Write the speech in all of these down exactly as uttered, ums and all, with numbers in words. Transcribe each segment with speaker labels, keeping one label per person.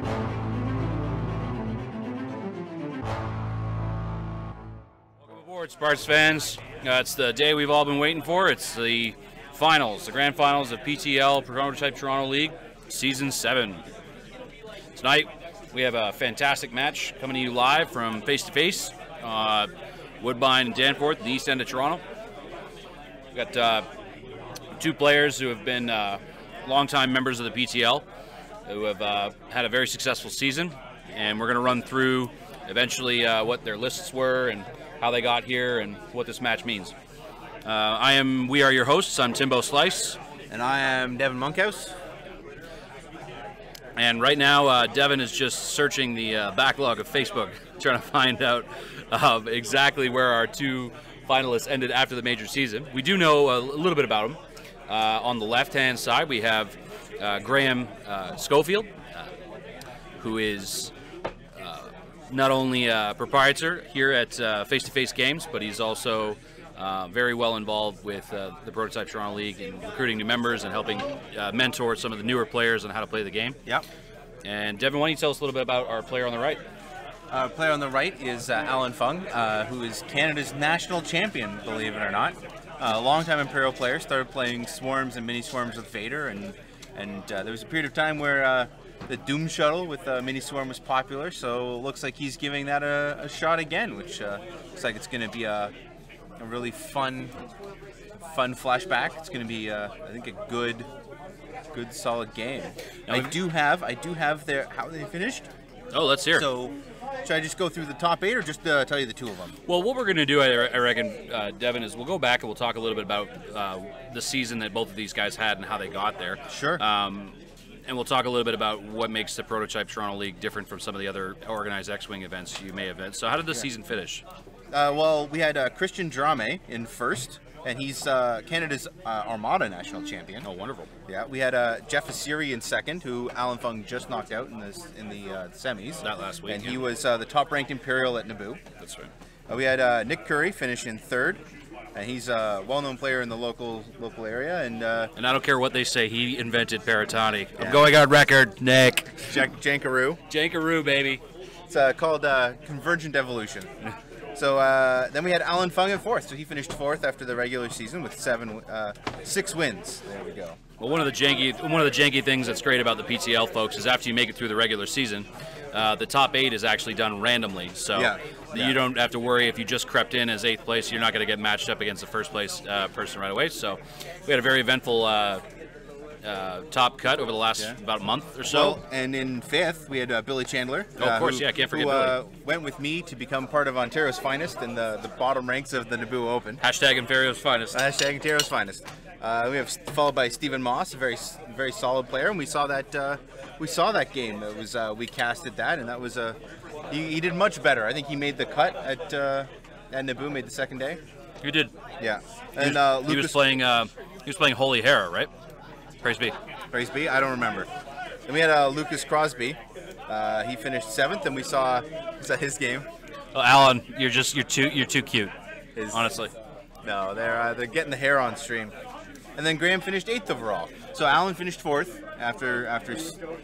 Speaker 1: Sparks fans, uh, it's the day we've all been waiting for. It's the finals, the grand finals of P T L Prototype Toronto League Season seven. Tonight we have a fantastic match coming to you live from Face to Face, uh, Woodbine and Danforth, the east end of Toronto. We've got uh, two players who have been uh, longtime members of the P T L who have uh, had a very successful season, and we're going to run through eventually uh, what their lists were and how they got here and what this match means. Uh, I am, we are your hosts. I'm Timbo Slice.
Speaker 2: And I am Devon Monkhouse.
Speaker 1: And right now, uh, Devon is just searching the uh, backlog of Facebook, trying to find out uh, exactly where our two finalists ended after the major season. We do know a little bit about them. Uh, on the left-hand side, we have uh, Graham uh, Schofield, uh, who is not only a proprietor here at uh, Face to Face Games, but he's also uh, very well involved with uh, the Prototype Toronto League and recruiting new members and helping uh, mentor some of the newer players on how to play the game.
Speaker 2: Yep. And
Speaker 1: Devon, why don't you tell us a little bit about our player on the right?
Speaker 2: Our player on the right is uh, Alan Fung, uh, who is Canada's national champion, believe it or not. A uh, longtime Imperial player, started playing Swarms and Mini Swarms with Vader, and, and uh, there was a period of time where uh, the Doom Shuttle with uh, Mini Swarm was popular, so it looks like he's giving that a, a shot again, which uh, looks like it's going to be a, a really fun, fun flashback. It's going to be, uh, I think, a good, good solid game. Now, I do have, I do have their how they finished.
Speaker 1: Oh, let's hear.
Speaker 2: So, should I just go through the top eight, or just uh, tell you the two of them?
Speaker 1: Well, what we're going to do, I, I reckon, uh, Devon, is we'll go back and we'll talk a little bit about uh, the season that both of these guys had and how they got there.
Speaker 2: Sure.
Speaker 1: Um, And we'll talk a little bit about what makes the Prototype Toronto League different from some of the other organized X-Wing events you may have been. So how did the yeah. season finish?
Speaker 2: Uh, well, we had uh, Christian Drame in first, and he's uh, Canada's uh, Armada national champion.
Speaker 1: Oh, wonderful.
Speaker 2: Yeah, we had uh, Jeff Asiri in second, who Alan Fung just knocked out in, this, in the uh, semis.
Speaker 1: That last week,
Speaker 2: And
Speaker 1: yeah.
Speaker 2: he was uh, the top-ranked Imperial at Naboo.
Speaker 1: That's right.
Speaker 2: Uh, we had uh, Nick Curry finish in third. And he's a well-known player in the local local area, and uh,
Speaker 1: and I don't care what they say, he invented Paratani.
Speaker 2: Yeah.
Speaker 1: I'm going on record, Nick.
Speaker 2: Jank Jankaroo.
Speaker 1: Jankaroo, baby.
Speaker 2: It's uh, called uh, Convergent Evolution. So uh, then we had Alan Fung in fourth. So he finished fourth after the regular season with seven, uh, six wins. There we go.
Speaker 1: Well, one of the janky one of the janky things that's great about the P T L, folks, is after you make it through the regular season, uh, the top eight is actually done randomly. So.
Speaker 2: Yeah. Yeah.
Speaker 1: You don't have to worry if you just crept in as eighth place. You're not going to get matched up against the first place uh, person right away. So we had a very eventful uh, uh, top cut over the last
Speaker 2: yeah.
Speaker 1: about a month or so.
Speaker 2: Well, and in fifth, we had uh, Billy Chandler.
Speaker 1: Oh, of course,
Speaker 2: uh, who,
Speaker 1: yeah, can't forget
Speaker 2: who, uh,
Speaker 1: Billy.
Speaker 2: Went with me to become part of Ontario's finest in the, the bottom ranks of the Naboo Open.
Speaker 1: Hashtag Imperial's finest.
Speaker 2: Hashtag Ontario's finest. Uh, we have followed by Stephen Moss, a very very solid player, and we saw that uh, we saw that game. It was uh, we casted that, and that was a. He, he did much better. I think he made the cut at uh, at Naboo, made the second day.
Speaker 1: You did.
Speaker 2: Yeah.
Speaker 1: And
Speaker 2: he was, uh,
Speaker 1: he
Speaker 2: Lucas,
Speaker 1: was playing. Uh, he was playing Holy Hera, right? Praise be.
Speaker 2: Praise be. I don't remember. Then we had uh, Lucas Crosby. Uh, he finished seventh, and we saw was that his game.
Speaker 1: Well, Alan, you're just you're too you're too cute. His, honestly.
Speaker 2: No, they're uh, they're getting the hair on stream. And then Graham finished eighth overall. So Alan finished fourth after after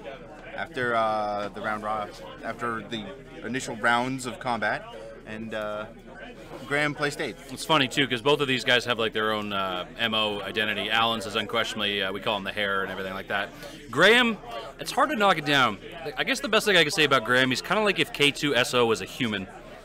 Speaker 2: after uh, the round after the initial rounds of combat, and uh, Graham placed eighth.
Speaker 1: It's funny too because both of these guys have like their own uh, M O identity. Alan's is unquestionably uh, we call him the hair and everything like that. Graham, it's hard to knock it down. I guess the best thing I can say about Graham, he's kind of like if K two S O was a human.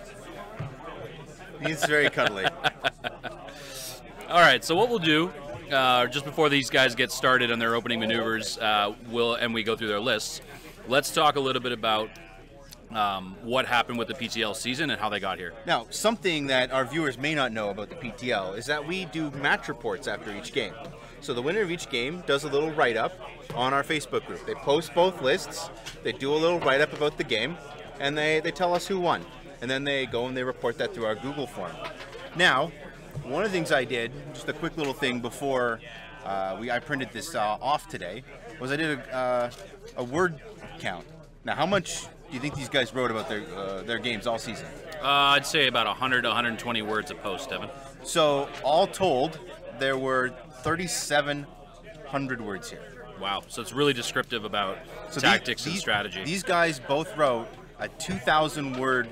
Speaker 2: He's very cuddly.
Speaker 1: All right, so what we'll do. Uh, just before these guys get started on their opening maneuvers, uh, we'll, and we go through their lists, let's talk a little bit about um, what happened with the P T L season and how they got here.
Speaker 2: Now, something that our viewers may not know about the P T L is that we do match reports after each game. So the winner of each game does a little write-up on our Facebook group. They post both lists, they do a little write-up about the game, and they, they tell us who won. And then they go and they report that through our Google form. Now, one of the things I did, just a quick little thing before uh, we I printed this uh, off today, was I did a, uh, a word count. Now, how much do you think these guys wrote about their uh, their games all season?
Speaker 1: Uh, I'd say about one hundred to one hundred twenty words a post, Devon.
Speaker 2: So, all told, there were thirty-seven hundred words here.
Speaker 1: wow. So it's really descriptive about
Speaker 2: so
Speaker 1: tactics
Speaker 2: these,
Speaker 1: and strategy.
Speaker 2: These guys both wrote a two thousand word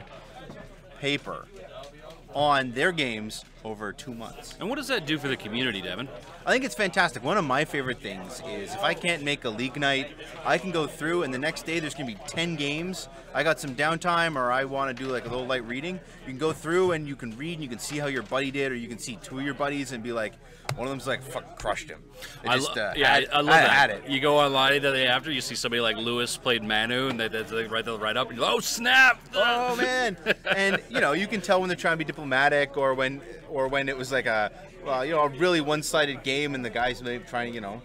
Speaker 2: paper on their games over two months.
Speaker 1: And what does that do for the community, Devon?
Speaker 2: I think it's fantastic. One of my favorite things is if I can't make a league night, I can go through and the next day there's going to be ten games. I got some downtime or I want to do like a little light reading. You can go through and you can read and you can see how your buddy did, or you can see two of your buddies and be like, one of them's like, fuck, crushed him. They
Speaker 1: I
Speaker 2: just,
Speaker 1: lo-
Speaker 2: uh,
Speaker 1: yeah,
Speaker 2: had,
Speaker 1: I love
Speaker 2: had,
Speaker 1: that.
Speaker 2: had it.
Speaker 1: You go online the day after, you see somebody like Lewis played Manu, and they, they, they write the write up, and you're like, oh snap!
Speaker 2: Oh man! And you know, you can tell when they're trying to be diplomatic, or when, or when it was like a, well, you know, a really one-sided game, and the guys maybe trying to, you know,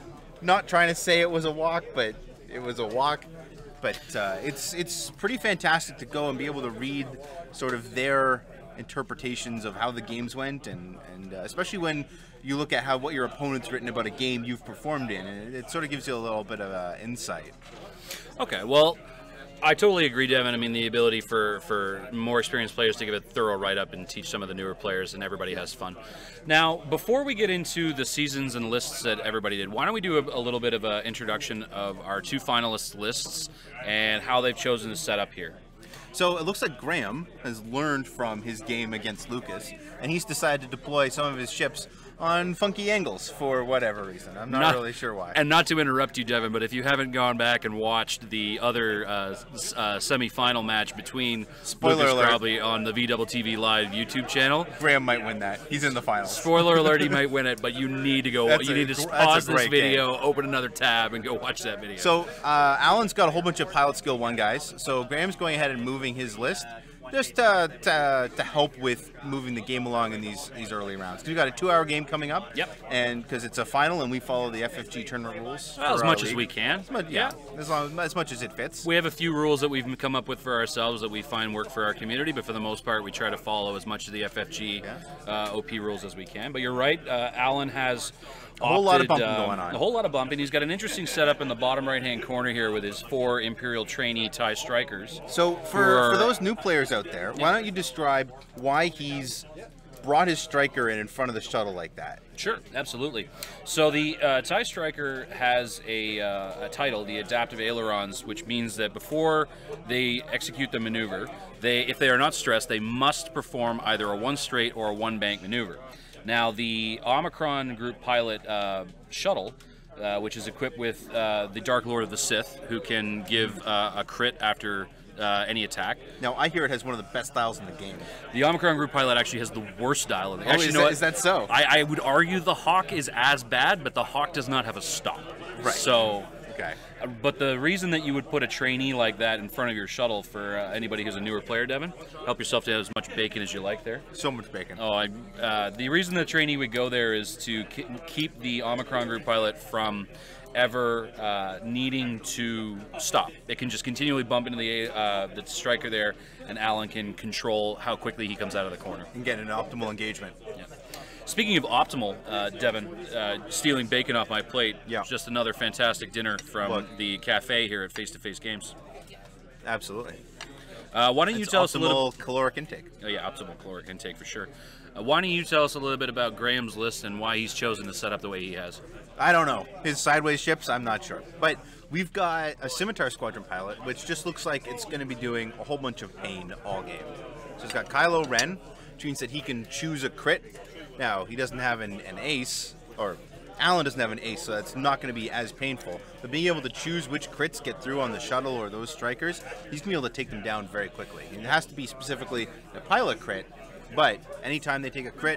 Speaker 2: not trying to say it was a walk, but it was a walk. But uh, it's it's pretty fantastic to go and be able to read sort of their interpretations of how the games went, and and uh, especially when you look at how what your opponent's written about a game you've performed in, and it, it sort of gives you a little bit of uh, insight.
Speaker 1: Okay, well, I totally agree, Devin. I mean, the ability for, for more experienced players to give a thorough write-up and teach some of the newer players, and everybody has fun. Now, before we get into the seasons and lists that everybody did, why don't we do a, a little bit of an introduction of our two finalist lists and how they've chosen to set up here.
Speaker 2: So it looks like Graham has learned from his game against Lucas, and he's decided to deploy some of his ships on funky angles for whatever reason. I'm not, not really sure why.
Speaker 1: And not to interrupt you, Devin, but if you haven't gone back and watched the other uh, uh, semi-final match between
Speaker 2: Spoiler
Speaker 1: Lucas
Speaker 2: alert.
Speaker 1: Crowley on the V T T V Live YouTube channel,
Speaker 2: Graham might win that. He's in the finals.
Speaker 1: Spoiler alert, he might win it, but you need to go.
Speaker 2: That's
Speaker 1: you
Speaker 2: a
Speaker 1: need to
Speaker 2: gr-
Speaker 1: pause
Speaker 2: that's a
Speaker 1: this
Speaker 2: great
Speaker 1: video,
Speaker 2: game.
Speaker 1: open another tab, and go watch that video.
Speaker 2: So uh, Alan's got a whole bunch of pilot skill one guys. So Graham's going ahead and moving his list just to, to, to help with moving the game along in these these early rounds. Because we got a two-hour game coming up.
Speaker 1: Yep.
Speaker 2: And because it's a final, and we follow the F F G tournament rules.
Speaker 1: Well, as
Speaker 2: for our
Speaker 1: much as
Speaker 2: league.
Speaker 1: we can.
Speaker 2: As much, yeah, as long as much as it fits.
Speaker 1: We have a few rules that we've come up with for ourselves that we find work for our community, but for the most part, we try to follow as much of the F F G uh, O P rules as we can. But you're right, uh, Alan has
Speaker 2: a whole lot of
Speaker 1: opted,
Speaker 2: bumping
Speaker 1: um,
Speaker 2: going on.
Speaker 1: A whole lot of bumping. He's got an interesting setup in the bottom right-hand corner here with his four Imperial trainee tie strikers.
Speaker 2: So for,
Speaker 1: are-
Speaker 2: for those new players out there, why don't you describe why he's brought his striker in in front of the shuttle like that?
Speaker 1: Sure, absolutely. So the uh, TIE Striker has a, uh, a title, the Adaptive Ailerons, which means that before they execute the maneuver, they, if they are not stressed, they must perform either a one straight or a one bank maneuver. Now, the Omicron Group pilot uh, shuttle, uh, which is equipped with uh, the Dark Lord of the Sith, who can give uh, a crit after Uh, any attack.
Speaker 2: Now, I hear it has one of the best styles in the game.
Speaker 1: The Omicron Group pilot actually has the worst style of it.
Speaker 2: Oh,
Speaker 1: Actually,
Speaker 2: is
Speaker 1: you know
Speaker 2: that-
Speaker 1: what?
Speaker 2: is that so?
Speaker 1: I, I would argue the Hawk is as bad, but the Hawk does not have a stop.
Speaker 2: Right.
Speaker 1: So,
Speaker 2: Okay.
Speaker 1: uh, but the reason that you would put a trainee like that in front of your shuttle for uh, anybody who's a newer player, Devin, help yourself to have as much bacon as you like there.
Speaker 2: So much bacon.
Speaker 1: Oh, I, uh, the reason the trainee would go there is to ke- keep the Omicron Group pilot from ever uh, needing to stop. It can just continually bump into the uh, the striker there, and Alan can control how quickly he comes out of the corner.
Speaker 2: And get an optimal engagement.
Speaker 1: Yeah. Speaking of optimal, uh, Devin, uh, stealing bacon off my plate,
Speaker 2: Yeah.
Speaker 1: just another fantastic dinner from
Speaker 2: Look.
Speaker 1: the cafe here at Face to Face Games.
Speaker 2: Absolutely.
Speaker 1: Uh, why don't you
Speaker 2: It's
Speaker 1: tell us a little?
Speaker 2: optimal caloric intake.
Speaker 1: Oh yeah, optimal caloric intake for sure. Uh, why don't you tell us a little bit about Graham's list and why he's chosen to set up the way he has?
Speaker 2: I don't know. His sideways ships, I'm not sure. But we've got a Scimitar Squadron pilot, which just looks like it's going to be doing a whole bunch of pain all game. So it's got Kylo Ren, which means that he can choose a crit. Now, he doesn't have an, an ace, or Alan doesn't have an ace, so that's not going to be as painful. But being able to choose which crits get through on the shuttle or those strikers, he's going to be able to take them down very quickly. And it has to be specifically a pilot crit, but anytime they take a crit,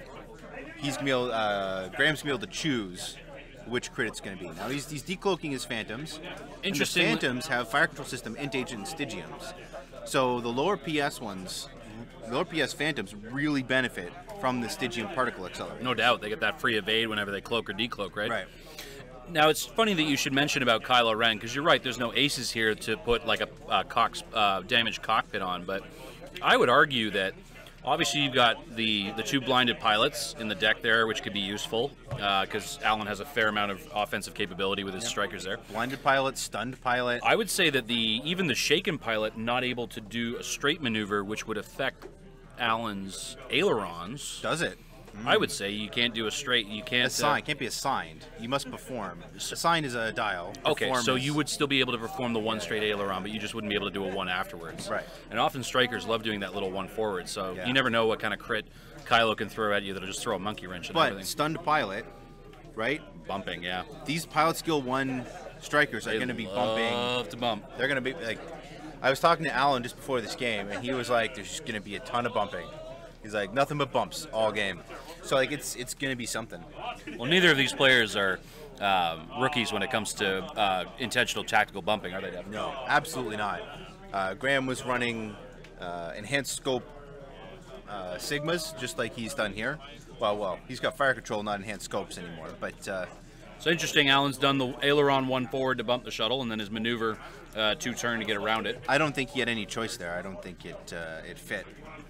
Speaker 2: he's gonna be able, uh, Graham's gonna be able to choose which crit it's gonna be. Now he's, he's decloaking his Phantoms.
Speaker 1: Interesting.
Speaker 2: And the Phantoms have fire control system, int agent, and Stygiums. So the lower P S ones, the lower P S Phantoms really benefit from the Stygium particle accelerator.
Speaker 1: No doubt, they get that free evade whenever they cloak or decloak, right?
Speaker 2: Right.
Speaker 1: Now, it's funny that you should mention about Kylo Ren, because you're right, there's no aces here to put like a uh, cox, uh, damaged cockpit on, but I would argue that obviously you've got the, the two blinded pilots in the deck there, which could be useful, because uh, Alan has a fair amount of offensive capability with his yep. strikers there.
Speaker 2: Blinded pilot, stunned pilot.
Speaker 1: I would say that the even the shaken pilot not able to do a straight maneuver, which would affect Alan's ailerons.
Speaker 2: Does it?
Speaker 1: I would say you can't do a straight. You can't.
Speaker 2: Assign, uh, can't be assigned. You must perform. Assigned is a dial.
Speaker 1: Okay,
Speaker 2: Perform
Speaker 1: so
Speaker 2: is,
Speaker 1: you would still be able to perform the one straight aileron, but you just wouldn't be able to do a one afterwards.
Speaker 2: Right.
Speaker 1: And often strikers love doing that little one forward, so
Speaker 2: Yeah.
Speaker 1: you never know what kind of crit Kylo can throw at you that'll just throw a monkey wrench at
Speaker 2: But
Speaker 1: everything.
Speaker 2: stunned pilot, right?
Speaker 1: Bumping, yeah.
Speaker 2: These pilot skill one strikers are
Speaker 1: They
Speaker 2: going to be bumping.
Speaker 1: love to bump.
Speaker 2: They're going to be like. I was talking to Alan just before this game, and he was like, "There's just going to be a ton of bumping." He's like, "Nothing but bumps all game." So like, it's it's going to be something.
Speaker 1: Well, neither of these players are um, rookies when it comes to uh, intentional tactical bumping, are they, Devin?
Speaker 2: No, absolutely not. Uh, Graham was running uh, enhanced scope uh, Sigmas, just like he's done here. Well, well, he's got fire control, not enhanced scopes anymore. But uh,
Speaker 1: So interesting, Alan's done the aileron one forward to bump the shuttle, and then his maneuver uh, two turn to get around it.
Speaker 2: I don't think he had any choice there. I don't think it uh, it fit.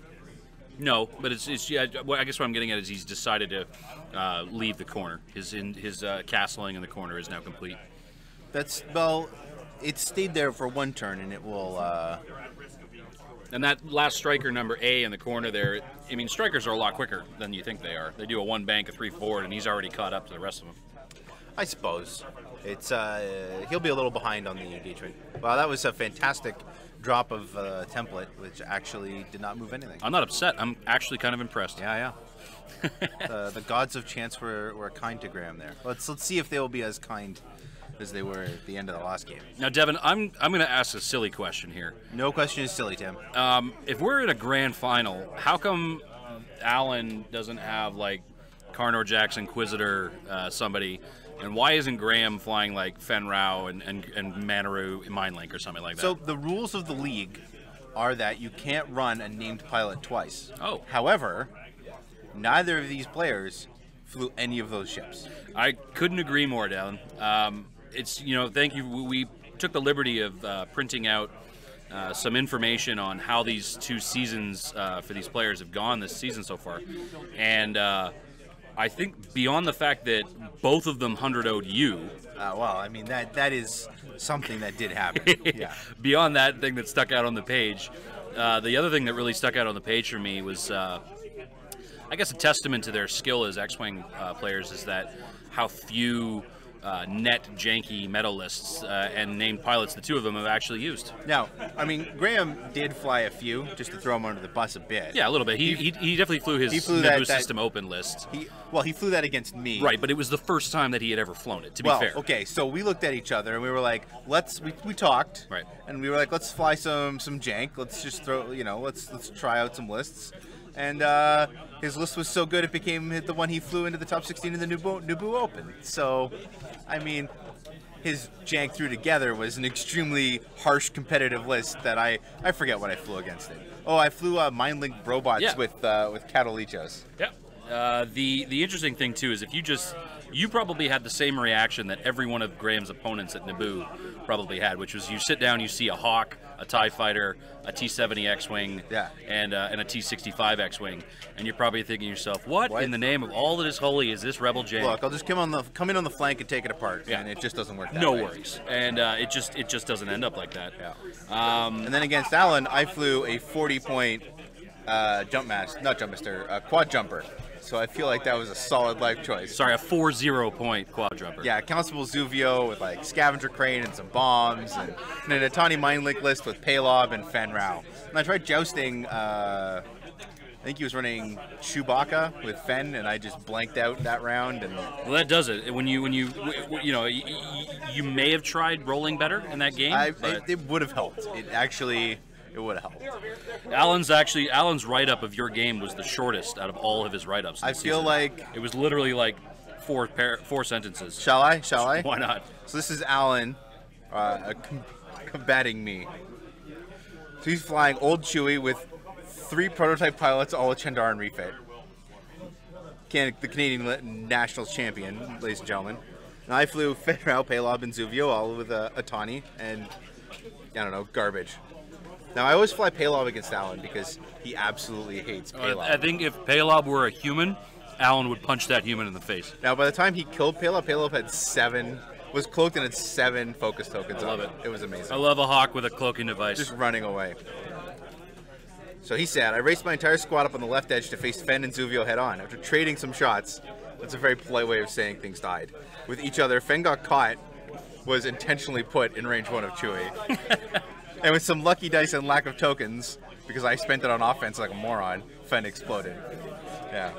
Speaker 1: No, but it's, it's yeah. Well, I guess what I'm getting at is he's decided to uh, leave the corner. His in, his uh, castling in the corner is now complete.
Speaker 2: That's well, it stayed there for one turn, and it will. Uh,
Speaker 1: And that last striker number A in the corner there, I mean, strikers are a lot quicker than you think they are. They do a one bank, a three forward, and he's already caught up to the rest of them.
Speaker 2: I suppose it's uh, he'll be a little behind on the engagement. Wow, that was a fantastic drop of uh, template, which actually did not move anything.
Speaker 1: I'm not upset. I'm actually kind of impressed.
Speaker 2: Yeah, yeah. uh, the gods of chance were, were kind to Graham there. Let's let's see if they will be as kind as they were at the end of the last game.
Speaker 1: Now, Devin, I'm I'm going to ask a silly question here.
Speaker 2: No question is silly, Tim.
Speaker 1: Um, if we're in a grand final, how come Alan doesn't have like Carnor Jack's Inquisitor, uh, somebody, and why isn't Graham flying like Fen Rao and and, and Manaru Mindlink or something like that?
Speaker 2: So the rules of the league are that you can't run a named pilot twice.
Speaker 1: Oh.
Speaker 2: However, neither of these players flew any of those ships.
Speaker 1: I couldn't agree more, Devin. Um, it's you know, thank you. We took the liberty of uh, printing out uh, some information on how these two seasons uh, for these players have gone this season so far, and uh, I think beyond the fact that both of them hundred oh'd you.
Speaker 2: Uh, well, I mean that that is something that did happen. Yeah.
Speaker 1: Beyond that thing that stuck out on the page, uh, the other thing that really stuck out on the page for me was, uh, I guess, a testament to their skill as X-wing uh, players is that how few uh, net janky medalists uh, and named pilots the two of them have actually used.
Speaker 2: Now, I mean, Graham did fly a few just to throw him under the bus a bit.
Speaker 1: Yeah, a little bit. He he, he definitely flew his
Speaker 2: he flew
Speaker 1: Naboo
Speaker 2: that, that,
Speaker 1: system open list.
Speaker 2: He, well, he flew that against me.
Speaker 1: Right, but it was the first time that he had ever flown it, to
Speaker 2: well,
Speaker 1: be fair.
Speaker 2: okay, so we looked at each other and we were like, let's, we, we talked.
Speaker 1: Right.
Speaker 2: And we were like, let's fly some some jank. Let's just throw, you know, let's let's try out some lists. And uh, his list was so good it became the one he flew into the top sixteen in the Naboo, Naboo Open. So, I mean, his jank threw together was an extremely harsh competitive list that I, I forget what I flew against it. Oh, I flew uh, Mindlink robots
Speaker 1: Yeah.
Speaker 2: with uh, with Catalichos.
Speaker 1: Yeah. Uh, the the interesting thing too is if you just you probably had the same reaction that every one of Graham's opponents at Naboo probably had, which was you sit down, you see a Hawk, a TIE Fighter, a T seventy X-wing,
Speaker 2: Yeah.
Speaker 1: and uh, and a T sixty-five X-wing, and you're probably thinking to yourself, what,
Speaker 2: What?
Speaker 1: in the name of all that is holy is this Rebel jank?
Speaker 2: Look, I'll just come on the come in on the flank and take it apart,
Speaker 1: Yeah.
Speaker 2: and it just doesn't work that
Speaker 1: no
Speaker 2: way.
Speaker 1: worries, and uh, it just it just doesn't end up like that.
Speaker 2: Yeah.
Speaker 1: Um,
Speaker 2: And then against Alan, I flew a forty point uh, jump master, not jump master, uh, quad jumper. So I feel like that was a solid life choice.
Speaker 1: sorry, a four zero point quad jumper.
Speaker 2: Yeah, Constable Zuvio with like scavenger crane and some bombs, and, and an Atani Mindlink list with Paylob and Fen Rao. And I tried jousting. Uh, I think he was running Chewbacca with Fen, and I just blanked out that round. And
Speaker 1: Well, that does it. When you when you you know you, you may have tried rolling better in that game.
Speaker 2: I,
Speaker 1: but
Speaker 2: it, it would have helped. It actually, it would have helped.
Speaker 1: Alan's actually Alan's write-up of your game was the shortest out of all of his write-ups.
Speaker 2: I
Speaker 1: this
Speaker 2: feel
Speaker 1: season.
Speaker 2: like.
Speaker 1: it was literally like four par- four sentences.
Speaker 2: Shall I? Shall I?
Speaker 1: Why not?
Speaker 2: So this is Alan uh, com- combating me. So he's flying old Chewie with three prototype pilots, all a Chandar and refit. Can- the Canadian Nationals champion, ladies and gentlemen. And I flew Fen Rao, Paylob, and Zuvio, all with a, a Tawny, and I don't know, garbage. Now I always fly Paylob against Alan because he absolutely hates Paylob.
Speaker 1: I think if Paylob were a human, Alan would punch that human in the face.
Speaker 2: Now by the time he killed Paylob, Paylob had seven, was cloaked and had seven focus tokens.
Speaker 1: I love
Speaker 2: on
Speaker 1: it.
Speaker 2: It was amazing.
Speaker 1: I love a Hawk with a cloaking device.
Speaker 2: Just running away. So he said, I raced my entire squad up on the left edge to face Fen and Zuvio head on. After trading some shots, that's a very polite way of saying things died, with each other, Fen got caught, was intentionally put in range one of Chewie. And with some lucky dice and lack of tokens, because I spent it on offense like a moron, Fen exploded. Yeah.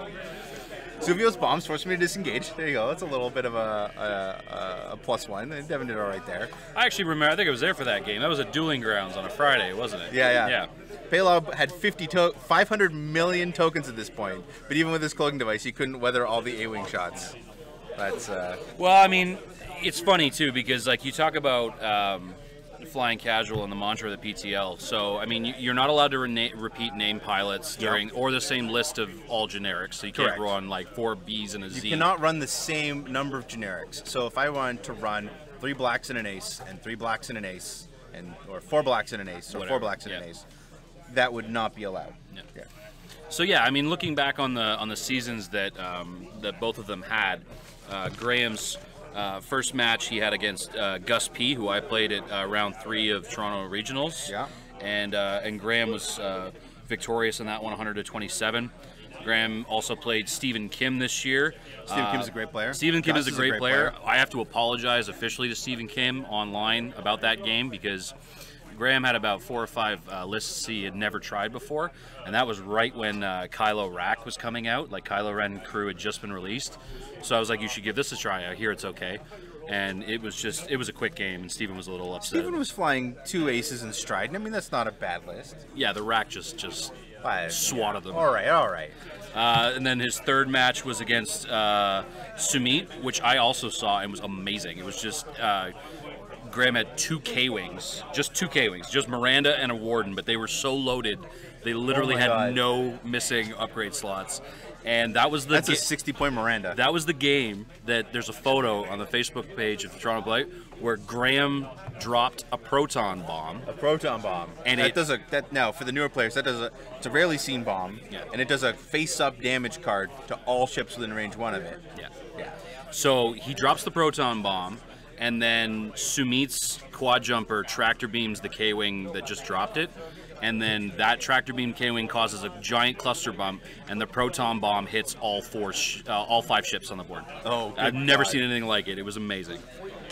Speaker 2: Zuvio's bombs forced me to disengage. There you go. That's a little bit of a, a, a plus one. Devon did all right there.
Speaker 1: I actually remember, I think I was there for that game. That was at Dueling Grounds on a Friday, wasn't it?
Speaker 2: Yeah, yeah.
Speaker 1: Yeah.
Speaker 2: Paylob had fifty to five hundred million tokens at this point, but even with his cloaking device, he couldn't weather all the A-Wing shots. That's, uh...
Speaker 1: Well, I mean, it's funny, too, because, like, you talk about um, flying casual and the mantra of the P T L. So, I mean, you're not allowed to re repeat name pilots during, yep. or the same list of all generics. So you can't
Speaker 2: Correct.
Speaker 1: run, like, four Bs and a Z.
Speaker 2: You cannot run the same number of generics. So if I want to run three blacks and an ace, and three blacks and an ace, and or four blacks and an ace, or
Speaker 1: Whatever.
Speaker 2: four blacks and
Speaker 1: yeah.
Speaker 2: an ace, that would not be allowed.
Speaker 1: Yeah.
Speaker 2: Yeah.
Speaker 1: So yeah, I mean, looking back on the on the seasons that um, that both of them had, uh, Graham's uh, first match he had against uh, Gus P, who I played at uh, round three of Toronto Regionals.
Speaker 2: Yeah.
Speaker 1: And uh, and Graham was uh, victorious in that one, one hundred to twenty-seven. Graham also played Stephen Kim this year.
Speaker 2: Stephen
Speaker 1: uh,
Speaker 2: Kim's a great player.
Speaker 1: Stephen Kim
Speaker 2: Gus
Speaker 1: is a great,
Speaker 2: is a great
Speaker 1: player.
Speaker 2: player.
Speaker 1: I have to apologize officially to Stephen Kim online about that game because Graham had about four or five uh, lists he had never tried before, and that was right when uh, Kylo Rack was coming out. Like, Kylo Ren Crew had just been released, so I was like, you should give this a try. I hear it's okay. And it was just, it was a quick game, and Stephen was a little upset.
Speaker 2: Stephen was flying two aces in stride, and I mean, that's not a bad list.
Speaker 1: Yeah, the Rack just, just
Speaker 2: But,
Speaker 1: swatted them.
Speaker 2: All right, all right.
Speaker 1: Uh, and then his third match was against uh, Sumit, which I also saw and was amazing. It was just... Uh, Graham had two K-Wings, just two K-Wings, just Miranda and a Warden, but they were so loaded, they literally
Speaker 2: oh
Speaker 1: had
Speaker 2: God.
Speaker 1: no missing upgrade slots. And that was the
Speaker 2: That's a sixty-point Miranda.
Speaker 1: That was the game that there's a photo on the Facebook page of the Toronto Play where Graham dropped a proton bomb.
Speaker 2: A proton bomb.
Speaker 1: And
Speaker 2: that
Speaker 1: it,
Speaker 2: does a that now for the newer players that does a it's a rarely seen bomb.
Speaker 1: Yeah.
Speaker 2: And it does a face-up damage card to all ships within range one of it.
Speaker 1: Yeah.
Speaker 2: Yeah.
Speaker 1: So he drops the proton bomb, and then Sumit's quad jumper tractor beams the K-wing that just dropped it, and then that tractor beam K-wing causes a giant cluster bump, and the proton bomb hits all four, sh uh, all five ships on the board.
Speaker 2: Oh,
Speaker 1: I've never
Speaker 2: God.
Speaker 1: seen anything like it. It was amazing.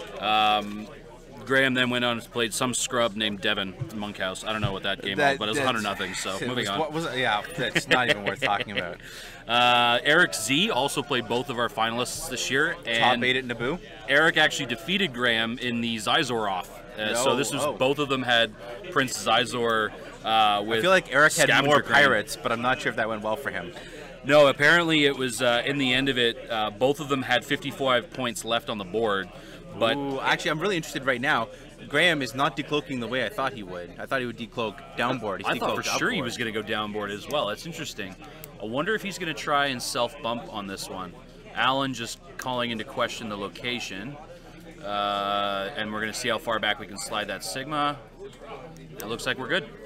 Speaker 1: Um, Graham then went on and played some scrub named Devon Monkhouse. I don't know what that game
Speaker 2: That-
Speaker 1: was, but it was
Speaker 2: that's-
Speaker 1: one hundred nothing. So
Speaker 2: it
Speaker 1: moving
Speaker 2: was,
Speaker 1: on.
Speaker 2: What was it? Yeah, that's not even worth talking about.
Speaker 1: Uh, Eric Z also played both of our finalists this year. And
Speaker 2: Top eight at Naboo.
Speaker 1: Eric actually defeated Graham in the Zizor off. Uh, so
Speaker 2: No,
Speaker 1: this was
Speaker 2: oh.
Speaker 1: both of them had Prince Zizor uh, with
Speaker 2: I feel like Eric had
Speaker 1: Scavenger
Speaker 2: more
Speaker 1: Crane.
Speaker 2: pirates, but I'm not sure if that went well for him.
Speaker 1: No, apparently it was uh, in the end of it. Uh, both of them had fifty-five points left on the board, but
Speaker 2: Ooh, actually, I'm really interested right now. Graham is not decloaking the way I thought he would. I thought he would decloak downboard. He's
Speaker 1: I thought for
Speaker 2: decloaked
Speaker 1: sure he
Speaker 2: upboard.
Speaker 1: was going to go downboard as well. That's interesting. I wonder if he's going to try and self-bump on this one. Alan just calling into question the location. Uh, and we're going to see how far back we can slide that Sigma. It looks like we're good.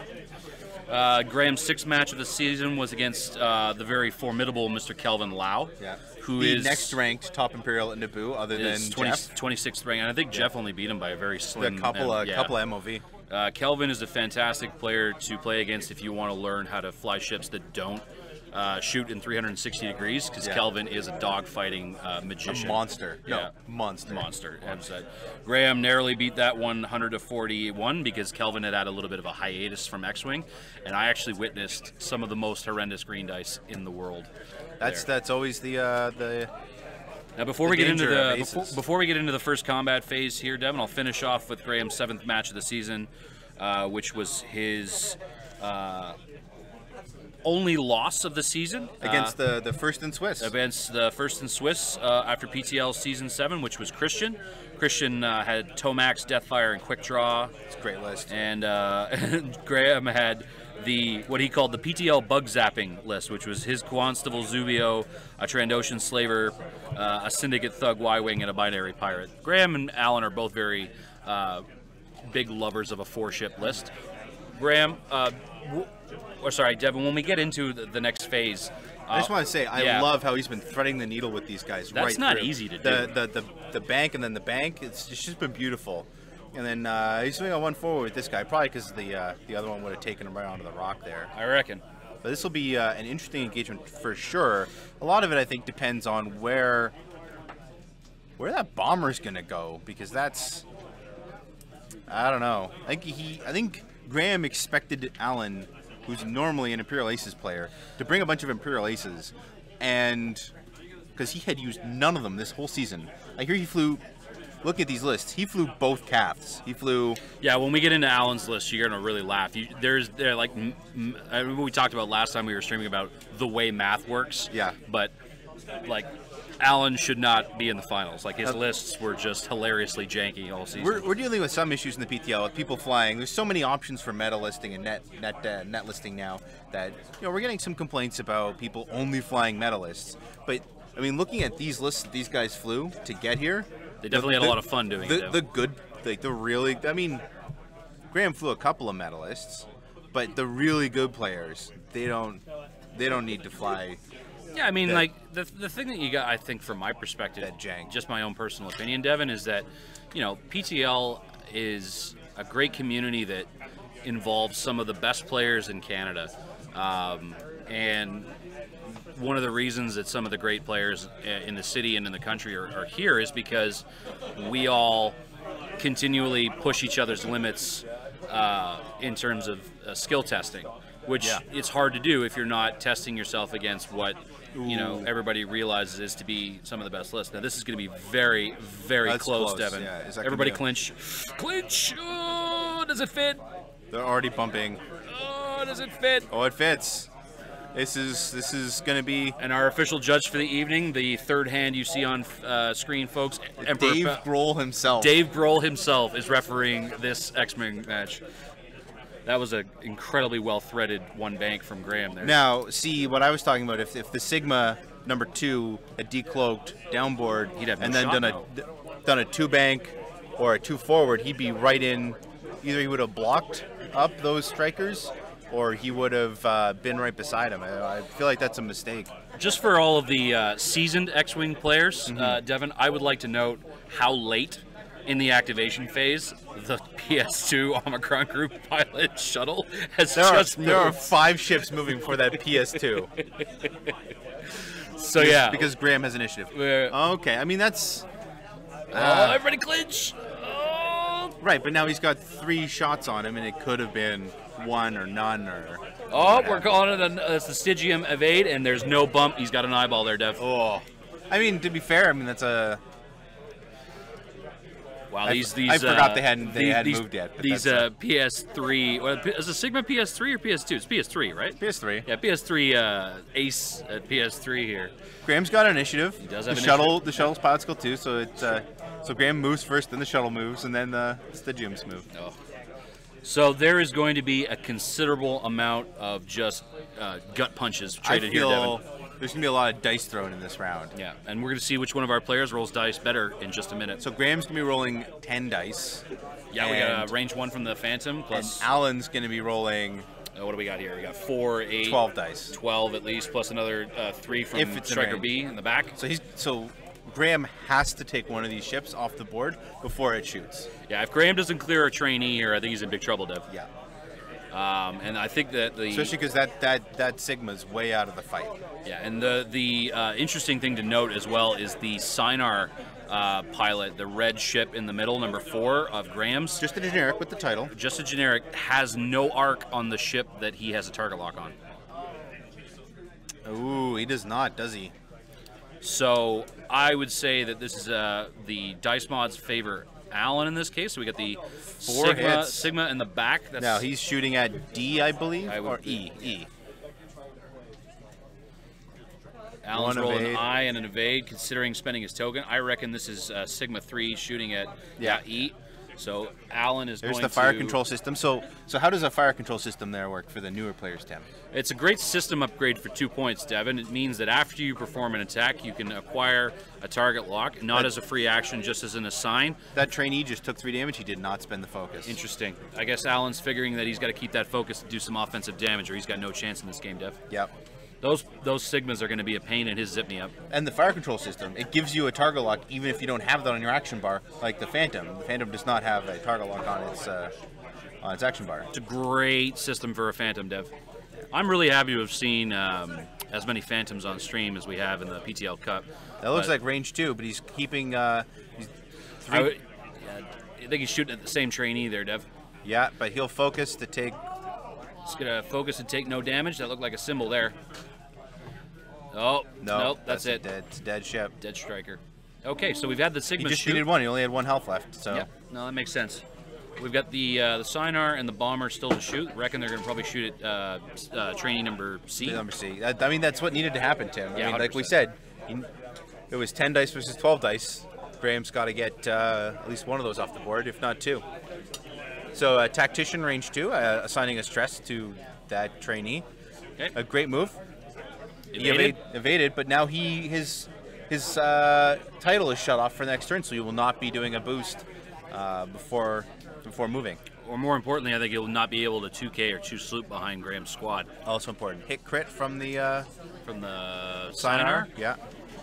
Speaker 1: Uh, Graham's sixth match of the season was against uh, the very formidable Mister Kelvin Lau,
Speaker 2: Yeah.
Speaker 1: who
Speaker 2: the
Speaker 1: is
Speaker 2: next ranked top Imperial at Naboo, other than
Speaker 1: is twenty,
Speaker 2: Jeff.
Speaker 1: twenty-sixth rank, and I think Jeff only beat him by a very
Speaker 2: A
Speaker 1: slim.
Speaker 2: couple,
Speaker 1: and,
Speaker 2: uh,
Speaker 1: yeah.
Speaker 2: couple M O V.
Speaker 1: Uh, Kelvin is a fantastic player to play against if you want to learn how to fly ships that don't uh, shoot in three hundred sixty degrees, because
Speaker 2: Yeah.
Speaker 1: Kelvin is a dogfighting uh,
Speaker 2: A
Speaker 1: magician.
Speaker 2: monster. No,
Speaker 1: Yeah.
Speaker 2: monster.
Speaker 1: Monster. Absolutely. Graham narrowly beat that one hundred to forty-one because Kelvin had had a little bit of a hiatus from X-Wing, and I actually witnessed some of the most horrendous green dice in the world.
Speaker 2: That's
Speaker 1: there.
Speaker 2: that's always the uh, the.
Speaker 1: Now, before
Speaker 2: the
Speaker 1: we get into
Speaker 2: danger of
Speaker 1: the
Speaker 2: aces.
Speaker 1: before, before we get into the first combat phase here, Devon, I'll finish off with Graham's seventh match of the season, uh, which was his uh, only loss of the season
Speaker 2: Against
Speaker 1: uh,
Speaker 2: the, the first in Swiss.
Speaker 1: against the first in Swiss uh, after P T L season seven, which was Christian. Christian uh, had Tomax, Deathfire, and Quick Draw,
Speaker 2: It's a great list.
Speaker 1: and uh, Graham had the what he called the P T L bug zapping list, which was his Constable Zuvio, a Trandoshan Slaver, uh, a Syndicate Thug Y-Wing, and a Binary Pirate. Graham and Alan are both very uh, big lovers of a four-ship list. Graham, uh, w or sorry, Devon, when we get into the, the next phase, uh,
Speaker 2: I just want to say, I
Speaker 1: yeah.
Speaker 2: love how he's been threading the needle with these guys.
Speaker 1: That's
Speaker 2: right
Speaker 1: not
Speaker 2: through.
Speaker 1: easy to
Speaker 2: the,
Speaker 1: do.
Speaker 2: The, the the bank and then the bank. It's, it's just been beautiful. And then uh, he's swinging on one forward with this guy, probably because the uh, the other one would have taken him right onto the rock there.
Speaker 1: I reckon.
Speaker 2: But this will be uh, an interesting engagement for sure. A lot of it, I think, depends on where where that bomber's gonna go, because that's I don't know. I think he, I think Graham expected Alan, who's normally an Imperial Aces player, to bring a bunch of Imperial Aces, and because he had used none of them this whole season. I hear he flew. Look at these lists. He flew both calves. He flew.
Speaker 1: Yeah, when we get into Alan's list, you're gonna really laugh. You, there's there like m m I remember we talked about last time we were streaming about the way math works.
Speaker 2: Yeah.
Speaker 1: But like, Alan should not be in the finals. Like his uh, lists were just hilariously janky all season.
Speaker 2: We're, we're dealing with some issues in the P T L with people flying. There's so many options for meta listing and net net uh, net listing now that you know we're getting some complaints about people only flying meta lists. But I mean, looking at these lists that these guys flew to get here.
Speaker 1: They definitely
Speaker 2: the,
Speaker 1: had a
Speaker 2: the,
Speaker 1: lot of fun doing
Speaker 2: the,
Speaker 1: it.
Speaker 2: The good, like the really, I mean, Graham flew a couple of medalists, but the really good players, they don't, they don't need to fly.
Speaker 1: Yeah, I mean,
Speaker 2: that,
Speaker 1: like the the thing that you got, I think, from my perspective,
Speaker 2: that jank.
Speaker 1: Just my own personal opinion, Devin, is that you know P T L is a great community that involves some of the best players in Canada, um, and. One of the reasons that some of the great players in the city and in the country are, are here is because we all continually push each other's limits uh, in terms of uh, skill testing, which
Speaker 2: yeah.
Speaker 1: it's hard to do if you're not testing yourself against what you know everybody realizes is to be some of the best lists. Now this is going to be very, very
Speaker 2: That's
Speaker 1: close,
Speaker 2: close.
Speaker 1: Devin.
Speaker 2: Yeah.
Speaker 1: Everybody clinch, clinch. Oh, does it fit?
Speaker 2: They're already bumping.
Speaker 1: Oh, does it fit?
Speaker 2: Oh, it fits. This is this is going to be...
Speaker 1: And our official judge for the evening, the third hand you see on uh, screen, folks. Emperor
Speaker 2: Dave Grohl himself.
Speaker 1: Dave Grohl himself is refereeing this X-Men match. That was an incredibly well-threaded one bank from Graham there.
Speaker 2: Now, see, what I was talking about, if, if the Sigma number two had decloaked downboard
Speaker 1: He'd have no
Speaker 2: and then
Speaker 1: shot
Speaker 2: done a,
Speaker 1: now.
Speaker 2: done a two bank or a two forward, he'd be right in... Either he would have blocked up those strikers or he would have uh, been right beside him. I, I feel like that's a mistake.
Speaker 1: Just for all of the uh, seasoned X-Wing players,
Speaker 2: Mm-hmm.
Speaker 1: uh, Devin, I would like to note how late in the activation phase the P S two Omicron Group pilot shuttle has
Speaker 2: There
Speaker 1: just
Speaker 2: are,
Speaker 1: moved.
Speaker 2: there are five ships moving for that P S two.
Speaker 1: So yeah.
Speaker 2: Because Graham has initiative.
Speaker 1: Uh,
Speaker 2: okay, I mean, that's...
Speaker 1: oh,
Speaker 2: Uh,
Speaker 1: everybody clinch! Oh.
Speaker 2: Right, but now he's got three shots on him, and it could have been one or none or...
Speaker 1: Oh, we're calling it a, a Stygium evade, and there's no bump. He's got an eyeball there, Dev.
Speaker 2: Oh. I mean, to be fair, I mean, that's a...
Speaker 1: Wow,
Speaker 2: I,
Speaker 1: these these
Speaker 2: I forgot
Speaker 1: uh,
Speaker 2: they hadn't they
Speaker 1: these,
Speaker 2: hadn't
Speaker 1: these,
Speaker 2: moved yet. But
Speaker 1: These
Speaker 2: that's
Speaker 1: uh, P S three, well, is it Sigma P S three or P S two? It's P S three, right?
Speaker 2: P S three.
Speaker 1: Yeah, P S three uh, ace at P S three here.
Speaker 2: Graham's got initiative.
Speaker 1: He does
Speaker 2: the
Speaker 1: have
Speaker 2: shuttle.
Speaker 1: initiative.
Speaker 2: The shuttle's pilot skill too. So it's uh, so Graham moves first, then the shuttle moves, and then the Stygiums move.
Speaker 1: Oh. So there is going to be a considerable amount of just uh, gut punches traded
Speaker 2: I feel
Speaker 1: here, Devin.
Speaker 2: there's gonna be a lot of dice thrown in this round.
Speaker 1: Yeah, and we're going to see which one of our players rolls dice better in just a minute.
Speaker 2: So Graham's gonna be rolling ten dice.
Speaker 1: Yeah, we got
Speaker 2: and-
Speaker 1: a range one from the Phantom plus.
Speaker 2: And Alan's gonna be rolling
Speaker 1: Uh, what do we got here? We got four, eight,
Speaker 2: twelve dice.
Speaker 1: twelve at least, plus another uh, three from
Speaker 2: If it's in
Speaker 1: Striker
Speaker 2: range.
Speaker 1: B in the back.
Speaker 2: So he's so Graham has to take one of these ships off the board before it shoots.
Speaker 1: Yeah, if Graham doesn't clear a trainee here, I think he's in big trouble, Dev.
Speaker 2: Yeah.
Speaker 1: Um, and I think that the
Speaker 2: Especially because that, that, that Sigma's way out of the fight.
Speaker 1: yeah, and the the uh, interesting thing to note as well is the Sinar uh, pilot, the red ship in the middle, number four of Graham's.
Speaker 2: Just a generic with the title.
Speaker 1: Just a generic, has no arc on the ship that he has a target lock on.
Speaker 2: Ooh, he does not, does he?
Speaker 1: So I would say that this is uh, the dice mods favor Alan in this case. So we got the
Speaker 2: Four
Speaker 1: Sigma,
Speaker 2: hits.
Speaker 1: Sigma in the back. That's,
Speaker 2: Now he's shooting at D, I believe,
Speaker 1: I would-
Speaker 2: or E. E.
Speaker 1: Alan's
Speaker 2: One
Speaker 1: rolling
Speaker 2: evade.
Speaker 1: an I and an evade, considering spending his token. I reckon this is uh, Sigma three shooting at
Speaker 2: Yeah.
Speaker 1: yeah. E. So Alan is
Speaker 2: There's
Speaker 1: going
Speaker 2: the fire
Speaker 1: to,
Speaker 2: control system. So, so how does a fire control system there work for the newer players, Tim?
Speaker 1: It's a great system upgrade for two points, Devin. It means that after you perform an attack, you can acquire a target lock, not
Speaker 2: That-
Speaker 1: as a free action, just as an assign.
Speaker 2: That trainee just took three damage. He did not spend the focus.
Speaker 1: Interesting. I guess Alan's figuring that he's got to keep that focus to do some offensive damage, or he's got no chance in this game, Dev.
Speaker 2: Yep.
Speaker 1: Those those Sigmas are going to be a pain in his zip me up.
Speaker 2: And the fire control system, it gives you a target lock even if you don't have that on your action bar, like the Phantom. The Phantom does not have a target lock on its uh, on its action bar.
Speaker 1: It's a great system for a Phantom, Dev. I'm really happy to have seen um, as many Phantoms on stream as we have in the P T L Cup.
Speaker 2: That looks
Speaker 1: but
Speaker 2: like range two, but he's keeping. Uh, he's three.
Speaker 1: I, would, yeah, I think he's shooting at the same trainee there, Dev.
Speaker 2: Yeah, but he'll focus to take.
Speaker 1: He's gonna focus and take no damage. That looked like a symbol there. Oh
Speaker 2: no,
Speaker 1: nope, that's,
Speaker 2: that's
Speaker 1: it.
Speaker 2: Dead, it's a dead ship.
Speaker 1: Dead striker. Okay, so we've had the Sigma
Speaker 2: He just
Speaker 1: shoot.
Speaker 2: needed one. He only had one health left. So.
Speaker 1: Yeah, no, that makes sense. We've got the uh, the Sinar and the Bomber still to shoot. Reckon they're gonna probably shoot at uh, uh, trainee number C.
Speaker 2: Number C. I, I mean, that's what needed to happen, Tim. I
Speaker 1: Yeah,
Speaker 2: mean, like we said, he, it was ten dice versus twelve dice. Graham's got to get uh, at least one of those off the board, if not two. So, uh, Tactician range two, uh, assigning a stress to that trainee.
Speaker 1: Okay.
Speaker 2: A great move.
Speaker 1: Evaded.
Speaker 2: He evade, evaded, but now he his his uh, title is shut off for the next turn, so he will not be doing a boost uh, before before moving.
Speaker 1: Or more importantly, I think he'll not be able to two K or two sloop behind Graham's squad.
Speaker 2: Also important. Hit crit from the uh,
Speaker 1: From the
Speaker 2: Sinar.
Speaker 1: Sinar.
Speaker 2: Yeah.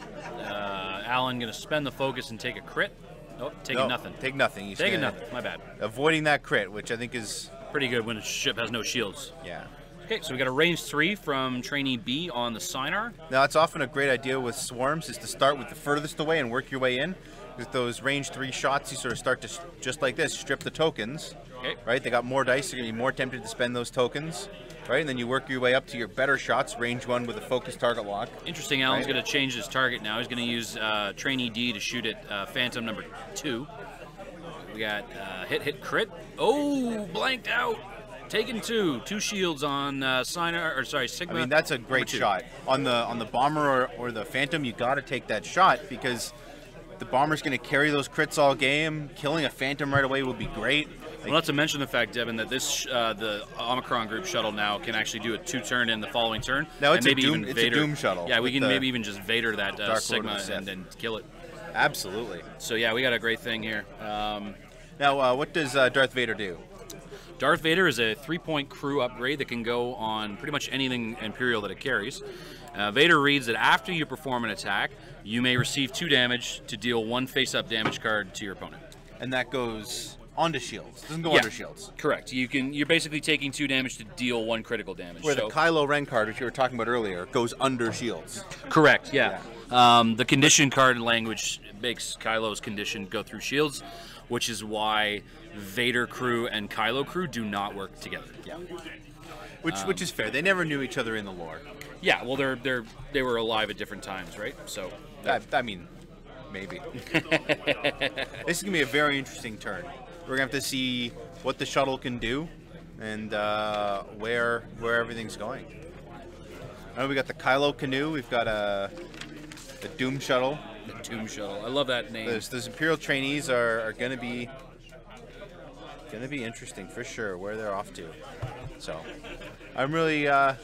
Speaker 1: Uh, Alan gonna spend the focus and take a crit. Oh, taking
Speaker 2: No,
Speaker 1: nothing.
Speaker 2: Take nothing. He's
Speaker 1: Taking
Speaker 2: gonna-
Speaker 1: nothing. My bad.
Speaker 2: Avoiding that crit, which I think is
Speaker 1: Pretty good when a ship has no shields.
Speaker 2: yeah.
Speaker 1: Okay, so we got a range three from trainee B on the Sinar.
Speaker 2: Now, it's often a great idea with swarms is to start with the furthest away and work your way in. With those range three shots, you sort of start to, sh- just like this, strip the tokens,
Speaker 1: Okay.
Speaker 2: right? They got more dice, you're going to be more tempted to spend those tokens, right? And then you work your way up to your better shots, range one with a focused target lock.
Speaker 1: Interesting. Alan's
Speaker 2: Right.
Speaker 1: going to change his target now. He's going to use uh, trainee D to shoot at uh, Phantom number two. We got uh, hit, hit, crit. Oh, blanked out. Taken two. Two shields on uh, Sinar, or sorry, Sigma.
Speaker 2: I mean, that's a great
Speaker 1: number two.
Speaker 2: shot. On the on the Bomber or, or the Phantom, you got to take that shot because the Bomber's going to carry those crits all game. Killing a Phantom right away will be great. Like,
Speaker 1: Well, not to mention the fact, Devin, that this uh, the Omicron group shuttle now can actually do a two-turn in the following turn.
Speaker 2: No, it's
Speaker 1: and
Speaker 2: a
Speaker 1: maybe
Speaker 2: Doom-
Speaker 1: even
Speaker 2: it's a
Speaker 1: Vader.
Speaker 2: Doom shuttle
Speaker 1: Yeah, we
Speaker 2: with
Speaker 1: can
Speaker 2: the
Speaker 1: maybe even just Vader that uh,
Speaker 2: Dark Lord
Speaker 1: Sigma
Speaker 2: of the Sith.
Speaker 1: and then kill it.
Speaker 2: absolutely.
Speaker 1: So yeah, we got a great thing here. Um,
Speaker 2: Now, uh, what does uh, Darth Vader do?
Speaker 1: Darth Vader is a three-point crew upgrade that can go on pretty much anything Imperial that it carries. Uh, Vader reads that after you perform an attack, you may receive two damage to deal one face-up damage card to your opponent.
Speaker 2: And that goes onto shields. Doesn't go
Speaker 1: Yeah.
Speaker 2: under shields.
Speaker 1: Correct. You can. You're basically taking two damage to deal one critical damage.
Speaker 2: Where
Speaker 1: so,
Speaker 2: the Kylo Ren card, which you were talking about earlier, goes under shields.
Speaker 1: correct. Yeah. Um, the condition card language makes Kylo's condition go through shields, which is why Vader crew and Kylo crew do not work together.
Speaker 2: Yeah. Which which is fair. They never knew each other in the lore.
Speaker 1: Yeah. Well, they're they're they were alive at different times, right? So.
Speaker 2: I, I mean, maybe. This is gonna be a very interesting turn. We're gonna have to see what the shuttle can do, and uh, where where everything's going. I know we got the Kylo canoe. We've got a the Doom shuttle.
Speaker 1: The Tomb Shuttle. I love that name.
Speaker 2: Those, those Imperial trainees are, are gonna be gonna be interesting for sure. Where they're off to. So, I'm really. Uh,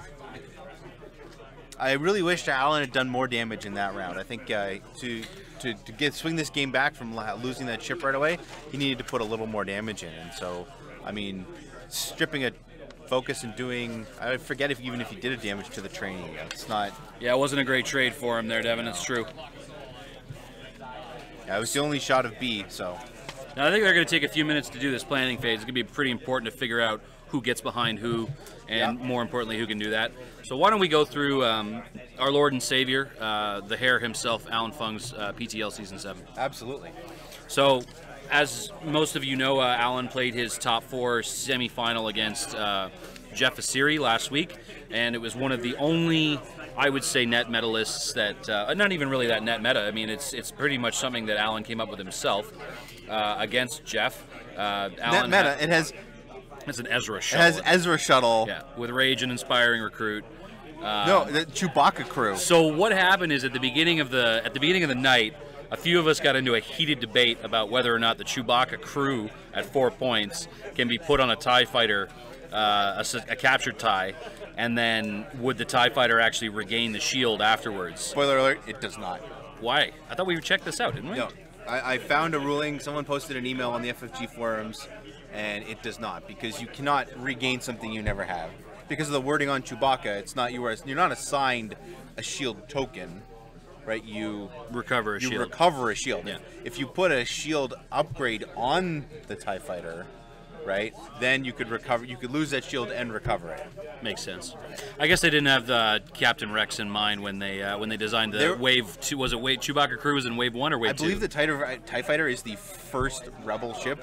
Speaker 2: I really wish Alan had done more damage in that round. I think uh, to to to get swing this game back from la- losing that ship right away, he needed to put a little more damage in. And so, I mean, stripping a focus and doing, I forget if even if he did a damage to the trainee. It's not.
Speaker 1: Yeah, it wasn't a great trade for him there, Devin. It's true.
Speaker 2: Yeah, it was the only shot of B. So,
Speaker 1: Now, I think they're going to take a few minutes to do this planning phase. It's going to be pretty important to figure out who gets behind who, and
Speaker 2: Yeah.
Speaker 1: more importantly, who can do that. So why don't we go through um, our Lord and Savior, uh, the Hare himself, Alan Fung's uh, P T L Season seven.
Speaker 2: absolutely.
Speaker 1: So, as most of you know, uh, Alan played his top four semifinal against uh, Jeff Asiri last week, and it was one of the only, I would say, net medalists that, uh, not even really that net meta. I mean, it's it's pretty much something that Alan came up with himself uh, against Jeff. Uh, Alan
Speaker 2: That meta.
Speaker 1: had-
Speaker 2: It has
Speaker 1: it's an Ezra
Speaker 2: it
Speaker 1: shuttle.
Speaker 2: has Ezra shuttle.
Speaker 1: Yeah, with Rage and Inspiring Recruit.
Speaker 2: No, the Chewbacca crew.
Speaker 1: So what happened is at the beginning of the at the beginning of the night, a few of us got into a heated debate about whether or not the Chewbacca crew at four points can be put on a TIE fighter, uh, a, s- a captured TIE, and then would the TIE fighter actually regain the shield afterwards?
Speaker 2: Spoiler alert: it does not.
Speaker 1: Why? I thought we checked this out, didn't we?
Speaker 2: No, I, I found a ruling. Someone posted an email on the F F G forums, and it does not because you cannot regain something you never have. because of the wording on Chewbacca, it's not you are you're not assigned a shield token, right? You
Speaker 1: recover a
Speaker 2: you
Speaker 1: shield.
Speaker 2: recover a shield.
Speaker 1: Yeah.
Speaker 2: If, if you put a shield upgrade on the TIE Fighter, right, then you could recover. You could lose that shield and recover it.
Speaker 1: Makes sense. I guess they didn't have the Captain Rex in mind when they uh, when they designed the
Speaker 2: They're,
Speaker 1: wave two. Was it wave Chewbacca crew was in wave one or wave
Speaker 2: I
Speaker 1: two?
Speaker 2: believe the TIE, TIE Fighter is the first Rebel ship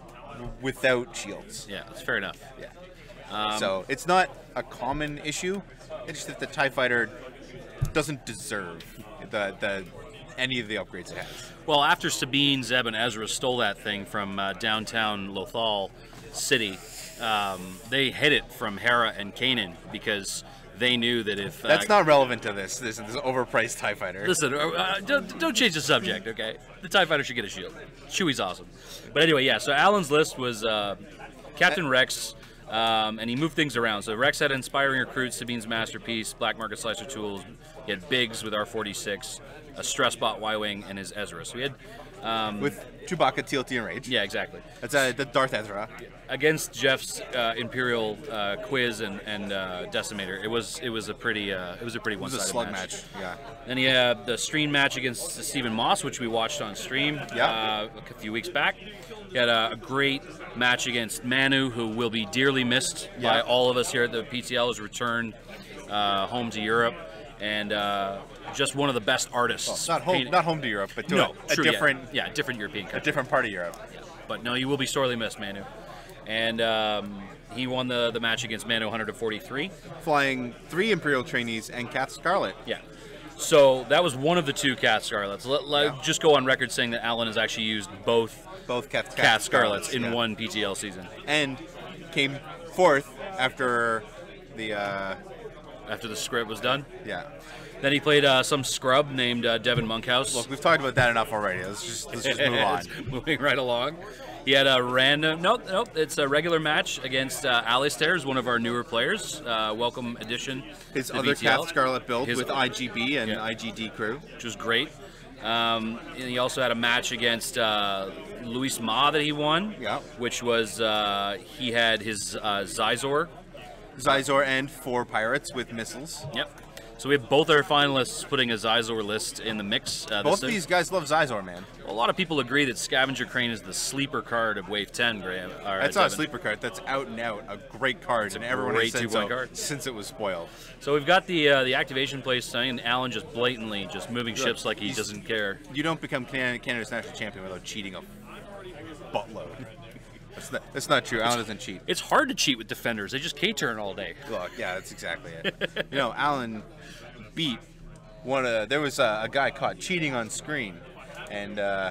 Speaker 2: without shields.
Speaker 1: Yeah, that's fair enough.
Speaker 2: Yeah.
Speaker 1: Um,
Speaker 2: so it's not a common issue. It's just that the TIE Fighter doesn't deserve the the any of the upgrades it has.
Speaker 1: Well, after Sabine, Zeb, and Ezra stole that thing from uh, downtown Lothal City, um, they hid it from Hera and Kanan because they knew that if... Uh,
Speaker 2: That's not relevant to this. This is this overpriced TIE Fighter.
Speaker 1: Listen, uh, don't, don't change the subject, okay? The TIE Fighter should get a shield. Chewie's awesome. But anyway, yeah, so Alan's list was uh, Captain Rex, um, and he moved things around. So Rex had Inspiring Recruits, Sabine's Masterpiece, Black Market Slicer Tools. He had Biggs with R forty-six, a Stressbot Y-Wing, and his Ezra. So he had... Um,
Speaker 2: with Chewbacca, T L T, and Rage.
Speaker 1: Yeah, exactly.
Speaker 2: That's uh, the Darth Ezra.
Speaker 1: Against Jeff's uh, Imperial uh, Quiz and, and uh, Decimator, it was it was a pretty uh, it was a pretty
Speaker 2: It was
Speaker 1: one-sided
Speaker 2: a slug
Speaker 1: match.
Speaker 2: match. Yeah.
Speaker 1: Then he had the stream match against Stephen Moss, which we watched on stream
Speaker 2: Yeah.
Speaker 1: uh, a few weeks back. He had a, a great match against Manu, who will be dearly missed
Speaker 2: Yeah.
Speaker 1: by all of us here at the P T L. His return uh, home to Europe, and uh, just one of the best artists.
Speaker 2: Not home,
Speaker 1: paint-
Speaker 2: not home to Europe, but to
Speaker 1: no,
Speaker 2: a, a
Speaker 1: true, yeah.
Speaker 2: different,
Speaker 1: yeah, different European
Speaker 2: a
Speaker 1: country.
Speaker 2: different part of Europe.
Speaker 1: Yeah. But no, you will be sorely missed, Manu. And um, he won the, the match against Manu one hundred forty-three.
Speaker 2: Flying three Imperial trainees and Kath Scarlet.
Speaker 1: Yeah. So that was one of the two Cat Scarlets. Let, let
Speaker 2: Yeah.
Speaker 1: just go on record saying that Alan has actually used both
Speaker 2: Both Kath,
Speaker 1: Cat Scarlets in
Speaker 2: yeah.
Speaker 1: one P T L season.
Speaker 2: And came fourth after the, uh,
Speaker 1: After the script was done.
Speaker 2: yeah.
Speaker 1: Then he played uh, some scrub named uh, Devon Monkhouse.
Speaker 2: Look, we've talked about that enough already. Let's just, let's just move on.
Speaker 1: Moving right along. He had a random, nope, nope, it's a regular match against uh, Alistair, who's one of our newer players. Uh, welcome addition.
Speaker 2: His
Speaker 1: to
Speaker 2: other
Speaker 1: V T L.
Speaker 2: Kath Scarlet build
Speaker 1: His-
Speaker 2: with I G B and
Speaker 1: Yeah.
Speaker 2: I G D crew.
Speaker 1: Which was great. Um, and he also had a match against uh, Luis Ma that he won,
Speaker 2: Yeah.
Speaker 1: which was, uh, he had his uh, Zizor.
Speaker 2: Zizor and four pirates with missiles.
Speaker 1: Yep. So we have both our finalists putting a Zizor list in the mix. Uh,
Speaker 2: Both
Speaker 1: this
Speaker 2: of these guys love Zizor, man.
Speaker 1: A lot of people agree that Scavenger Crane is the sleeper card of Wave ten, Graham. Or,
Speaker 2: That's not a
Speaker 1: Devin.
Speaker 2: sleeper card. That's out and out a great card, and everyone
Speaker 1: great
Speaker 2: has said
Speaker 1: two-point
Speaker 2: so
Speaker 1: card.
Speaker 2: since it was spoiled.
Speaker 1: So we've got the uh, the activation place sign, and Alan just blatantly just moving
Speaker 2: Look,
Speaker 1: ships like he
Speaker 2: he's-
Speaker 1: doesn't care.
Speaker 2: You don't become Can- Canada's national champion without cheating a buttload. That's not, that's not true. Alan doesn't cheat.
Speaker 1: It's hard to cheat with defenders. They just K-turn all day.
Speaker 2: Look, yeah, that's exactly it. You know, Alan beat one of. There was a, a guy caught cheating on screen, and uh,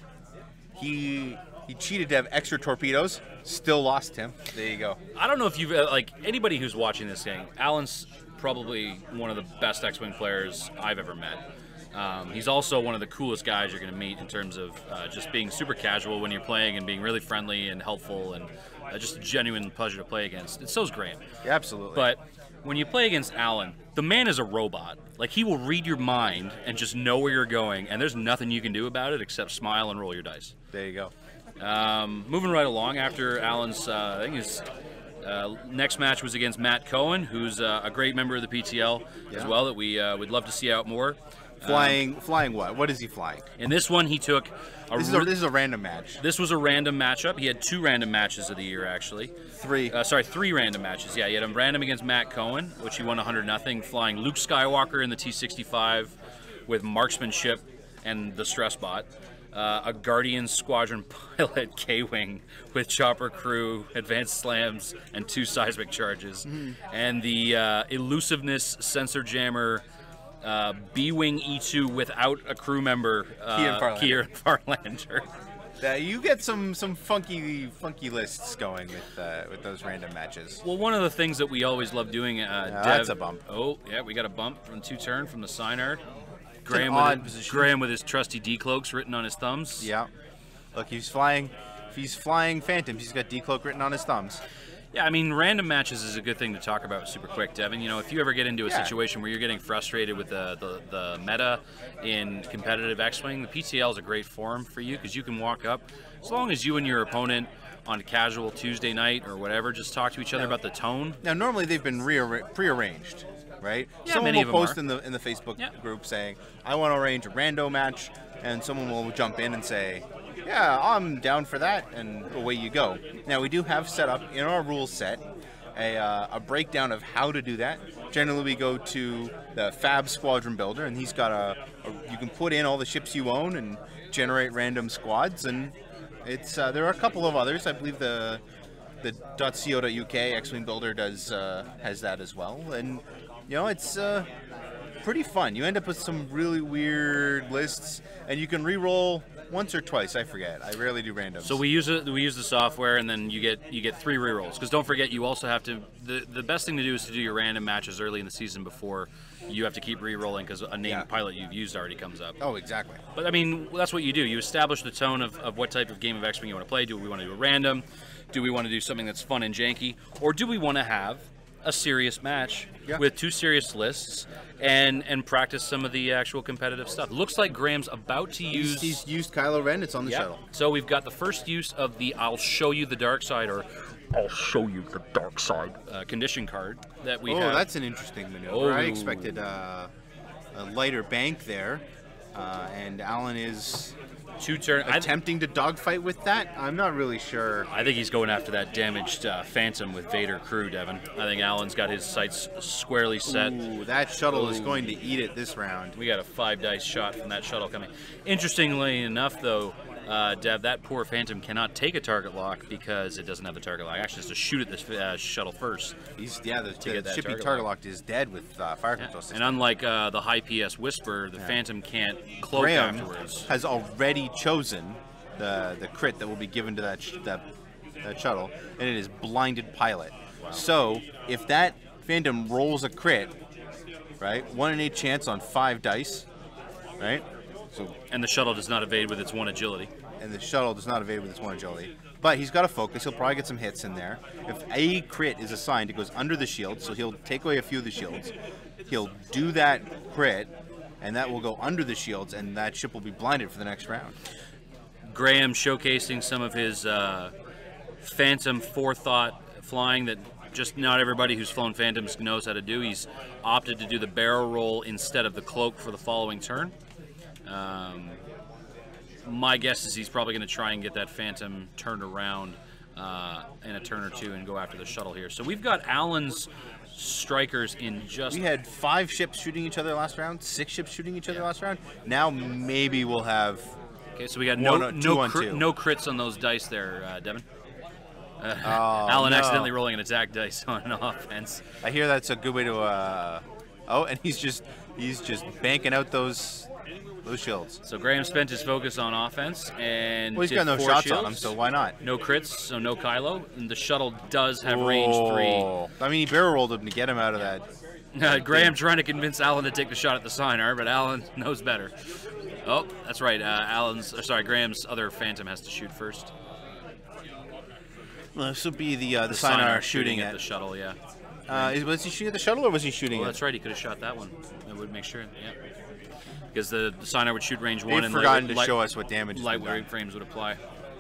Speaker 2: he he cheated to have extra torpedoes. Still lost him. There you go.
Speaker 1: I don't know if you've uh, like anybody who's watching this game. Alan's probably one of the best X-wing players I've ever met. Um, he's also one of the coolest guys you're going to meet in terms of uh, just being super casual when you're playing and being really friendly and helpful and uh, just a genuine pleasure to play against. And so's Grant.
Speaker 2: Yeah, absolutely.
Speaker 1: But when you play against Alan, the man is a robot. Like, he will read your mind and just know where you're going, and there's nothing you can do about it except smile and roll your dice.
Speaker 2: there you go.
Speaker 1: Um, moving right along, after Alan's, uh, I think his uh, next match was against Matt Cohen, who's uh, a great member of the P T L as
Speaker 2: Yeah.
Speaker 1: well, that we uh, would love to see out more.
Speaker 2: Flying, flying what? What is he flying?
Speaker 1: In this one, he took a
Speaker 2: This is a,
Speaker 1: re-
Speaker 2: this is a random match.
Speaker 1: this was a random matchup. He had two random matches of the year, actually.
Speaker 2: Three.
Speaker 1: Uh, sorry, three random matches. Yeah, he had a random against Matt Cohen, which he won one hundred nothing, flying Luke Skywalker in the T sixty-five with marksmanship and the stress bot. Uh, a Guardian Squadron pilot K-Wing with chopper crew, advanced slams, and two seismic charges.
Speaker 2: Mm-hmm.
Speaker 1: And the uh, elusiveness sensor jammer uh, B-Wing E two without a crew member, uh,
Speaker 2: Kieran Farlander.
Speaker 1: Kieran Farlander.
Speaker 2: Uh, you get some some funky funky lists going with uh, with those random matches.
Speaker 1: Well, one of the things that we always love doing, uh,
Speaker 2: Yeah,
Speaker 1: Dev,
Speaker 2: that's a bump.
Speaker 1: Oh, yeah, we got a bump from two turn from the sign art.
Speaker 2: an
Speaker 1: Graham
Speaker 2: odd
Speaker 1: with, his,
Speaker 2: position.
Speaker 1: Graham with his trusty D-cloaks written on his thumbs.
Speaker 2: Yeah. Look, he's flying. If he's flying Phantoms, he's got D-Cloak written on his thumbs.
Speaker 1: Yeah, I mean, random matches is a good thing to talk about super quick, Devin. You know, if you ever get into a
Speaker 2: Yeah.
Speaker 1: situation where you're getting frustrated with the, the, the meta in competitive X-Wing, the P T L is a great forum for you because you can walk up, as long as you and your opponent on a casual Tuesday night or whatever, just talk to each other
Speaker 2: now,
Speaker 1: about the tone.
Speaker 2: Now, normally they've been rearra- prearranged, right?
Speaker 1: Yeah,
Speaker 2: someone
Speaker 1: many
Speaker 2: will
Speaker 1: of them
Speaker 2: post
Speaker 1: are.
Speaker 2: in the in the Facebook
Speaker 1: Yeah.
Speaker 2: group saying, "I want to arrange a rando match," and someone will jump in and say, "Yeah, I'm down for that," and away you go. Now, we do have set up in our rules set a, uh, a breakdown of how to do that. Generally, we go to the Fab Squadron Builder, and he's got a, a you can put in all the ships you own and generate random squads, and it's uh, there are a couple of others. I believe the the .co.uk X-Wing Builder does uh, has that as well, and you know it's uh, pretty fun. You end up with some really weird lists, and you can re-roll once or twice. I forget. I rarely do randoms.
Speaker 1: So we use it. We use the software, and then you get you get three rerolls. Because don't forget, you also have to. The the best thing to do is to do your random matches early in the season before you have to keep re-rolling because a named
Speaker 2: Yeah.
Speaker 1: pilot you've used already comes up.
Speaker 2: Oh, exactly.
Speaker 1: But I mean, that's what you do. You establish the tone of, of what type of game of X-Wing you want to play. Do we want to do a random? Do we want to do something that's fun and janky? Or do we want to have a serious match
Speaker 2: Yeah.
Speaker 1: with two serious lists and and practice some of the actual competitive stuff? Looks like Graham's about to use...
Speaker 2: He's, he's used Kylo Ren. It's on the
Speaker 1: Yeah.
Speaker 2: shuttle.
Speaker 1: So we've got the first use of the "I'll show you the dark side" or "I'll show you the dark side" uh, condition card that we
Speaker 2: oh,
Speaker 1: have.
Speaker 2: that's an interesting maneuver.
Speaker 1: Oh.
Speaker 2: I expected uh, a lighter bank there, uh, and Alan is
Speaker 1: two turn. I, th-
Speaker 2: attempting to dogfight with that. I'm not really sure.
Speaker 1: I think he's going after that damaged uh, Phantom with Vader crew, Devon. I think Alan's got his sights squarely set.
Speaker 2: Ooh, that shuttle is
Speaker 1: Ooh.
Speaker 2: going to eat it this round.
Speaker 1: We got a five dice shot from that shuttle coming. Interestingly enough, though, uh, Dev, that poor Phantom cannot take a target lock because it doesn't have the target lock. Actually, it's to shoot at this uh, shuttle first.
Speaker 2: He's yeah, the, the
Speaker 1: get that
Speaker 2: shippy
Speaker 1: target
Speaker 2: target
Speaker 1: lock.
Speaker 2: locked is dead with uh, fire control system.
Speaker 1: And unlike uh, the high P S Whisper, the
Speaker 2: Yeah.
Speaker 1: Phantom can't cloak
Speaker 2: Graham
Speaker 1: afterwards.
Speaker 2: has already chosen the the crit that will be given to that sh- that, that shuttle, and it is blinded pilot. So if that Phantom rolls a crit, right, one in eight chance on five dice, right? So
Speaker 1: And the shuttle does not evade with its one agility.
Speaker 2: and the shuttle does not evade with its one agility. But he's got to focus. He'll probably get some hits in there. If a crit is assigned, it goes under the shield, so he'll take away a few of the shields. He'll do that crit, and that will go under the shields, and that ship will be blinded for the next round.
Speaker 1: Graham showcasing some of his uh, Phantom forethought flying that just not everybody who's flown Phantoms knows how to do. He's opted to do the barrel roll instead of the cloak for the following turn. Um, my guess is he's probably going to try and get that Phantom turned around uh, in a turn or two and go after the shuttle here. So we've got Alan's strikers in just...
Speaker 2: We had five ships shooting each other last round, six ships shooting each other
Speaker 1: Yeah.
Speaker 2: last round. Now maybe we'll have...
Speaker 1: Okay, so we got
Speaker 2: One
Speaker 1: no
Speaker 2: on-
Speaker 1: no,
Speaker 2: two on
Speaker 1: cri-
Speaker 2: two.
Speaker 1: no crits on those dice there, uh, Devon. Uh,
Speaker 2: Oh,
Speaker 1: Alan
Speaker 2: no.
Speaker 1: accidentally rolling an attack dice on an offense.
Speaker 2: I hear that's a good way to... Uh, oh, and he's just he's just banking out those those shields.
Speaker 1: So Graham spent his focus on offense and
Speaker 2: Well, he's
Speaker 1: did
Speaker 2: got no
Speaker 1: four
Speaker 2: shots
Speaker 1: shields.
Speaker 2: on him, so why not?
Speaker 1: No crits, so no Kylo. And the shuttle does have range
Speaker 2: Oh. I mean, he barrel rolled him to get him out of that.
Speaker 1: three. Uh, Graham trying to convince Alan to take the shot at the Sinar, but Alan knows better. Oh, that's right. Uh, Alan's, or sorry, Graham's other Phantom has to shoot first.
Speaker 2: Well, this would be the uh, the,
Speaker 1: The
Speaker 2: Sinar shooting
Speaker 1: at
Speaker 2: at.
Speaker 1: the shuttle, yeah.
Speaker 2: Uh, is, was he shooting at the shuttle or was he shooting
Speaker 1: Oh,
Speaker 2: at?
Speaker 1: that's right. He could have shot that one. That would make sure. Yeah. Because the, the Sinar would shoot range one,
Speaker 2: They've
Speaker 1: and
Speaker 2: forgotten
Speaker 1: light,
Speaker 2: to show us what damage. has been
Speaker 1: lightweight
Speaker 2: done.
Speaker 1: frames would apply.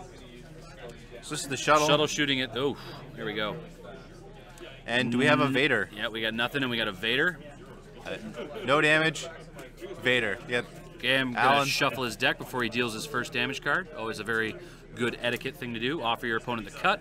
Speaker 2: So this is the shuttle.
Speaker 1: Shuttle shooting it. Oh, here we go.
Speaker 2: And do we have a Vader?
Speaker 1: Yeah, we got nothing, and we got a Vader.
Speaker 2: Uh, no damage. Vader. Yep.
Speaker 1: Okay, I'm gonna
Speaker 2: Alan.
Speaker 1: shuffle his deck before he deals his first damage card. Always a very good etiquette thing to do. Offer your opponent the cut.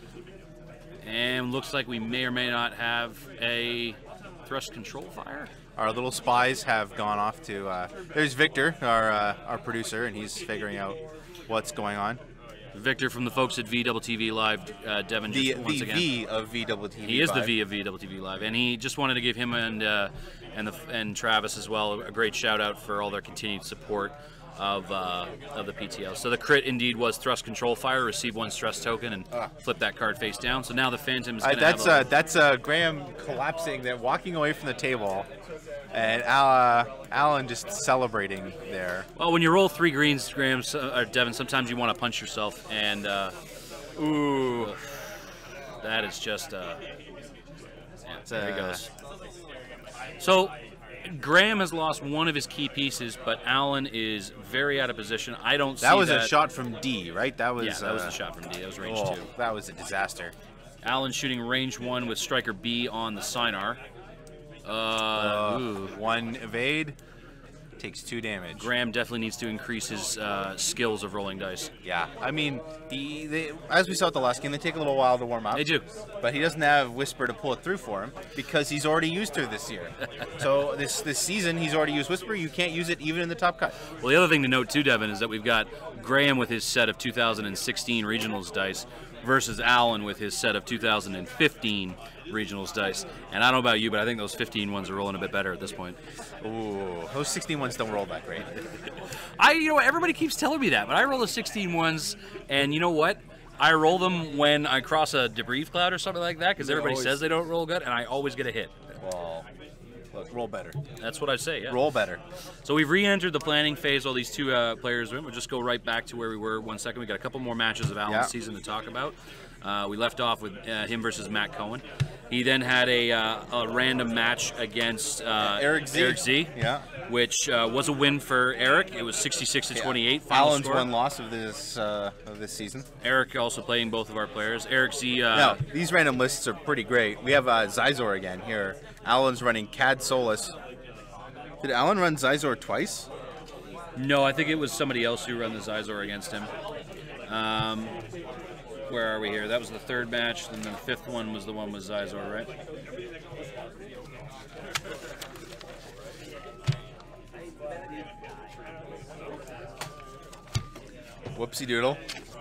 Speaker 1: And looks like we may or may not have a thrust control fire.
Speaker 2: Our little spies have gone off to. Uh, there's Victor, our uh, our producer, and he's figuring out what's going on.
Speaker 1: Victor from the folks at V T V Live, uh, Devon,
Speaker 2: The
Speaker 1: just once
Speaker 2: the
Speaker 1: again.
Speaker 2: V of V W T V.
Speaker 1: He is the V of V T V Live, and he just wanted to give him and uh, and the and Travis as well a great shout out for all their continued support of uh, of the P T L. So the crit indeed was thrust control fire. Receive one stress token and
Speaker 2: Ah.
Speaker 1: flip that card face down. So now the Phantom's
Speaker 2: Uh,
Speaker 1: gonna
Speaker 2: that's
Speaker 1: have a,
Speaker 2: uh, that's uh, Graham collapsing, then walking away from the table, and uh, Alan just celebrating there.
Speaker 1: well, when you roll three greens, Graham uh, or Devon, sometimes you want to punch yourself, and uh, ooh, that is just uh, Yeah, there he goes. So Graham has lost one of his key pieces, but Allen is very out of position. I don't see
Speaker 2: that. Was
Speaker 1: that.
Speaker 2: a shot from D, right? That was.
Speaker 1: Yeah, that
Speaker 2: uh,
Speaker 1: was a shot from D. That was range
Speaker 2: oh,
Speaker 1: two.
Speaker 2: That was a disaster.
Speaker 1: Allen shooting range one with striker B on the Sinar. Uh,
Speaker 2: uh,
Speaker 1: ooh.
Speaker 2: One evade. Takes two damage.
Speaker 1: Graham definitely needs to increase his uh, skills of rolling dice.
Speaker 2: Yeah, I mean, he, they, as we saw at the last game, they take a little while to warm up.
Speaker 1: They do.
Speaker 2: But he doesn't have Whisper to pull it through for him because he's already used her this year. So this this season, he's already used Whisper. You can't use it even in the top cut.
Speaker 1: Well, the other thing to note too, Devin, is that we've got Graham with his set of two thousand sixteen regionals dice versus Allen with his set of two thousand fifteen regionals dice. And I don't know about you, but I think those fifteen ones are rolling a bit better at this point.
Speaker 2: Ooh, those sixteen ones don't roll that great.
Speaker 1: I, you know, everybody keeps telling me that, but I roll the sixteen ones, and you know what? I roll them when I cross a debris cloud or something like that, because everybody
Speaker 2: always,
Speaker 1: says they don't roll good, and I always get a hit.
Speaker 2: Well, look, roll better.
Speaker 1: That's what I say, yeah.
Speaker 2: Roll better.
Speaker 1: So we've re-entered the planning phase while these two uh, players went. We'll just go right back to where we were one second. We got a couple more matches of Allen's
Speaker 2: yeah.
Speaker 1: season to talk about. Uh, we left off with uh, him versus Matt Cohen. He then had a, uh, a random match against uh,
Speaker 2: Eric Z.
Speaker 1: Eric Z,
Speaker 2: yeah.
Speaker 1: which uh, was a win for Eric. It was sixty-six to twenty-eight.
Speaker 2: Yeah.
Speaker 1: Final
Speaker 2: Allen's
Speaker 1: score.
Speaker 2: one loss of this uh, of this season.
Speaker 1: Eric also playing both of our players. Eric Z. Uh,
Speaker 2: no, these random lists are pretty great. We have uh, Zizor again here. Allen's running Cad Solus. Did Allen run Zizor twice?
Speaker 1: No, I think it was somebody else who ran the Zizor against him. Um, where are we here? That was the third match, and then the fifth one was the one with Zizor, right?
Speaker 2: Whoopsie doodle.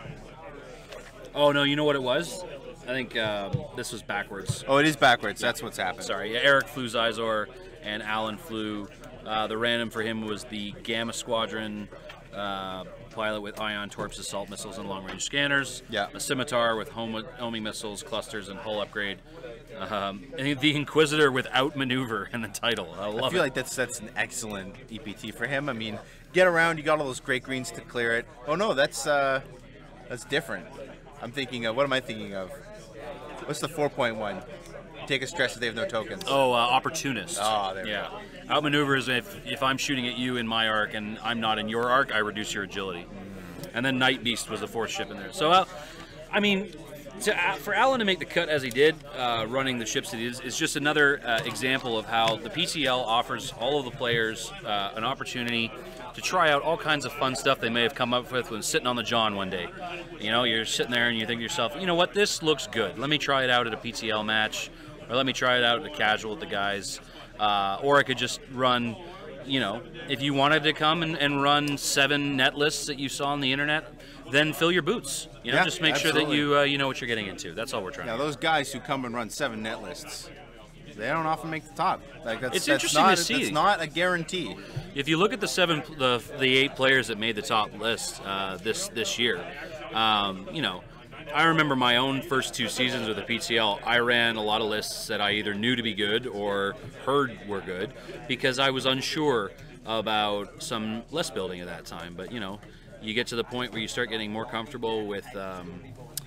Speaker 1: Oh, no, you know what it was? I think um, this was backwards.
Speaker 2: Oh, it is backwards. That's what's happened.
Speaker 1: Sorry, yeah, Eric flew Zizor, and Allen flew. Uh, the random for him was the Gamma Squadron uh, pilot with ion torps, assault missiles, and long-range scanners.
Speaker 2: Yeah.
Speaker 1: A scimitar with home homing missiles, clusters, and hull upgrade. Um, and the Inquisitor with outmaneuver in the title. I love it.
Speaker 2: I feel like that's that's an excellent E P T for him. I mean, get around. You got all those great greens to clear it. Oh no, that's uh, that's different. I'm thinking of what am I thinking of? What's the four point one? Take a stretch if they have no tokens.
Speaker 1: Oh, uh, opportunist.
Speaker 2: Oh, there we
Speaker 1: yeah. Outmaneuver is if if I'm shooting at you in my arc and I'm not in your arc, I reduce your agility. Mm. And then Night Beast was the fourth ship in there. So, uh, I mean, to, uh, for Allen to make the cut as he did, uh, running the ships that he is, is just another uh, example of how the P T L offers all of the players uh, an opportunity to try out all kinds of fun stuff they may have come up with when sitting on the John one day. You know, you're sitting there and you think to yourself, you know what, this looks good. Let me try it out at a P T L match, or let me try it out at a casual with the guys. Uh, or I could just run, you know, if you wanted to come and, and run seven net lists that you saw on the internet, then fill your boots. You know,
Speaker 2: yeah,
Speaker 1: just make
Speaker 2: absolutely.
Speaker 1: sure that you uh, you know what you're getting into. That's all we're trying
Speaker 2: now,
Speaker 1: to do.
Speaker 2: Those guys who come and run seven net lists, they don't often make the top. Like that's,
Speaker 1: It's
Speaker 2: that's
Speaker 1: interesting
Speaker 2: not,
Speaker 1: to see.
Speaker 2: That's not a guarantee.
Speaker 1: If you look at the seven, the the eight players that made the top list uh, this this year, um, you know, I remember my own first two seasons with the P T L. I ran a lot of lists that I either knew to be good or heard were good because I was unsure about some list building at that time. But you know, you get to the point where you start getting more comfortable with um,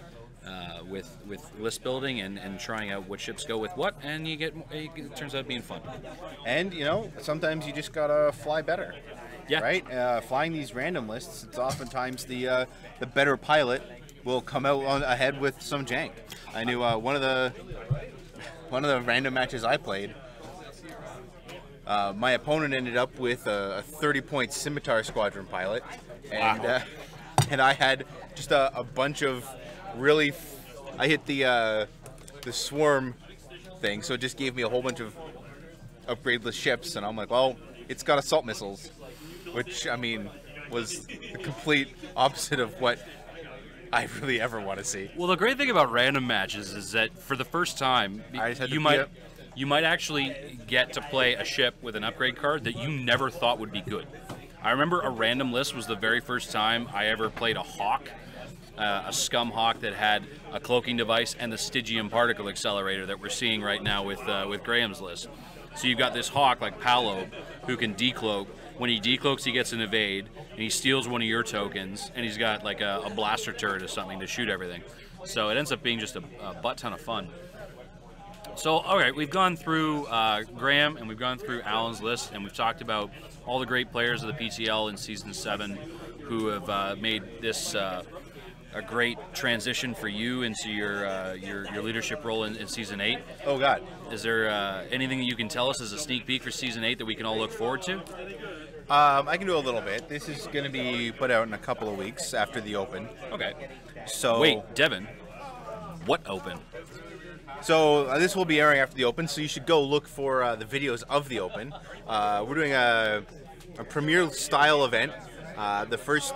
Speaker 1: uh, with with list building and, and trying out what ships go with what, and you get it turns out being fun.
Speaker 2: And you know, sometimes you just gotta fly better.
Speaker 1: Yeah.
Speaker 2: Right. Uh, flying these random lists, it's oftentimes the uh, the better pilot will come out on ahead with some jank. I knew uh, one of the one of the random matches I played. Uh, my opponent ended up with a thirty-point Scimitar Squadron pilot, and
Speaker 1: Wow.
Speaker 2: uh, and I had just a, a bunch of really. F- I hit the uh, the swarm thing, so it just gave me a whole bunch of upgradeless ships, and I'm like, well, it's got assault missiles, which I mean was the complete opposite of what I really ever want to see.
Speaker 1: Well, the great thing about random matches is that for the first time,
Speaker 2: I just had to
Speaker 1: you
Speaker 2: be
Speaker 1: might
Speaker 2: a-
Speaker 1: you might actually get to play a ship with an upgrade card that you never thought would be good. I remember a random list was the very first time I ever played a Hawk, uh, a Scum Hawk that had a cloaking device and the Stygian particle accelerator that we're seeing right now with uh, with Graham's list. So you've got this Hawk like Palo who can decloak. When he decloaks, he gets an evade, and he steals one of your tokens, and he's got like a, a blaster turret or something to shoot everything. So it ends up being just a, a butt ton of fun. So, all right, we've gone through uh, Graham and we've gone through Alan's list, and we've talked about all the great players of the P T L in Season seven who have uh, made this uh, a great transition for you into your uh, your, your leadership role in, in Season eight.
Speaker 2: Oh, God.
Speaker 1: Is there uh, anything that you can tell us as a sneak peek for Season eight that we can all look forward to?
Speaker 2: Um, I can do a little bit. This is going to be put out in a couple of weeks after the Open.
Speaker 1: Okay.
Speaker 2: So
Speaker 1: Wait, Devon, what Open?
Speaker 2: So uh, this will be airing after the Open, so you should go look for uh, the videos of the Open. Uh, we're doing a, a premiere style event, uh, the first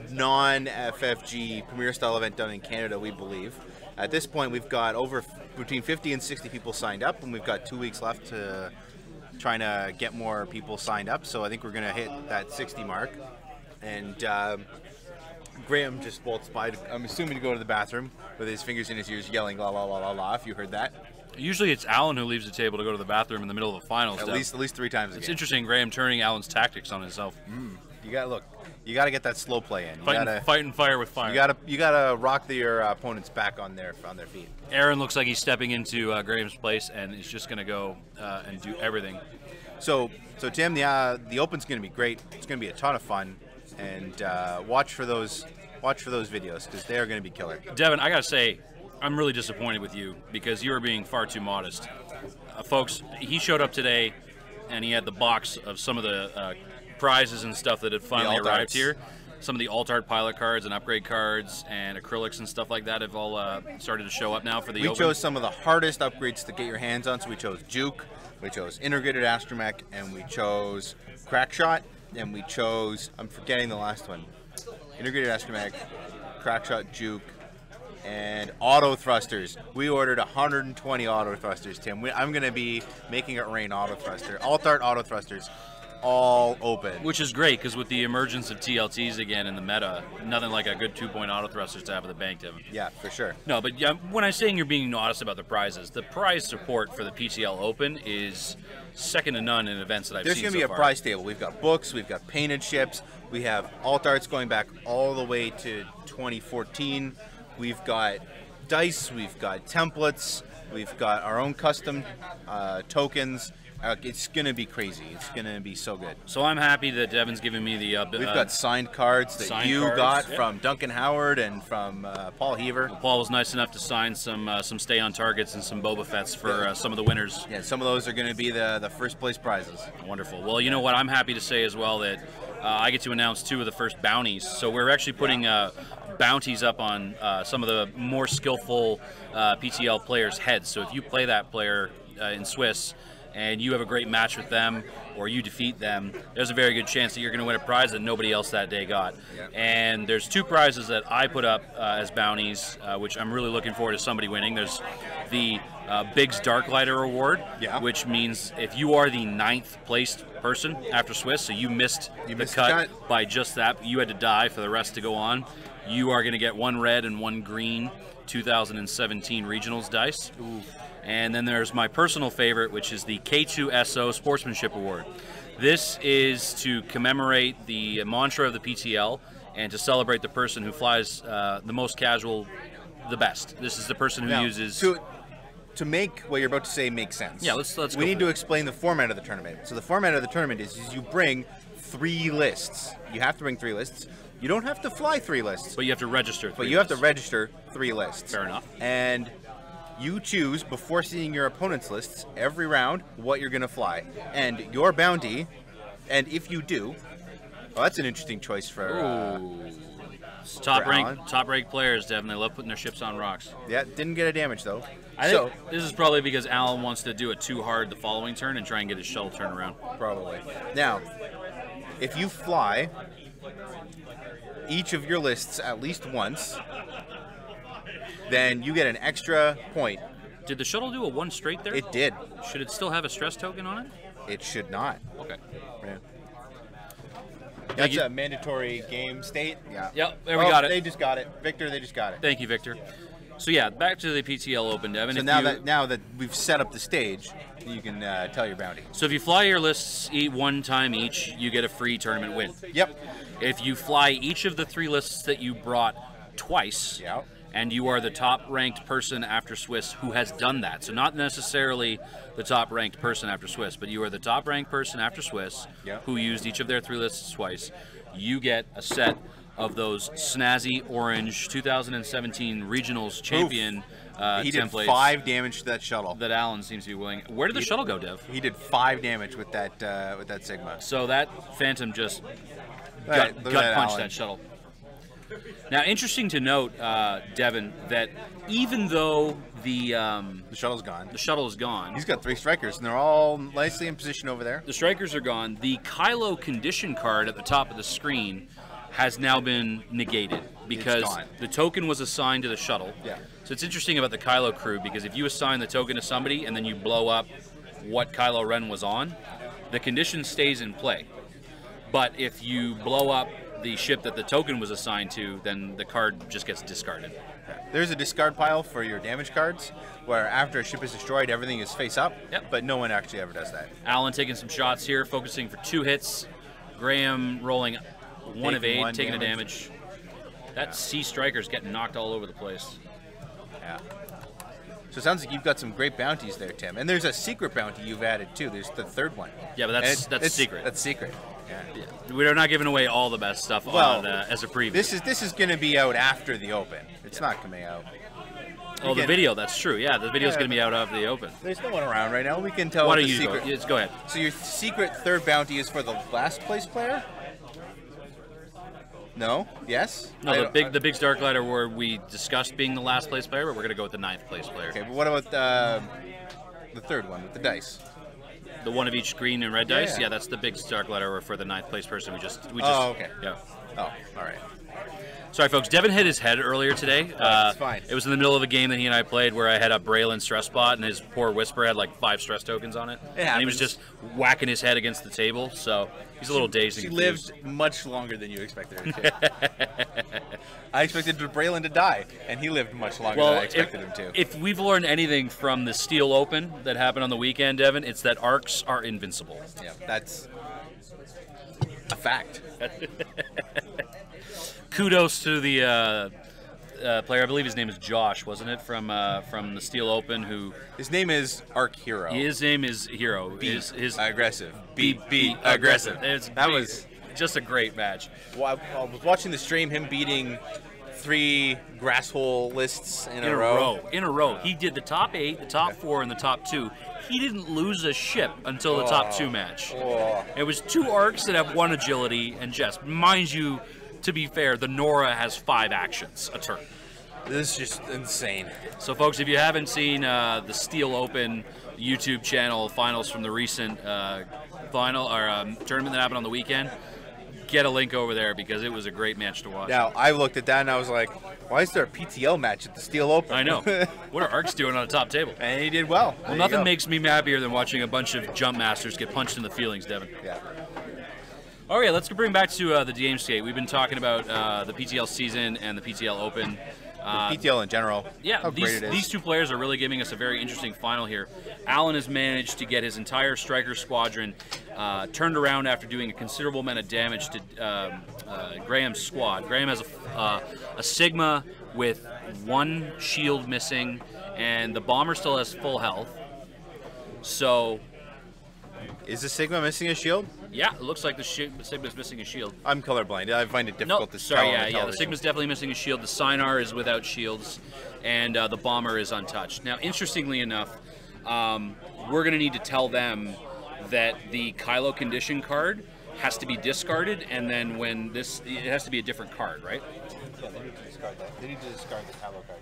Speaker 2: non-F F G premiere style event done in Canada, we believe. At this point, we've got over between fifty and sixty people signed up, and we've got two weeks left to trying to get more people signed up. So I think we're going to hit that sixty mark. And uh, Graham just waltzed by, to, I'm assuming to go to the bathroom, with his fingers in his ears yelling la la la la la, if you heard that.
Speaker 1: Usually it's Alan who leaves the table to go to the bathroom in the middle of the finals.
Speaker 2: At least at least three times a
Speaker 1: It's
Speaker 2: game.
Speaker 1: interesting, Graham turning Alan's tactics on himself.
Speaker 2: Mm. You got to look. You got to get that slow play in. You
Speaker 1: Fighting,
Speaker 2: gotta,
Speaker 1: fighting fire with fire.
Speaker 2: You got to you got to rock the, your uh, opponents back on their on their feet.
Speaker 1: Aaron looks like he's stepping into uh, Graham's place and is just going to go uh, and do everything.
Speaker 2: So so Tim, the uh, the Open's going to be great. It's going to be a ton of fun, and uh, watch for those watch for those videos because they are going to be killer.
Speaker 1: Devon, I got to say, I'm really disappointed with you because you are being far too modest. Uh, folks, he showed up today and he had the box of some of the uh, prizes and stuff that had finally arrived here. Some of the alt art pilot cards and upgrade cards and acrylics and stuff like that have all uh, started to show up now for the
Speaker 2: We
Speaker 1: Open.
Speaker 2: chose some of the hardest upgrades to get your hands on, so we chose Juke, we chose Integrated Astromech, and we chose Crackshot, and we chose, I'm forgetting the last one, Integrated Astromech, Crackshot, Juke, and auto thrusters. We ordered one hundred twenty auto thrusters, Tim. We, I'm going to be making it rain auto thruster, alt art auto thrusters. All open.
Speaker 1: Which is great, because with the emergence of T L Ts again in the meta, nothing like a good two-point auto thrusters to have in the bank, Devon.
Speaker 2: Yeah, for sure.
Speaker 1: No, but yeah, when I'm saying you're being honest about the prizes, the prize support for the P T L Open is second to none in events that I've
Speaker 2: There's
Speaker 1: seen
Speaker 2: going to be
Speaker 1: so
Speaker 2: a
Speaker 1: far.
Speaker 2: prize table. We've got books, we've got painted ships, we have alt arts going back all the way to twenty fourteen. We've got dice, we've got templates, we've got our own custom uh, tokens. Uh, it's going to be crazy. It's going to be so good.
Speaker 1: So I'm happy that Devon's giving me the... Uh,
Speaker 2: We've
Speaker 1: uh,
Speaker 2: got signed cards that
Speaker 1: signed
Speaker 2: you
Speaker 1: cards,
Speaker 2: got
Speaker 1: yeah.
Speaker 2: from Duncan Howard and from uh, Paul Heaver.
Speaker 1: Paul was nice enough to sign some uh, some stay on targets and some Boba Fett's for uh, some of the winners.
Speaker 2: Yeah, some of those are going to be the, the first place prizes.
Speaker 1: Wonderful. Well, you know what? I'm happy to say as well that uh, I get to announce two of the first bounties. So we're actually putting uh, bounties up on uh, some of the more skillful uh, P T L players' heads. So if you play that player uh, in Swiss and you have a great match with them or you defeat them, there's a very good chance that you're going to win a prize that nobody else that day got.
Speaker 2: Yeah.
Speaker 1: And there's two prizes that I put up uh, as bounties, uh, which I'm really looking forward to somebody winning. There's the uh, Biggs Darklighter Award,
Speaker 2: yeah.
Speaker 1: which means if you are the ninth placed person after Swiss, so you missed
Speaker 2: You
Speaker 1: the
Speaker 2: missed
Speaker 1: cut,
Speaker 2: the cut
Speaker 1: by just that, you had to die for the rest to go on, you are going to get one red and one green two thousand seventeen Regionals dice.
Speaker 2: Ooh.
Speaker 1: And then there's my personal favorite, which is the K two S O Sportsmanship Award. This is to commemorate the mantra of the P T L and to celebrate the person who flies uh, the most casual the best. This is the person who
Speaker 2: Now,
Speaker 1: uses...
Speaker 2: To, to make what you're about to say make sense.
Speaker 1: Yeah, let's let's
Speaker 2: We
Speaker 1: go
Speaker 2: need
Speaker 1: for
Speaker 2: to
Speaker 1: it.
Speaker 2: explain the format of the tournament. So the format of the tournament is, is you bring three lists. You have to bring three lists. You don't have to fly three lists,
Speaker 1: But you have to register.
Speaker 2: but
Speaker 1: three
Speaker 2: you have to
Speaker 1: lists.
Speaker 2: register three lists.
Speaker 1: Fair enough.
Speaker 2: And you choose, before seeing your opponent's lists, every round, what you're going to fly. And your bounty, and if you do, well, that's an interesting choice for... Uh,
Speaker 1: It's top
Speaker 2: for
Speaker 1: rank,
Speaker 2: Alan.
Speaker 1: top rank players, Devon. They love putting their ships on rocks.
Speaker 2: yeah, didn't get a damage, though.
Speaker 1: I
Speaker 2: so,
Speaker 1: think this is probably because Alan wants to do it too hard the following turn and try and get his shuttle turned around.
Speaker 2: probably. Now, if you fly each of your lists at least once, then you get an extra point.
Speaker 1: Did the shuttle do a one straight there?
Speaker 2: It did.
Speaker 1: Should it still have a stress token on it?
Speaker 2: It should not.
Speaker 1: Okay.
Speaker 2: Yeah.
Speaker 1: Thank
Speaker 2: That's
Speaker 1: you.
Speaker 2: a mandatory game state. Yeah.
Speaker 1: Yep, there we
Speaker 2: Oh,
Speaker 1: got it.
Speaker 2: They just got it. Victor, they just got it.
Speaker 1: Thank you, Victor. So yeah, back to the P T L Open, Devon.
Speaker 2: So
Speaker 1: If
Speaker 2: now
Speaker 1: you-
Speaker 2: that now that we've set up the stage, you can uh, tell your bounty.
Speaker 1: So if you fly your lists e- one time each, you get a free tournament win.
Speaker 2: Yep.
Speaker 1: If you fly each of the three lists that you brought twice,
Speaker 2: Yeah.
Speaker 1: and you are the top-ranked person after Swiss who has done that. So not necessarily the top-ranked person after Swiss, but you are the top-ranked person after Swiss
Speaker 2: yep.
Speaker 1: who used each of their three lists twice. You get a set of those snazzy orange two thousand seventeen Regionals champion uh,
Speaker 2: he did
Speaker 1: templates
Speaker 2: five damage to that shuttle.
Speaker 1: that Alan seems to be willing. Where did the
Speaker 2: he,
Speaker 1: shuttle go, Dev?
Speaker 2: He did five damage with that uh, with that Sigma.
Speaker 1: So that Phantom just gut,
Speaker 2: Right,
Speaker 1: gut
Speaker 2: that,
Speaker 1: punched
Speaker 2: Alan.
Speaker 1: that shuttle. Now, interesting to note, uh, Devon, that even though the um,
Speaker 2: The shuttle's gone.
Speaker 1: the shuttle is gone,
Speaker 2: He's got three strikers, and they're all nicely in position over there.
Speaker 1: the strikers are gone, the Kylo condition card at the top of the screen has now been negated because
Speaker 2: gone.
Speaker 1: the token was assigned to the shuttle.
Speaker 2: Yeah.
Speaker 1: So it's interesting about the Kylo crew because if you assign the token to somebody and then you blow up what Kylo Ren was on, the condition stays in play. But if you blow up the ship that the token was assigned to, then the card just gets discarded.
Speaker 2: There's a discard pile for your damage cards, where after a ship is destroyed, everything is face up.
Speaker 1: Yep.
Speaker 2: But no one actually ever does that.
Speaker 1: Alan taking some shots here, focusing for two hits. Graham rolling one of
Speaker 2: Taking
Speaker 1: eight,
Speaker 2: one
Speaker 1: taking a
Speaker 2: damage.
Speaker 1: damage. That
Speaker 2: Yeah.
Speaker 1: Sea Striker's getting knocked all over the place.
Speaker 2: Yeah. So it sounds like you've got some great bounties there, Tim. And there's a secret bounty you've added too. There's the third one.
Speaker 1: Yeah, but
Speaker 2: And
Speaker 1: that's
Speaker 2: it-
Speaker 1: that's
Speaker 2: it's-
Speaker 1: secret.
Speaker 2: That's secret. Yeah.
Speaker 1: Yeah. We're not giving away all the best stuff
Speaker 2: Well,
Speaker 1: on uh, as a preview.
Speaker 2: This is this is going to be out after the open. It's not coming out.
Speaker 1: oh, the
Speaker 2: can-
Speaker 1: video, that's true. Yeah, the video's
Speaker 2: Yeah.
Speaker 1: going to be out of the open.
Speaker 2: There's no one around right now. We can tell
Speaker 1: Why
Speaker 2: what
Speaker 1: don't
Speaker 2: the
Speaker 1: you
Speaker 2: secret.
Speaker 1: go? Yes, go ahead.
Speaker 2: So your secret third bounty is for the last place player? No? Yes?
Speaker 1: No,
Speaker 2: I
Speaker 1: the
Speaker 2: don't-
Speaker 1: big the big Dark Glider where we discussed being the last place player, but we're going to go with the ninth place player.
Speaker 2: Okay, but what about the, the third one with the dice?
Speaker 1: The one of each green and red
Speaker 2: Yeah,
Speaker 1: dice.
Speaker 2: yeah.
Speaker 1: Yeah, that's the big Dark Glider for the ninth place person. We just we just
Speaker 2: Oh, okay.
Speaker 1: yeah.
Speaker 2: Oh, all right.
Speaker 1: Sorry, folks. Devin hit his head earlier today. Uh,
Speaker 2: it's fine.
Speaker 1: It was in the middle of a game that he and I played where I had a Braylon stress spot, and his poor Whisper had like five stress tokens on it.
Speaker 2: It
Speaker 1: and he was
Speaker 2: happens.
Speaker 1: just whacking his head against the table, so he's a little dazed.
Speaker 2: She
Speaker 1: and confused.
Speaker 2: lived much longer than you expected her to. I expected Braylon to die, and he lived much longer
Speaker 1: Well,
Speaker 2: than I
Speaker 1: if,
Speaker 2: expected him to.
Speaker 1: if we've learned anything from the Steel Open that happened on the weekend, Devin, it's that arcs are invincible.
Speaker 2: Yeah, that's a fact.
Speaker 1: Kudos to the uh, uh, player. I believe his name is Josh, wasn't it, from uh, from the Steel Open? Who
Speaker 2: His name is Arc Hero.
Speaker 1: his name is Hero.
Speaker 2: Be
Speaker 1: His his
Speaker 2: aggressive.
Speaker 1: be
Speaker 2: Be,
Speaker 1: be
Speaker 2: be
Speaker 1: aggressive.
Speaker 2: aggressive.
Speaker 1: It's
Speaker 2: That
Speaker 1: be-
Speaker 2: was.
Speaker 1: just a great match.
Speaker 2: Well, I, I was watching the stream, him beating three grass hole lists in,
Speaker 1: In a row. In a row. He did the top eight, the top four, and the top two. He didn't lose a ship until the top two match.
Speaker 2: Oh.
Speaker 1: It was two arcs that have one agility and Jess. Mind you, to be fair, the Nora has five actions a turn.
Speaker 2: This is just insane.
Speaker 1: So, folks, if you haven't seen uh, the Steel Open YouTube channel finals from the recent uh, final or um, tournament that happened on the weekend, get a link over there because it was a great match to watch.
Speaker 2: Now, I looked at that and I was like, why is there a P T L match at the Steel Open?
Speaker 1: I know. What are arcs doing on the top table?
Speaker 2: And he did well.
Speaker 1: Well, nothing makes me happier than watching a bunch of jump masters get punched in the feelings, Devin.
Speaker 2: Yeah.
Speaker 1: All right, let's bring back to uh, the game skate. We've been talking about uh, the P T L season and the P T L Open. Uh,
Speaker 2: P T L in general.
Speaker 1: yeah,
Speaker 2: how
Speaker 1: these,
Speaker 2: great it is.
Speaker 1: these two players are really giving us a very interesting final here. Alan has managed to get his entire striker squadron uh, turned around after doing a considerable amount of damage to um, uh, Graham's squad. Graham has a, uh, a Sigma with one shield missing, and the bomber still has full health. So,
Speaker 2: Is the Sigma missing a shield?
Speaker 1: yeah, it looks like the shi- Sigma's missing a shield.
Speaker 2: I'm colorblind. I find it
Speaker 1: No,
Speaker 2: difficult to
Speaker 1: sorry,
Speaker 2: tell on
Speaker 1: yeah,
Speaker 2: the
Speaker 1: yeah. The
Speaker 2: television.
Speaker 1: Sigma's definitely missing a shield. The Sinar is without shields, and uh, the Bomber is untouched. Now, interestingly enough, um, we're going to need to tell them that the Kylo condition card has to be discarded, and then when this, it has to be a different card, right?
Speaker 2: Yeah, they need to discard that. They need to discard the Kylo card.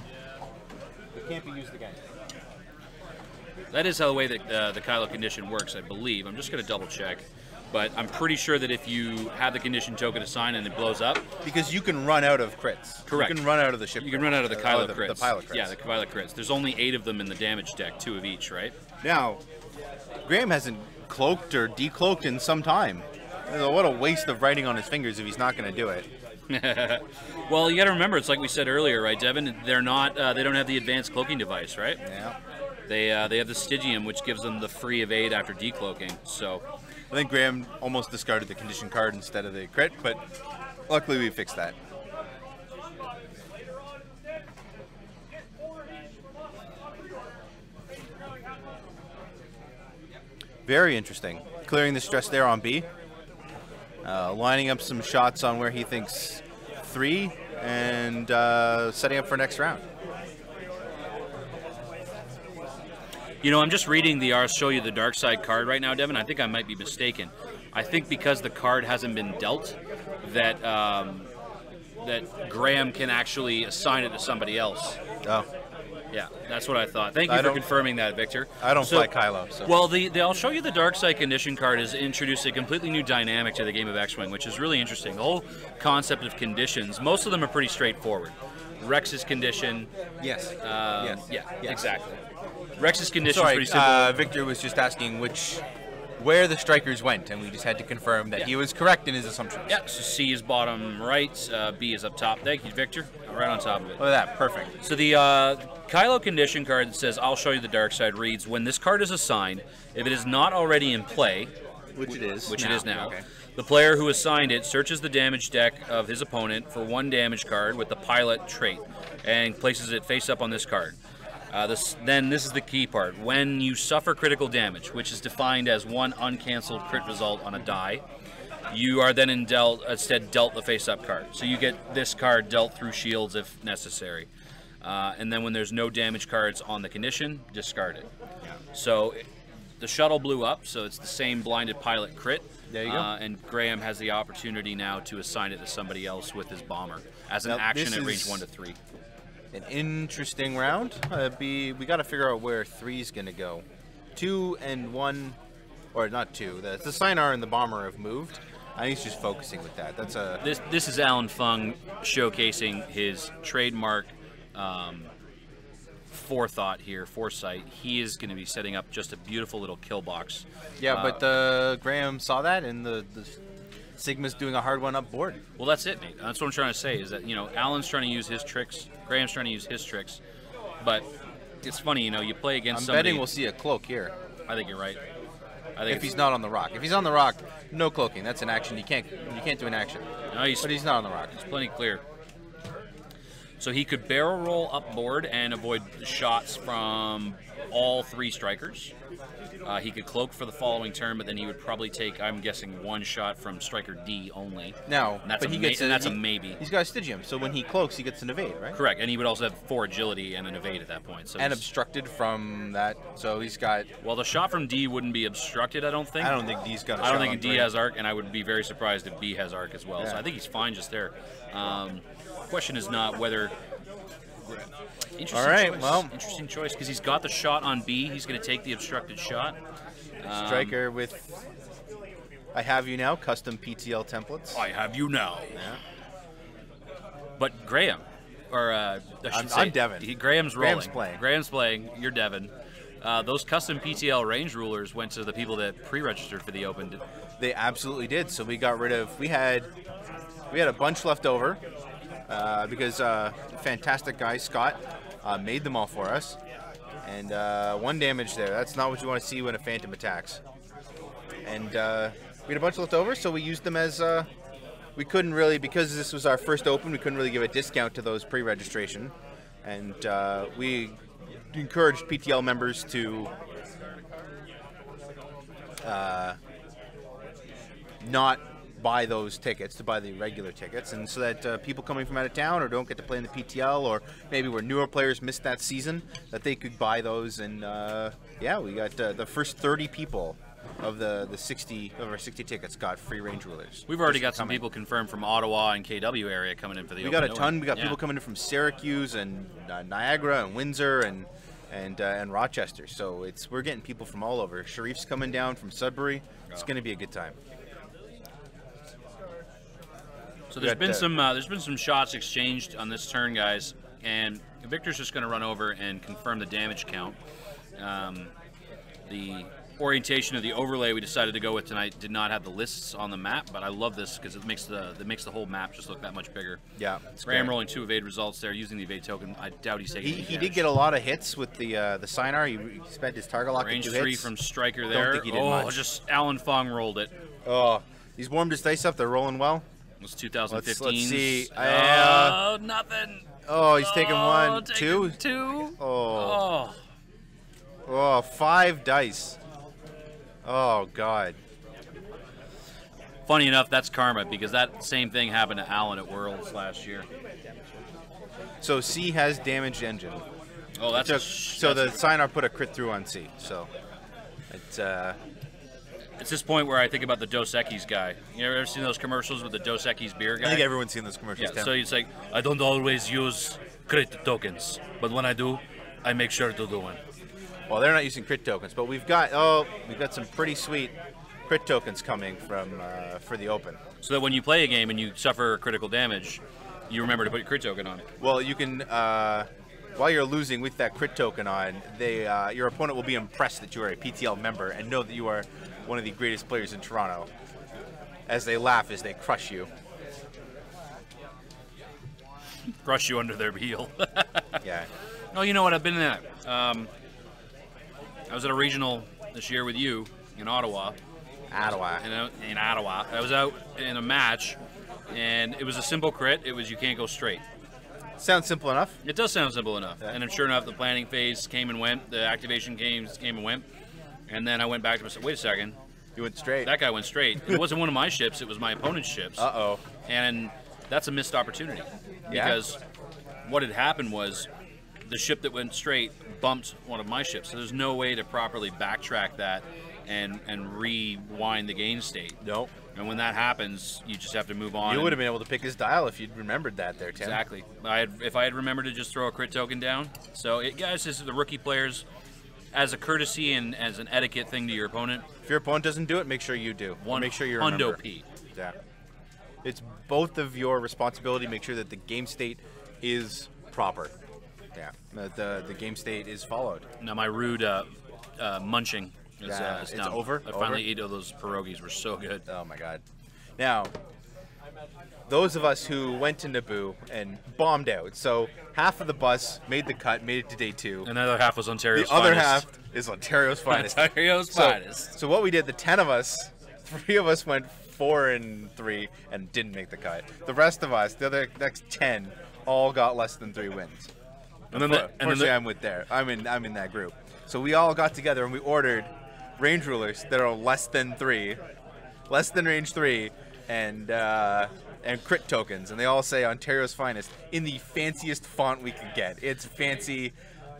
Speaker 2: It can't be used again.
Speaker 1: That is how the way that uh, the Kylo condition works, I believe. I'm just going to double check, but I'm pretty sure that if you have the condition token assigned and it blows up,
Speaker 2: Because you can run out of crits.
Speaker 1: Correct.
Speaker 2: You can run out of the ship.
Speaker 1: you can
Speaker 2: crits.
Speaker 1: run out of the
Speaker 2: Uh,
Speaker 1: Kylo
Speaker 2: the,
Speaker 1: crits.
Speaker 2: The pilot crits.
Speaker 1: Yeah, the Kylo crits. There's only eight of them in the damage deck, two of each, right?
Speaker 2: Now, Graham hasn't cloaked or decloaked in some time. Uh, What a waste of writing on his fingers if he's not going to do it.
Speaker 1: Well, you got to remember, it's like we said earlier, right, Devin? They're not. Uh, they don't have the advanced cloaking device, right?
Speaker 2: Yeah.
Speaker 1: They uh, they have the Stygium, which gives them the free evade after decloaking. So,
Speaker 2: I think Graham almost discarded the condition card instead of the crit, but luckily we fixed that. Very interesting. Clearing the stress there on B. Uh, lining up some shots on where he thinks three, and uh, setting up for next round.
Speaker 1: You know, I'm just reading the I'll show you the dark side card right now, Devin. I think I might be mistaken. I think because the card hasn't been dealt, that um, that Graham can actually assign it to somebody else.
Speaker 2: Oh.
Speaker 1: Yeah, that's what I thought. Thank you
Speaker 2: I
Speaker 1: for
Speaker 2: don't-
Speaker 1: confirming that, Victor.
Speaker 2: I don't
Speaker 1: So-
Speaker 2: play Kylo. So.
Speaker 1: Well, the, the I'll show you the dark side condition card has introduced a completely new dynamic to the game of X-Wing, which is really interesting. The whole concept of conditions, most of them are pretty straightforward. Rex's condition.
Speaker 2: yes.
Speaker 1: Um,
Speaker 2: yes.
Speaker 1: Yeah,
Speaker 2: Yes.
Speaker 1: exactly. Rex's condition is
Speaker 2: Sorry,
Speaker 1: pretty simple.
Speaker 2: uh, Victor was just asking which, where the strikers went, and we just had to confirm that
Speaker 1: Yeah.
Speaker 2: he was correct in his assumptions.
Speaker 1: Yeah, so C is bottom right, uh, B is up top. Thank you, Victor. Right on top of it.
Speaker 2: Look at that, perfect.
Speaker 1: So the uh, Kylo condition card that says, I'll show you the dark side, reads, when this card is assigned, if it is not already in play,
Speaker 2: Which it is.
Speaker 1: which
Speaker 2: now.
Speaker 1: it is now,
Speaker 2: Okay.
Speaker 1: the player who assigned it searches the damage deck of his opponent for one damage card with the pilot trait and places it face up on this card. Uh, this, then this is the key part. When you suffer critical damage, which is defined as one uncancelled crit result on a die, you are then in dealt, instead dealt the face-up card. So you get this card dealt through shields if necessary. Uh, and then when there's no damage cards on the condition, discard it. So it- the shuttle blew up, so it's the same blinded pilot crit.
Speaker 2: There you go.
Speaker 1: Uh, and Graham has the opportunity now to assign it to somebody else with his bomber as an
Speaker 2: Now,
Speaker 1: action
Speaker 2: this
Speaker 1: at range
Speaker 2: is-
Speaker 1: one to three.
Speaker 2: An interesting round. Uh, be we got to figure out where three's gonna go. Two and one, or not two. The, the Sinar and the bomber have moved. I think he's just focusing with that. That's a
Speaker 1: This this is Alan Fung showcasing his trademark um, forethought here, foresight. He is going to be setting up just a beautiful little kill box.
Speaker 2: yeah.
Speaker 1: Uh,
Speaker 2: but uh, Graham saw that, and the, the Sigma's doing a hard one up board.
Speaker 1: Well, that's it, mate. That's what I'm trying to say. Is that you know Alan's trying to use his tricks, Graham's trying to use his tricks, but it's funny, you know, you play against
Speaker 2: I'm
Speaker 1: somebody.
Speaker 2: betting we'll see a cloak here.
Speaker 1: I think you're right. I think
Speaker 2: If he's not on the rock. If he's on the rock, no cloaking. That's an action. You can't you can't do an action.
Speaker 1: no, he's
Speaker 2: But he's not on the rock.
Speaker 1: plenty clear. So he could barrel roll up board and avoid the shots from all three strikers. Uh, he could cloak for the following turn, but then he would probably take, I'm guessing, one shot from striker D only.
Speaker 2: Now,
Speaker 1: And that's
Speaker 2: but
Speaker 1: a
Speaker 2: he
Speaker 1: ma-
Speaker 2: gets
Speaker 1: and
Speaker 2: a,
Speaker 1: that's a
Speaker 2: he-
Speaker 1: maybe.
Speaker 2: He's got a Stygium, so when he cloaks, he gets an evade, right?
Speaker 1: Correct, and he would also have four agility and an evade at that point. So
Speaker 2: And
Speaker 1: he's-
Speaker 2: obstructed from that, so he's got.
Speaker 1: well, the shot from D wouldn't be obstructed, I don't think.
Speaker 2: I don't think D's got. A
Speaker 1: I don't
Speaker 2: shot
Speaker 1: think
Speaker 2: on
Speaker 1: D
Speaker 2: three.
Speaker 1: has arc, and I would be very surprised if B has arc as well. So
Speaker 2: Yeah.
Speaker 1: I think he's fine just there. Um, question is not whether. Interesting
Speaker 2: All right,
Speaker 1: choice.
Speaker 2: well.
Speaker 1: interesting choice because he's got the shot on B. He's going to take the obstructed shot. Um,
Speaker 2: Striker with. I have you now. Custom P T L templates.
Speaker 1: I have you now.
Speaker 2: Yeah.
Speaker 1: But Graham, or uh, I should
Speaker 2: I'm-
Speaker 1: say,
Speaker 2: I'm Devon.
Speaker 1: He, Graham's rolling.
Speaker 2: Graham's playing.
Speaker 1: Graham's playing. You're Devon. Uh, those custom P T L range rulers went to the people that pre-registered for the Open.
Speaker 2: They absolutely did. So we got rid of. We had. We had a bunch left over, uh, because uh, fantastic guy Scott uh, made them all for us, and uh, one damage there. That's not what you want to see when a Phantom attacks. And uh, we had a bunch left over, so we used them as. Uh, we couldn't really, because this was our first Open, we couldn't really give a discount to those pre-registration, and uh, we encouraged P T L members to uh, not buy those tickets, to buy the regular tickets, and so that uh, people coming from out of town or don't get to play in the P T L, or maybe where newer players missed that season, that they could buy those. And uh, yeah, we got uh, the first thirty people of the the sixty of our sixty tickets got free range rulers.
Speaker 1: We've already
Speaker 2: Just
Speaker 1: got
Speaker 2: for
Speaker 1: some
Speaker 2: coming.
Speaker 1: people confirmed from Ottawa and K W area coming in for the
Speaker 2: We
Speaker 1: Open.
Speaker 2: got a
Speaker 1: no
Speaker 2: ton.
Speaker 1: one.
Speaker 2: We got
Speaker 1: Yeah.
Speaker 2: people coming in from Syracuse and uh, Niagara and Windsor and and uh, and Rochester. So it's we're getting people from all over. Sharif's coming down from Sudbury. It's
Speaker 1: Oh.
Speaker 2: going to be a good time.
Speaker 1: So there's
Speaker 2: got,
Speaker 1: been
Speaker 2: uh,
Speaker 1: some uh, there's been some shots exchanged on this turn, guys, and Victor's just going to run over and confirm the damage count. Um, the orientation of the overlay we decided to go with tonight did not have the lists on the map, but I love this because it makes the it makes the whole map just look that much bigger.
Speaker 2: Yeah, it's
Speaker 1: Graham
Speaker 2: great.
Speaker 1: rolling two evade results there using the evade token. I doubt he's taking
Speaker 2: He,
Speaker 1: any
Speaker 2: he did
Speaker 1: damage.
Speaker 2: get a lot of hits with the uh, the Sinar. He, he spent his target lock
Speaker 1: range
Speaker 2: at two
Speaker 1: three
Speaker 2: hits.
Speaker 1: from Striker
Speaker 2: Don't
Speaker 1: there.
Speaker 2: think he did
Speaker 1: oh,
Speaker 2: much.
Speaker 1: just Alan Fong rolled it.
Speaker 2: Oh, he's warmed his dice up. They're rolling well.
Speaker 1: It was twenty fifteen.
Speaker 2: Let's- let's see.
Speaker 1: Oh,
Speaker 2: Uh,
Speaker 1: nothing.
Speaker 2: Oh, he's taking
Speaker 1: Oh,
Speaker 2: one,
Speaker 1: taking
Speaker 2: two.
Speaker 1: two.
Speaker 2: Oh,
Speaker 1: Oh,
Speaker 2: oh, five dice. Oh, God.
Speaker 1: Funny enough, that's karma because that same thing happened to Alan at Worlds last year.
Speaker 2: So C has damaged engine.
Speaker 1: Oh, that's
Speaker 2: Took,
Speaker 1: a sh-
Speaker 2: so
Speaker 1: that's
Speaker 2: the signer put a crit through on C. So it's uh,
Speaker 1: it's this point where I think about the Dos Equis guy. You ever seen those commercials with the Dos Equis beer guy?
Speaker 2: I think everyone's seen those commercials.
Speaker 1: Yeah.
Speaker 2: Tim.
Speaker 1: So it's like I don't always use crit tokens, but when I do, I make sure to do one.
Speaker 2: Well, they're not using crit tokens, but we've got oh, we've got some pretty sweet crit tokens coming from uh, for the Open.
Speaker 1: So that when you play a game and you suffer critical damage, you remember to put your crit token on.
Speaker 2: Well, you can uh, while you're losing with that crit token on, they uh, your opponent will be impressed that you are a P T L member and know that you are one of the greatest players in Toronto. As they laugh as they crush you.
Speaker 1: Crush you under their heel.
Speaker 2: Yeah.
Speaker 1: Oh, you know what? I've been in that. Um, I was at a regional this year with you in Ottawa.
Speaker 2: Ottawa.
Speaker 1: In, in Ottawa. I was out in a match, and it was a simple crit. It was you can't go straight.
Speaker 2: Sounds simple enough.
Speaker 1: It does sound simple enough.
Speaker 2: Yeah.
Speaker 1: And sure enough, the planning phase came and went. The activation came, came and went. And then I went back to myself, wait a second.
Speaker 2: You went straight.
Speaker 1: That guy went straight. It wasn't one of my ships. It was my opponent's ships.
Speaker 2: Uh-oh.
Speaker 1: And that's a missed opportunity.
Speaker 2: Yeah?
Speaker 1: Because what had happened was the ship that went straight bumped one of my ships. So there's no way to properly backtrack that and and rewind the gain state.
Speaker 2: Nope.
Speaker 1: And when that happens, you just have to move on.
Speaker 2: You would have been able to pick his dial if you'd remembered that there, Tim.
Speaker 1: Exactly. I had, if I had remembered to just throw a crit token down. So, it, guys, this is the rookie players, as a courtesy and as an etiquette thing to your opponent.
Speaker 2: If your opponent doesn't do it, make sure you do.
Speaker 1: One
Speaker 2: make sure you
Speaker 1: hundo
Speaker 2: remember.
Speaker 1: P.
Speaker 2: Yeah. It's both of your responsibility. Make sure that the game state is proper. Yeah. That the the game state is followed.
Speaker 1: Now my rude uh, uh, munching is,
Speaker 2: Yeah,
Speaker 1: uh, is
Speaker 2: it's
Speaker 1: done.
Speaker 2: over?
Speaker 1: I finally
Speaker 2: Over?
Speaker 1: ate all those pierogies. Were so good.
Speaker 2: Oh my God. Now, those of us who went to Naboo and bombed out. So half of the bus made the cut, made it to day two.
Speaker 1: And the other half was Ontario's
Speaker 2: The other
Speaker 1: finest.
Speaker 2: half is Ontario's finest.
Speaker 1: Ontario's
Speaker 2: So,
Speaker 1: finest.
Speaker 2: so what we did, the ten of us, three of us went four and three and didn't make the cut. The rest of us, the other next ten, all got less than three wins.
Speaker 1: And then, the, and then
Speaker 2: Unfortunately,
Speaker 1: the,
Speaker 2: I'm with there. I'm in. I'm in that group. So we all got together and we ordered range rulers that are less than three, less than range three, and uh, and crit tokens, and they all say Ontario's finest in the fanciest font we could get. It's fancy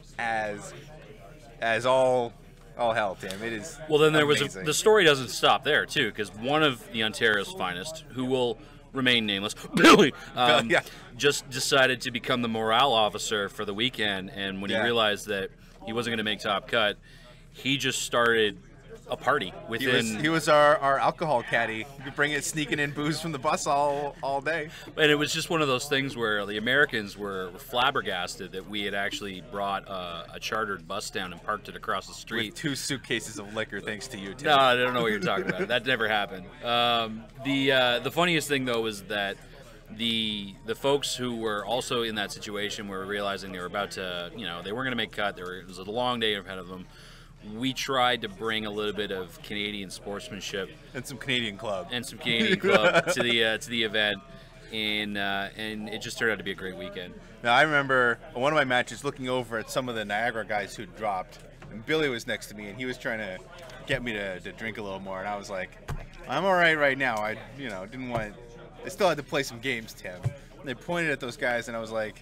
Speaker 2: as as all all hell, Tim. It is.
Speaker 1: well, then there was a,
Speaker 2: amazing.
Speaker 1: the story doesn't stop there too, because one of the Ontario's finest, who will remain nameless, Billy, um,
Speaker 2: yeah.
Speaker 1: just decided to become the morale officer for the weekend. And when
Speaker 2: Yeah.
Speaker 1: he realized that he wasn't going to make top cut, he just started a party
Speaker 2: He
Speaker 1: within.
Speaker 2: was, he was our, our alcohol caddy. We could bring it sneaking in booze from the bus all all day.
Speaker 1: And it was just one of those things where the Americans were, were flabbergasted that we had actually brought a, a chartered bus down and parked it across the street.
Speaker 2: With two suitcases of liquor, thanks to you, Tim.
Speaker 1: No, I don't know what you're talking about. That never happened. Um, the uh, the funniest thing though was that the the folks who were also in that situation were realizing they were about to, you know, they weren't going to make cut. There it was a long day ahead of them. We tried to bring a little bit of Canadian sportsmanship
Speaker 2: And some Canadian club.
Speaker 1: and some Canadian club to the uh, to the event, and uh, and it just turned out to be a great weekend.
Speaker 2: Now, I remember one of my matches looking over at some of the Niagara guys who dropped, and Billy was next to me, and he was trying to get me to, to drink a little more, and I was like, I'm all right right now. I, you know, didn't want. I still had to play some games, Tim. And they pointed at those guys, and I was like,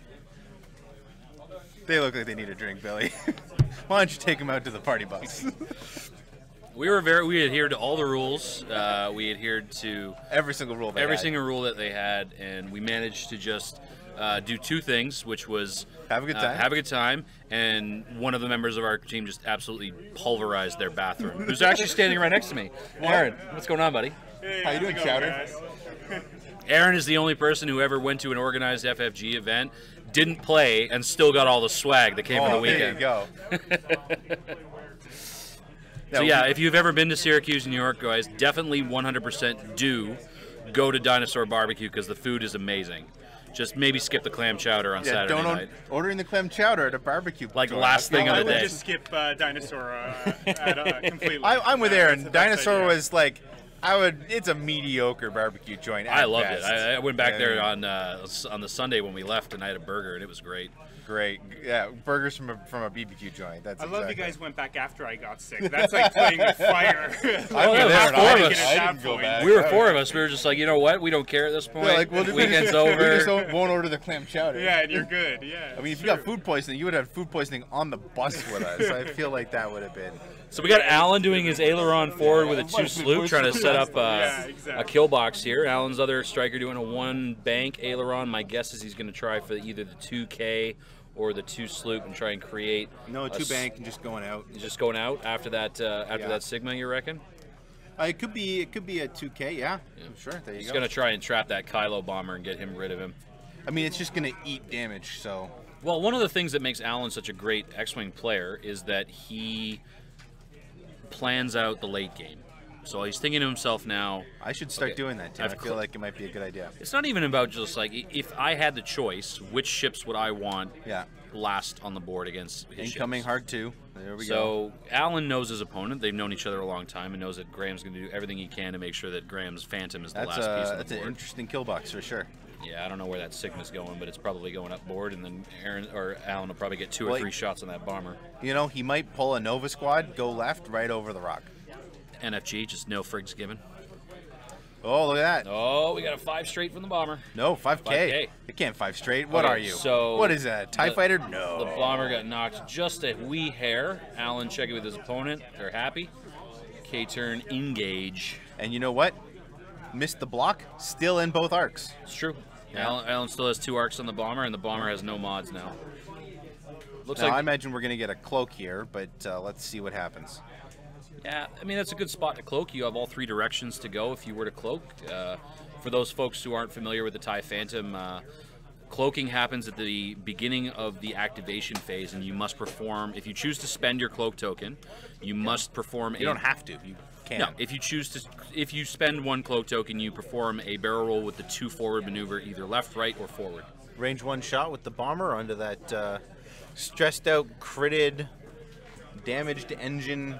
Speaker 2: they look like they need a drink, Billy. Why don't you take them out to the party bus?
Speaker 1: We were very we adhered to all the rules. Uh, we adhered to
Speaker 2: Every single rule. They
Speaker 1: every
Speaker 2: had.
Speaker 1: single rule that they had, and we managed to just uh, do two things, which was
Speaker 2: Have a good
Speaker 1: uh,
Speaker 2: time.
Speaker 1: have a good time, and one of the members of our team just absolutely pulverized their bathroom. Who's actually standing right next to me, Aaron. What's going on, buddy?
Speaker 3: Hey,
Speaker 2: How you
Speaker 3: how's
Speaker 2: doing,
Speaker 3: it going,
Speaker 2: Chowder?
Speaker 3: guys?
Speaker 1: Aaron is the only person who ever went to an organized F F G event, didn't play, and still got all the swag that came
Speaker 2: Oh,
Speaker 1: from the
Speaker 2: there you
Speaker 1: weekend.
Speaker 2: go.
Speaker 1: So yeah, if you've ever been to Syracuse, New York, guys, definitely one hundred percent do go to Dinosaur Barbecue because the food is amazing. Just maybe skip the clam chowder on
Speaker 2: Yeah,
Speaker 1: Saturday
Speaker 2: don't
Speaker 1: night.
Speaker 2: ordering the clam chowder at a barbecue.
Speaker 1: Like
Speaker 2: joint.
Speaker 1: last thing
Speaker 3: I
Speaker 1: of the
Speaker 3: would
Speaker 1: day.
Speaker 3: just skip uh, Dinosaur uh, at, uh, completely.
Speaker 2: I, I'm with
Speaker 3: Uh,
Speaker 2: Aaron.
Speaker 3: that's the best
Speaker 2: Dinosaur
Speaker 3: idea.
Speaker 2: was like, I would. It's a mediocre barbecue joint.
Speaker 1: I
Speaker 2: at
Speaker 1: loved
Speaker 2: best.
Speaker 1: it. I, I went back there
Speaker 2: Yeah.
Speaker 1: on uh, on the Sunday when we left, and I had a burger, and it was great.
Speaker 2: Great. Yeah, burgers from a, from a B B Q joint. That's
Speaker 3: I
Speaker 2: exactly.
Speaker 3: love you guys went back after I got sick. That's like playing with fire.
Speaker 1: I
Speaker 2: was
Speaker 1: there,
Speaker 2: there, and
Speaker 1: four
Speaker 2: I
Speaker 1: of
Speaker 2: didn't-
Speaker 1: us.
Speaker 2: I didn't go back.
Speaker 1: We were four of us. We were just like, you know what? We don't care at this point.
Speaker 2: Yeah, like, we'll just,
Speaker 1: Weekend's
Speaker 2: we
Speaker 1: over.
Speaker 2: just won't, won't order the clam chowder.
Speaker 3: Yeah, and you're good. Yeah.
Speaker 2: I mean, if
Speaker 3: sure.
Speaker 2: you got food poisoning, you would have food poisoning on the bus with us. I feel like that would have been.
Speaker 1: So we got Alan doing his aileron forward with a two sloop, trying to set up uh,
Speaker 3: Yeah, exactly.
Speaker 1: a kill box here. Alan's other striker doing a one bank aileron. My guess is he's going to try for either the two K or the two sloop and try and create.
Speaker 2: No,
Speaker 1: a
Speaker 2: two
Speaker 1: s-
Speaker 2: bank and just going out.
Speaker 1: Just going out after that. Uh, after
Speaker 2: Yeah.
Speaker 1: that Sigma, you reckon?
Speaker 2: Uh, it could be. It could be a two K. Yeah. Sure. There you
Speaker 1: He's
Speaker 2: go.
Speaker 1: going to try and trap that Kylo bomber and get him rid of him.
Speaker 2: I mean, it's just gonna eat damage. So.
Speaker 1: Well, one of the things that makes Alan such a great X-Wing player is that he plans out the late game. So he's thinking to himself now,
Speaker 2: I should start
Speaker 1: Okay,
Speaker 2: doing that, Tim.
Speaker 1: I've
Speaker 2: I feel
Speaker 1: cl-
Speaker 2: like it might be a good idea.
Speaker 1: it's not even about just like, i- if I had the choice, which ships would I want
Speaker 2: Yeah.
Speaker 1: last on the board against his
Speaker 2: Incoming
Speaker 1: ships?
Speaker 2: hard two. There we go.
Speaker 1: So Alan knows his opponent. They've known each other a long time and knows that Graham's going to do everything he can to make sure that Graham's Phantom is the
Speaker 2: That's
Speaker 1: last
Speaker 2: a
Speaker 1: piece of
Speaker 2: that's
Speaker 1: the
Speaker 2: an
Speaker 1: board.
Speaker 2: interesting kill box for sure.
Speaker 1: Yeah, I don't know where that Sigma's going, but it's probably going up board, and then Aaron or Alan will probably get two
Speaker 2: Well,
Speaker 1: or three shots on that bomber.
Speaker 2: You know, he might pull a Nova squad, go left, right over the rock.
Speaker 1: N F G, just no frigs given.
Speaker 2: Oh, look at that.
Speaker 1: Oh, we got a five straight from the bomber.
Speaker 2: No, five K.
Speaker 1: five K.
Speaker 2: It can't five straight. What
Speaker 1: Okay,
Speaker 2: are you?
Speaker 1: so
Speaker 2: what is that? TIE
Speaker 1: the-
Speaker 2: fighter? No.
Speaker 1: The bomber got knocked just a wee hair. Alan checking with his opponent. They're happy. K-turn, engage.
Speaker 2: And you know what? Missed the block. Still in both arcs.
Speaker 1: It's true.
Speaker 2: Yeah.
Speaker 1: Alan, Alan still has two arcs on the bomber, and the bomber has no mods now. Looks
Speaker 2: Now,
Speaker 1: like,
Speaker 2: I imagine we're going to get a cloak here, but uh, let's see what happens.
Speaker 1: yeah, I mean, that's a good spot to cloak. You have all three directions to go if you were to cloak. Uh, for those folks who aren't familiar with the TIE Phantom, uh, cloaking happens at the beginning of the activation phase, and you must perform, if you choose to spend your cloak token, you must perform
Speaker 2: You
Speaker 1: a
Speaker 2: don't have to. You can.
Speaker 1: No, if you choose to, if you spend one cloak token, you perform a barrel roll with the two forward maneuver, either left, right, or forward.
Speaker 2: Range one shot with the bomber onto that uh, stressed out, critted, damaged engine.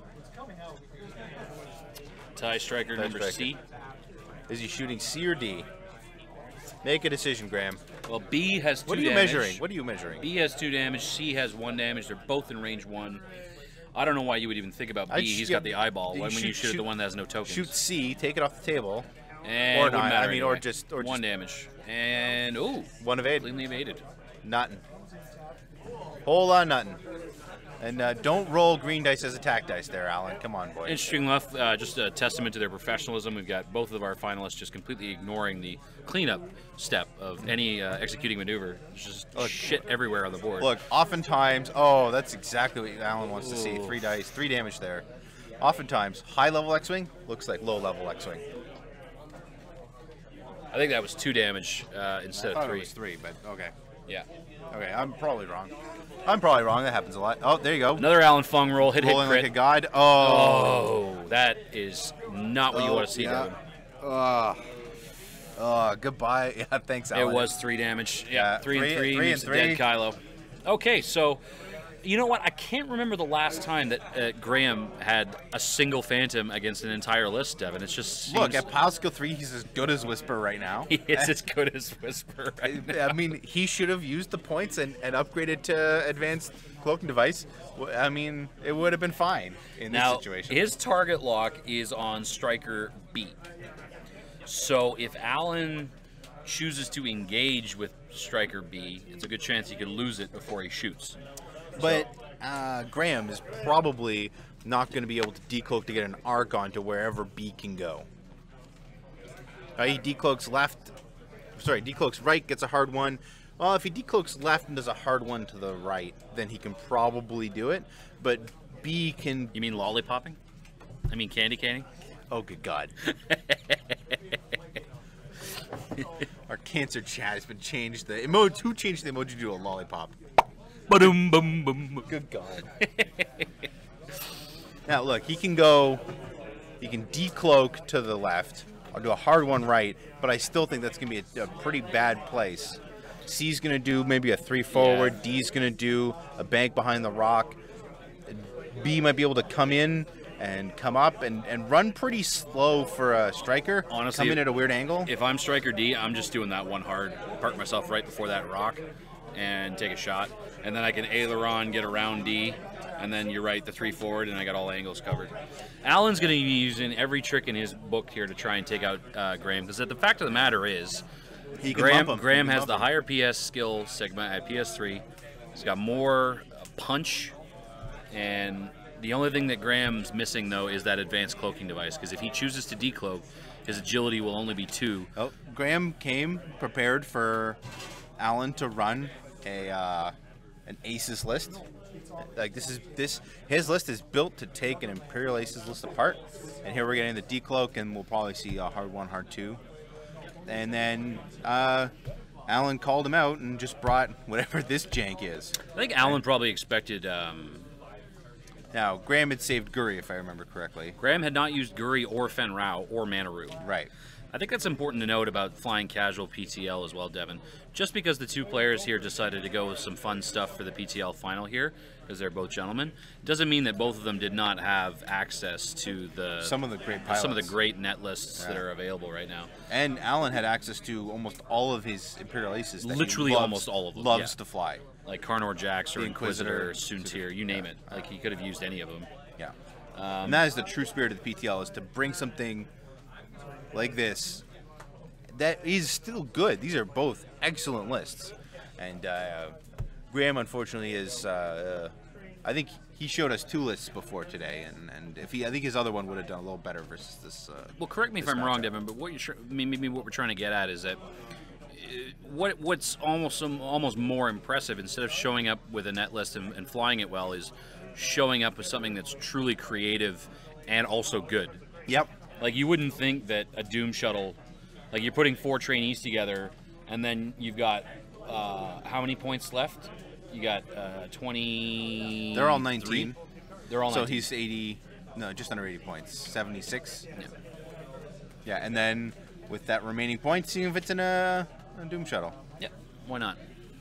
Speaker 1: TIE Striker
Speaker 2: TIE
Speaker 1: number
Speaker 2: Striker.
Speaker 1: C.
Speaker 2: Is he shooting C or D? Make a decision, Graham.
Speaker 1: Well, B has two
Speaker 2: What are you
Speaker 1: damage.
Speaker 2: measuring? What are you measuring?
Speaker 1: B has two damage. C has one damage. They're both in range one. I don't know why you would even think about B.
Speaker 2: I'd
Speaker 1: He's
Speaker 2: sh-
Speaker 1: got the eyeball.
Speaker 2: you
Speaker 1: When
Speaker 2: shoot-
Speaker 1: you shoot, at the
Speaker 2: shoot-
Speaker 1: one that has no tokens.
Speaker 2: Shoot C, take it off the table.
Speaker 1: and
Speaker 2: or
Speaker 1: it wouldn't
Speaker 2: not,
Speaker 1: matter
Speaker 2: I mean, or
Speaker 1: anyway.
Speaker 2: just- or
Speaker 1: one
Speaker 2: just-
Speaker 1: damage. And ooh,
Speaker 2: One evade.
Speaker 1: cleanly evaded.
Speaker 2: Nothing. Hold on, nothing. And uh, don't roll green dice as attack dice there, Alan. Come on, boy.
Speaker 1: Interesting enough, uh, just a testament to their professionalism. We've got both of our finalists just completely ignoring the cleanup step of any uh, executing maneuver. There's just shit everywhere on the board.
Speaker 2: Look, oftentimes, oh, that's exactly what Alan wants to see.
Speaker 1: Ooh.
Speaker 2: Three dice, three damage there. Oftentimes, high-level X-Wing looks like low-level X-Wing.
Speaker 1: I think that was two damage uh, instead
Speaker 2: I
Speaker 1: of
Speaker 2: thought
Speaker 1: three.
Speaker 2: it was three, but okay.
Speaker 1: Yeah.
Speaker 2: Okay, I'm probably wrong. I'm probably wrong. That happens a lot. Oh, there you go.
Speaker 1: Another Alan Fung roll, hit, hit,
Speaker 2: Rolling
Speaker 1: crit.
Speaker 2: like a god. Oh.
Speaker 1: Oh, that is not what you
Speaker 2: Oh,
Speaker 1: want to see,
Speaker 2: yeah.
Speaker 1: Devin.
Speaker 2: Oh. Oh, goodbye. Yeah, thanks, Alan.
Speaker 1: It was three damage. Yeah,
Speaker 2: Yeah,
Speaker 1: three,
Speaker 2: three-
Speaker 1: and three,
Speaker 2: three
Speaker 1: means
Speaker 2: and
Speaker 1: the dead
Speaker 2: three.
Speaker 1: Kylo. Okay, so you know what? I can't remember the last time that uh, Graham had a single Phantom against an entire list, Devin. It's just seems
Speaker 2: Look, at Pile Skill three, he's as good as Whisper right now.
Speaker 1: he is as good as Whisper right now.
Speaker 2: I mean, he should have used the points and, and upgraded to advanced cloaking device. W- I mean, it would have been fine in this
Speaker 1: Now,
Speaker 2: situation.
Speaker 1: his target lock is on Striker B. So if Alan chooses to engage with Striker B, it's a good chance he could lose it before he shoots.
Speaker 2: But uh, Graham is probably not going to be able to decloak to get an arc onto wherever B can go. Uh, he decloaks left, sorry, decloaks right, gets a hard one. Well, if he decloaks left and does a hard one to the right, then he can probably do it. But B can.
Speaker 1: You mean lollipopping? I mean candy canning?
Speaker 2: Oh, good God. Our cancer chat has been changed. The emoji. Who changed the emoji to a lollipop?
Speaker 1: Ba-dum, bum, bum.
Speaker 2: Good God. Now look, he can go. He can decloak to the left. I'll do a hard one right, but I still think that's gonna be a, a pretty bad place. C's gonna do maybe a three forward.
Speaker 1: Yeah.
Speaker 2: D's gonna do a bank behind the rock. B might be able to come in and come up and, and run pretty slow for a striker.
Speaker 1: Honestly,
Speaker 2: come in at a weird angle.
Speaker 1: If I'm Striker D, I'm just doing that one hard, park myself right before that rock, and take a shot, and then I can aileron, get around D, and then you're right, the three forward, and I got all angles covered. Alan's going to be using every trick in his book here to try and take out uh, Graham, because the fact of the matter is,
Speaker 2: He can
Speaker 1: Graham,
Speaker 2: bump him.
Speaker 1: Graham
Speaker 2: He can
Speaker 1: has the
Speaker 2: bump him.
Speaker 1: higher P S skill Sigma at P S three. He's got more uh, punch, and the only thing that Graham's missing, though, is that advanced cloaking device, because if he chooses to decloak, his agility will only be two.
Speaker 2: Oh, Graham came prepared for Alan to run a uh, an Aces list. Like this is this his list is built to take an Imperial Aces list apart, and here we're getting the decloak, and we'll probably see a hard one, hard two, and then uh, Alan called him out and just brought whatever this jank is.
Speaker 1: I think Alan probably expected. Um,
Speaker 2: Now Graham had saved Guri, if I remember correctly.
Speaker 1: Graham had not used Guri or Fen Rao or Manaru.
Speaker 2: Right.
Speaker 1: I think that's important to note about flying casual P T L as well, Devon. Just because the two players here decided to go with some fun stuff for the P T L final here, because they're both gentlemen, doesn't mean that both of them did not have access to the
Speaker 2: Some of the great pilots.
Speaker 1: some of the great net lists that
Speaker 2: Right.
Speaker 1: are available right now.
Speaker 2: And Alan had access to almost all of his Imperial Aces. That he
Speaker 1: Literally
Speaker 2: loves-
Speaker 1: almost all of them,
Speaker 2: Loves
Speaker 1: yeah.
Speaker 2: to fly.
Speaker 1: Like Carnor Jax or
Speaker 2: The
Speaker 1: Inquisitor,
Speaker 2: Inquisitor,
Speaker 1: Soontir, you name it. Like he could have used any of them.
Speaker 2: Yeah.
Speaker 1: Um,
Speaker 2: and that is the true spirit of the P T L, is to bring something like this that is still good. These are both excellent lists. And uh, Graham, unfortunately, is... Uh, I think he showed us two lists before today, and, and if he, I think his other one would have done a little better versus this. Uh,
Speaker 1: Well, correct me if
Speaker 2: this
Speaker 1: I'm wrong,
Speaker 2: matchup.
Speaker 1: Devin, but what you tr- maybe what we're trying to get at is that uh, what what's almost um, almost more impressive, instead of showing up with a net list and, and flying it well, is showing up with something that's truly creative and also good.
Speaker 2: Yep.
Speaker 1: Like you wouldn't think that a Doom shuttle, like you're putting four trainees together, and then you've got uh, how many points left? You got uh, twenty.
Speaker 2: They're all nineteen.
Speaker 1: They're all
Speaker 2: So
Speaker 1: nineteen.
Speaker 2: he's eighty, no, just under eighty points, seventy-six.
Speaker 1: Yeah.
Speaker 2: Yeah, and then with that remaining point, seeing if it's in a, a Doom shuttle.
Speaker 1: Yeah, why not?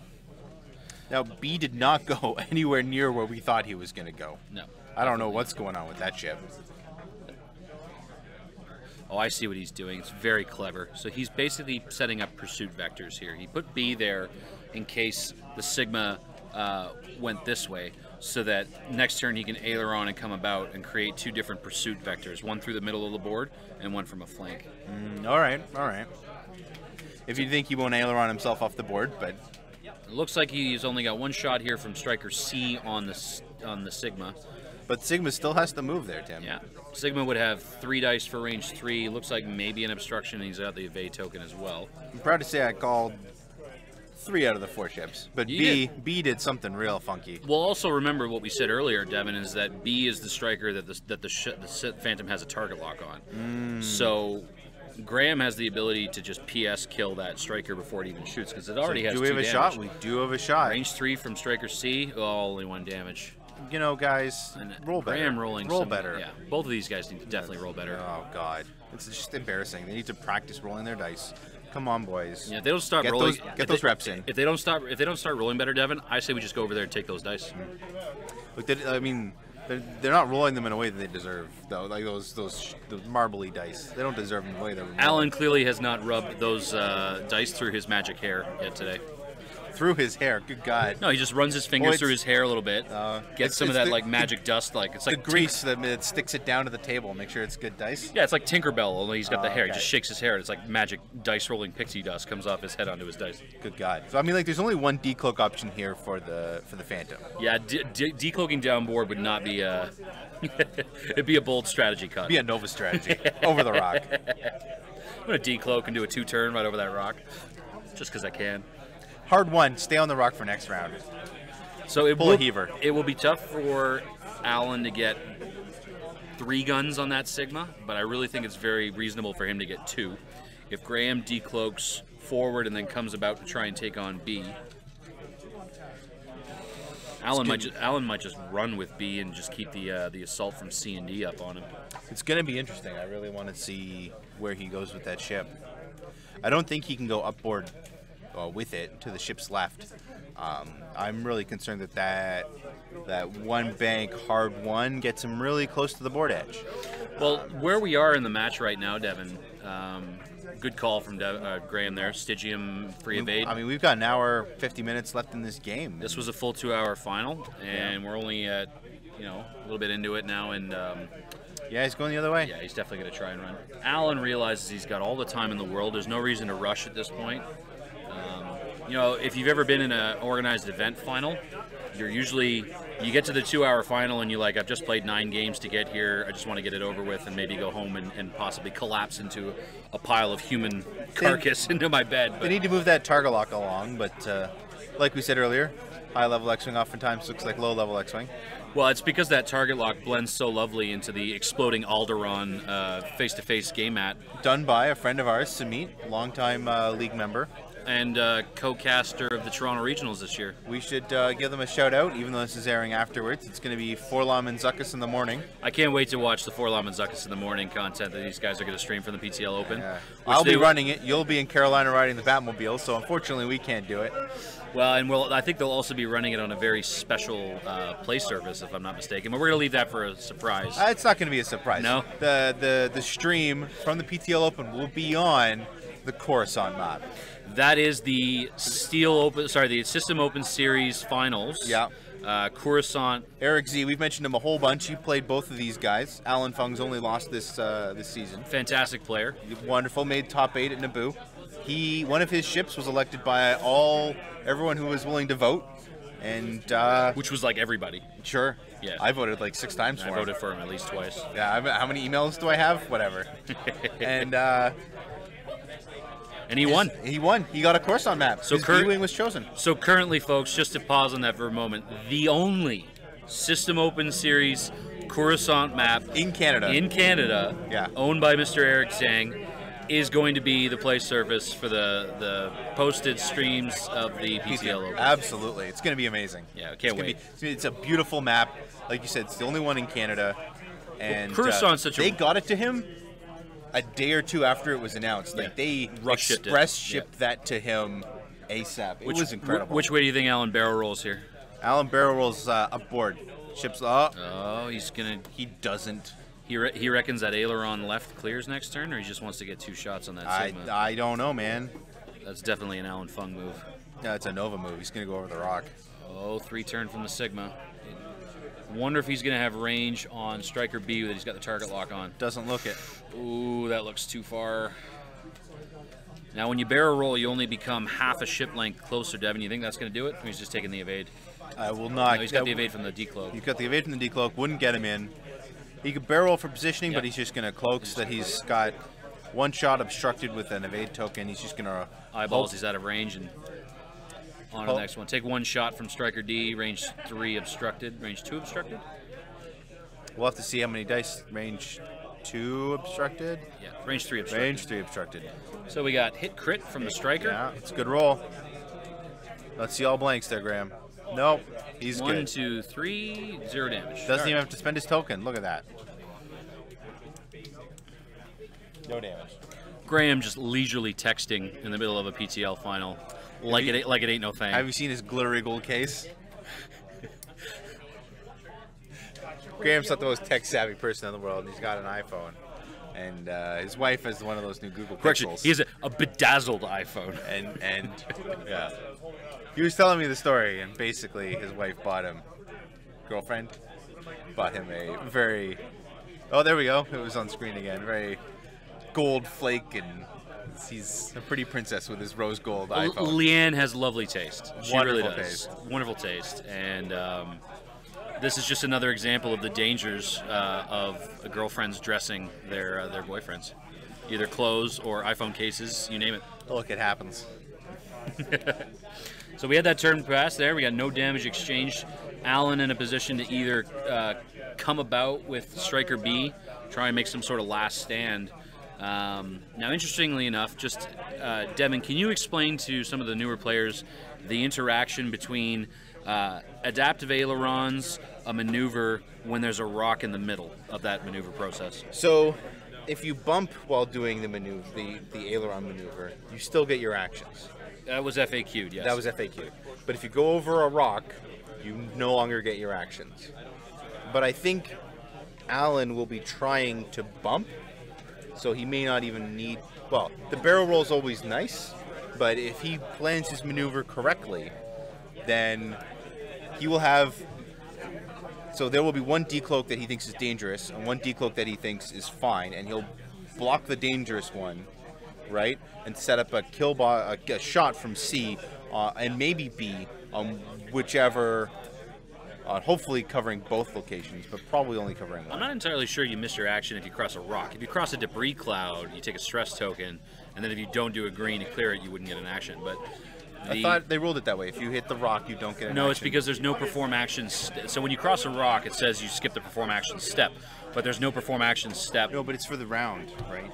Speaker 2: Now, B did not go anywhere near where we thought he was going to go.
Speaker 1: No.
Speaker 2: I don't know what's going on with that ship.
Speaker 1: Oh, I see what he's doing. It's very clever. So he's basically setting up pursuit vectors here. He put B there in case the Sigma uh, went this way, so that next turn he can aileron and come about and create two different pursuit vectors, one through the middle of the board and one from a flank.
Speaker 2: Mm, all right, all right. If you think he won't aileron himself off the board, but
Speaker 1: It looks like he's only got one shot here from Striker C on the s- on the Sigma.
Speaker 2: but Sigma still has to move there, Tim.
Speaker 1: Yeah, Sigma would have three dice for range three. Looks like maybe an obstruction. And he's got the evade token as well.
Speaker 2: I'm proud to say I called three out of the four ships, but
Speaker 1: You
Speaker 2: B
Speaker 1: did.
Speaker 2: B did something real funky.
Speaker 1: Well, also remember what we said earlier, Devin, is that B is the striker that the that the, sh- the S- Phantom has a target lock on.
Speaker 2: Mm.
Speaker 1: So Graham has the ability to just P S kill that striker before it even shoots, because it already
Speaker 2: So
Speaker 1: has
Speaker 2: do we
Speaker 1: two
Speaker 2: have a
Speaker 1: damage.
Speaker 2: shot? We do have a shot.
Speaker 1: Range three from Striker C, oh, only one damage.
Speaker 2: You know, guys,
Speaker 1: And
Speaker 2: roll better.
Speaker 1: Graham rolling
Speaker 2: roll
Speaker 1: some-
Speaker 2: better.
Speaker 1: Yeah, both of these guys need to definitely roll better.
Speaker 2: Oh God, it's just embarrassing. They need to practice rolling their dice. Come on, boys.
Speaker 1: Yeah, if they don't start
Speaker 2: Get
Speaker 1: rolling.
Speaker 2: those- get
Speaker 1: if
Speaker 2: those
Speaker 1: they-
Speaker 2: reps in.
Speaker 1: If they don't start, if they don't start rolling better, Devin, I say we just go over there and take those dice.
Speaker 2: Look, they, I mean, they're, they're not rolling them in a way that they deserve, though. Like those those those marbly dice, they don't deserve them the way they're rolling.
Speaker 1: Alan clearly has not rubbed those uh, dice through his magic hair yet today.
Speaker 2: Through his hair. Good God.
Speaker 1: No, he just runs his fingers
Speaker 2: Well, it's-
Speaker 1: through his hair a little bit,
Speaker 2: Uh,
Speaker 1: gets
Speaker 2: it's-
Speaker 1: some of
Speaker 2: it's
Speaker 1: that
Speaker 2: the-
Speaker 1: like magic dust, like it's
Speaker 2: The
Speaker 1: like
Speaker 2: grease that, that sticks it down to the table. Make sure it's good dice.
Speaker 1: Yeah, it's like Tinkerbell, only he's got the
Speaker 2: Oh,
Speaker 1: hair. He
Speaker 2: okay.
Speaker 1: just shakes his hair. It's like magic dice rolling pixie dust comes off his head onto his dice.
Speaker 2: Good God. So I mean, like, there's only one decloak option here for the for the Phantom.
Speaker 1: Yeah, de- de- decloaking down board would not be a. It'd be a bold strategy cut.
Speaker 2: Be a Nova strategy over the rock.
Speaker 1: I'm gonna decloak and do a two turn right over that rock, just because I can.
Speaker 2: Hard one. Stay on the rock for next round.
Speaker 1: So it
Speaker 2: Pull a
Speaker 1: will,
Speaker 2: heaver.
Speaker 1: It will be tough for Alan to get three guns on that Sigma, but I really think it's very reasonable for him to get two. If Graham decloaks forward and then comes about to try and take on B, Alan might just Alan might just run with B and just keep the uh, the assault from C and D up on him.
Speaker 2: It's going to be interesting. I really want to see where he goes with that ship. I don't think he can go upboard uh, with it to the ship's left. Um, I'm really concerned that, that that one bank hard one gets him really close to the board edge.
Speaker 1: Well, where we are in the match right now, Devin, um, good call from De uh, Graham there. Stygium free evade.
Speaker 2: I mean, we've got an hour, fifty minutes left in this game.
Speaker 1: This was a full two-hour final, and yeah. we're only at, you know, a little bit into it now, and um,
Speaker 2: yeah, he's going the other way.
Speaker 1: Yeah, he's definitely going to try and run. Alan realizes he's got all the time in the world. There's no reason to rush at this point. Um, you know, if you've ever been in an organized event final, you're usually, you get to the two-hour final and you're like, I've just played nine games to get here. I just want to get it over with and maybe go home and, and possibly collapse into a pile of human carcass they, into my bed. But
Speaker 2: they need to move that target lock along, but uh, like we said earlier, high-level X-Wing oftentimes looks like low-level X-Wing.
Speaker 1: Well, it's because that target lock blends so lovely into the exploding Alderaan uh, face-to-face game mat.
Speaker 2: Done by a friend of ours, Samit, longtime uh, league member.
Speaker 1: And uh, co-caster of the Toronto Regionals this year.
Speaker 2: We should uh, give them a shout out, even though this is airing afterwards. It's going to be Forlom and Zuckus in the morning.
Speaker 1: I can't wait to watch the Forlom and Zuckus in the morning content that these guys are going to stream from the P T L Open.
Speaker 2: Yeah. I'll be running it. You'll be in Carolina riding the Batmobile, so unfortunately we can't do it.
Speaker 1: Well, and we'll, I think they'll also be running it on a very special uh, play service, if I'm not mistaken. But we're going to leave that for a surprise.
Speaker 2: Uh, it's not going to be a surprise.
Speaker 1: No?
Speaker 2: The, the, the stream from the P T L Open will be on the Coruscant map.
Speaker 1: That is the Steel Open, sorry, the System Open Series Finals.
Speaker 2: Yeah.
Speaker 1: Uh, Coruscant.
Speaker 2: Eric Z, we've mentioned him a whole bunch. He played both of these guys. Alan Fung's only lost this uh, this season.
Speaker 1: Fantastic player.
Speaker 2: Wonderful. Made top eight at Naboo. He one of his ships was elected by all everyone who was willing to vote, and uh,
Speaker 1: which was like everybody.
Speaker 2: Sure.
Speaker 1: Yeah.
Speaker 2: I voted like six times for
Speaker 1: I
Speaker 2: him.
Speaker 1: I voted for him at least twice.
Speaker 2: Yeah. I, how many emails do I have? Whatever. and. Uh,
Speaker 1: And he won.
Speaker 2: He won. He got a Coruscant map.
Speaker 1: So
Speaker 2: His B-Wing was chosen.
Speaker 1: So currently, folks, just to pause on that for a moment, the only System Open Series Coruscant map
Speaker 2: in Canada,
Speaker 1: in Canada,
Speaker 2: yeah.
Speaker 1: owned by Mister Eric Zhang, is going to be the play surface for the the posted streams of the P T L Open.
Speaker 2: Absolutely, it's going to be amazing.
Speaker 1: Yeah, I can't
Speaker 2: it's
Speaker 1: wait.
Speaker 2: Be, it's a beautiful map, like you said. It's the only one in Canada, and
Speaker 1: well, Coruscant's
Speaker 2: uh,
Speaker 1: such a
Speaker 2: they got it to him a day or two after it was announced. Like
Speaker 1: yeah.
Speaker 2: they
Speaker 1: Rush
Speaker 2: express
Speaker 1: shipped,
Speaker 2: shipped
Speaker 1: yeah.
Speaker 2: that to him ASAP. It
Speaker 1: which,
Speaker 2: was incredible.
Speaker 1: Which way do you think Alan barrel rolls here?
Speaker 2: Alan barrel rolls uh, up board. Ships up.
Speaker 1: Oh, he's gonna.
Speaker 2: He doesn't.
Speaker 1: He re he reckons that aileron left clears next turn, or he just wants to get two shots on that Sigma.
Speaker 2: I I don't know, man.
Speaker 1: That's definitely an Alan Fung move.
Speaker 2: Yeah, it's a Nova move. He's gonna go over the rock.
Speaker 1: Oh, three turn from the Sigma. Wonder if he's going to have range on Striker B that he's got the target lock on.
Speaker 2: Doesn't look it.
Speaker 1: Ooh, that looks too far. Now, when you barrel roll, you only become half a ship length closer, Devon. You think that's going to do it? Or he's just taking the evade?
Speaker 2: I will not.
Speaker 1: No, he's got the evade from the decloak.
Speaker 2: He's got the evade from the decloak. Wouldn't get him in. He could barrel roll for positioning, yep. but he's just going to cloak so that he's got one shot obstructed with an evade token. He's just going to
Speaker 1: eyeballs. He's out of range and. On to the next one. Take one shot from Striker D, range three obstructed, range two obstructed?
Speaker 2: We'll have to see how many dice. Range two obstructed?
Speaker 1: Yeah, range three obstructed.
Speaker 2: Range three obstructed.
Speaker 1: So we got hit crit from the Striker.
Speaker 2: Yeah, it's a good roll. Let's see all blanks there, Graham. Nope, he's
Speaker 1: one,
Speaker 2: good.
Speaker 1: One, two, three, zero damage.
Speaker 2: Doesn't right. even have to spend his token. Look at that. No damage.
Speaker 1: Graham just leisurely texting in the middle of a P T L final. Like it, like it ain't no thing.
Speaker 2: Have you seen his glittery gold case? Graham's not the most tech-savvy person in the world, and he's got an iPhone. And uh, his wife has one of those new Google
Speaker 1: Correction,
Speaker 2: Pixels.
Speaker 1: he has a, a bedazzled iPhone.
Speaker 2: And, and yeah. He was telling me the story, and basically his wife bought him, girlfriend, bought him a very, oh, there we go. It was on screen again. Very gold flake and... He's a pretty princess with his rose gold iPhone.
Speaker 1: Leanne has lovely taste. She
Speaker 2: Wonderful
Speaker 1: really does.
Speaker 2: taste.
Speaker 1: Wonderful taste. And um, this is just another example of the dangers uh, of girlfriends dressing their uh, their boyfriends. Either clothes or iPhone cases, you name it.
Speaker 2: Look, it happens.
Speaker 1: So we had that turn pass there. We got no damage exchanged. Alan in a position to either uh, come about with Striker B, try and make some sort of last stand. Um, now, interestingly enough, just uh, Devon, can you explain to some of the newer players the interaction between uh, adaptive ailerons, a maneuver, when there's a rock in the middle of that maneuver process?
Speaker 2: So, if you bump while doing the maneuver, the, the aileron maneuver, you still get your actions.
Speaker 1: That was F A Q'd, yes.
Speaker 2: That was F A Q'd. But if you go over a rock, you no longer get your actions. But I think Alan will be trying to bump so he may not even need. Well, the barrel roll is always nice, but if he plans his maneuver correctly, then he will have. So there will be one decloak that he thinks is dangerous, and one decloak that he thinks is fine, and he'll block the dangerous one, right, and set up a kill bo- a, a shot from C, uh, and maybe B, on whichever. Uh, hopefully covering both locations, but probably only covering one.
Speaker 1: I'm not entirely sure you miss your action if you cross a rock. If you cross a debris cloud, you take a stress token, and then if you don't do a green to clear it, you wouldn't get an action. But the,
Speaker 2: I thought they ruled it that way. If you hit the rock, you don't get an
Speaker 1: no,
Speaker 2: action.
Speaker 1: it's because there's no perform action. St- so when you cross a rock, it says you skip the perform action step, but there's no perform action step.
Speaker 2: No, but it's for the round, right?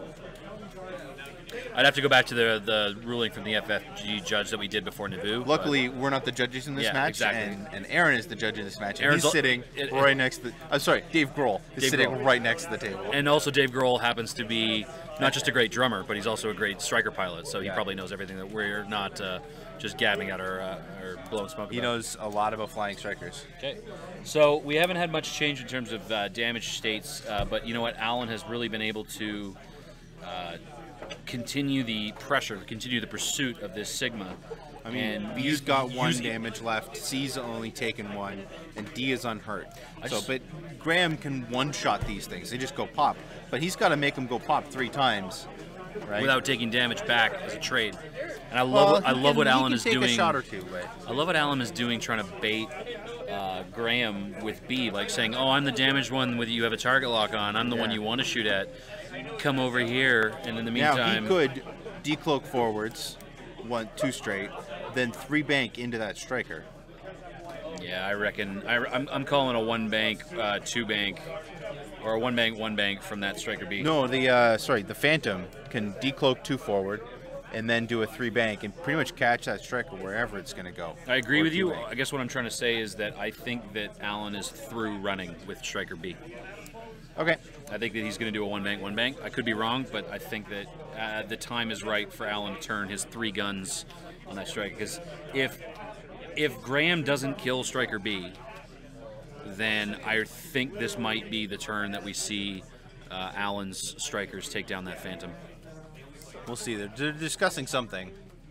Speaker 1: I'd have to go back to the the ruling from the F F G judge that we did before Naboo.
Speaker 2: Luckily, we're not the judges in this
Speaker 1: Yeah,
Speaker 2: match,
Speaker 1: exactly.
Speaker 2: and, and Aaron is the judge in this match. And
Speaker 1: Aaron's
Speaker 2: he's
Speaker 1: al-
Speaker 2: sitting
Speaker 1: it- it-
Speaker 2: right next to the... I'm sorry, Dave Grohl is
Speaker 1: Dave
Speaker 2: sitting
Speaker 1: Grohl.
Speaker 2: right next to the table.
Speaker 1: And also Dave Grohl happens to be not just a great drummer, but he's also a great striker pilot, so he
Speaker 2: Yeah.
Speaker 1: probably knows everything that we're not uh, just gabbing at or, uh, or blowing smoke
Speaker 2: He
Speaker 1: about.
Speaker 2: knows a lot about flying strikers.
Speaker 1: Okay, so we haven't had much change in terms of uh, damage states, uh, but you know what? Alan has really been able to uh, continue the pressure, continue the pursuit of this Sigma.
Speaker 2: I mean,
Speaker 1: and
Speaker 2: B's
Speaker 1: use-
Speaker 2: got one
Speaker 1: use-
Speaker 2: damage left, C's only taken one, and D is unhurt.
Speaker 1: I
Speaker 2: So,
Speaker 1: just-
Speaker 2: but Graham can one-shot these things. They just go pop. But he's got to make them go pop three times, right?
Speaker 1: without taking damage back as a trade. And I love
Speaker 2: Well,
Speaker 1: what, I
Speaker 2: he
Speaker 1: love
Speaker 2: can-
Speaker 1: what
Speaker 2: he
Speaker 1: Alan
Speaker 2: can
Speaker 1: is
Speaker 2: take
Speaker 1: doing.
Speaker 2: a shot or two, but
Speaker 1: I love what Alan is doing, trying to bait uh, Graham with B, like saying, "Oh, I'm the damaged one with you have a target lock on. I'm the one
Speaker 2: Yeah.
Speaker 1: you want to shoot at. Come over here." And in the
Speaker 2: now
Speaker 1: meantime,
Speaker 2: he could decloak forwards, one, two straight, then three bank into that striker.
Speaker 1: yeah, I reckon I, I'm, I'm calling a one bank, uh, two bank, or a one bank, one bank from that striker B.
Speaker 2: No, the uh, sorry, the Phantom can decloak two forward, and then do a three bank and pretty much catch that striker wherever it's going to go.
Speaker 1: I agree
Speaker 2: Or
Speaker 1: with
Speaker 2: two
Speaker 1: you.
Speaker 2: bank.
Speaker 1: I guess what I'm trying to say is that I think that Alan is through running with striker B.
Speaker 2: Okay.
Speaker 1: I think that he's going to do a one bank, one bank. I could be wrong, but I think that uh, the time is right for Alan to turn his three guns on that striker. Because if if Graham doesn't kill striker B, then I think this might be the turn that we see uh, Alan's strikers take down that Phantom.
Speaker 2: We'll see. They're, they're discussing something.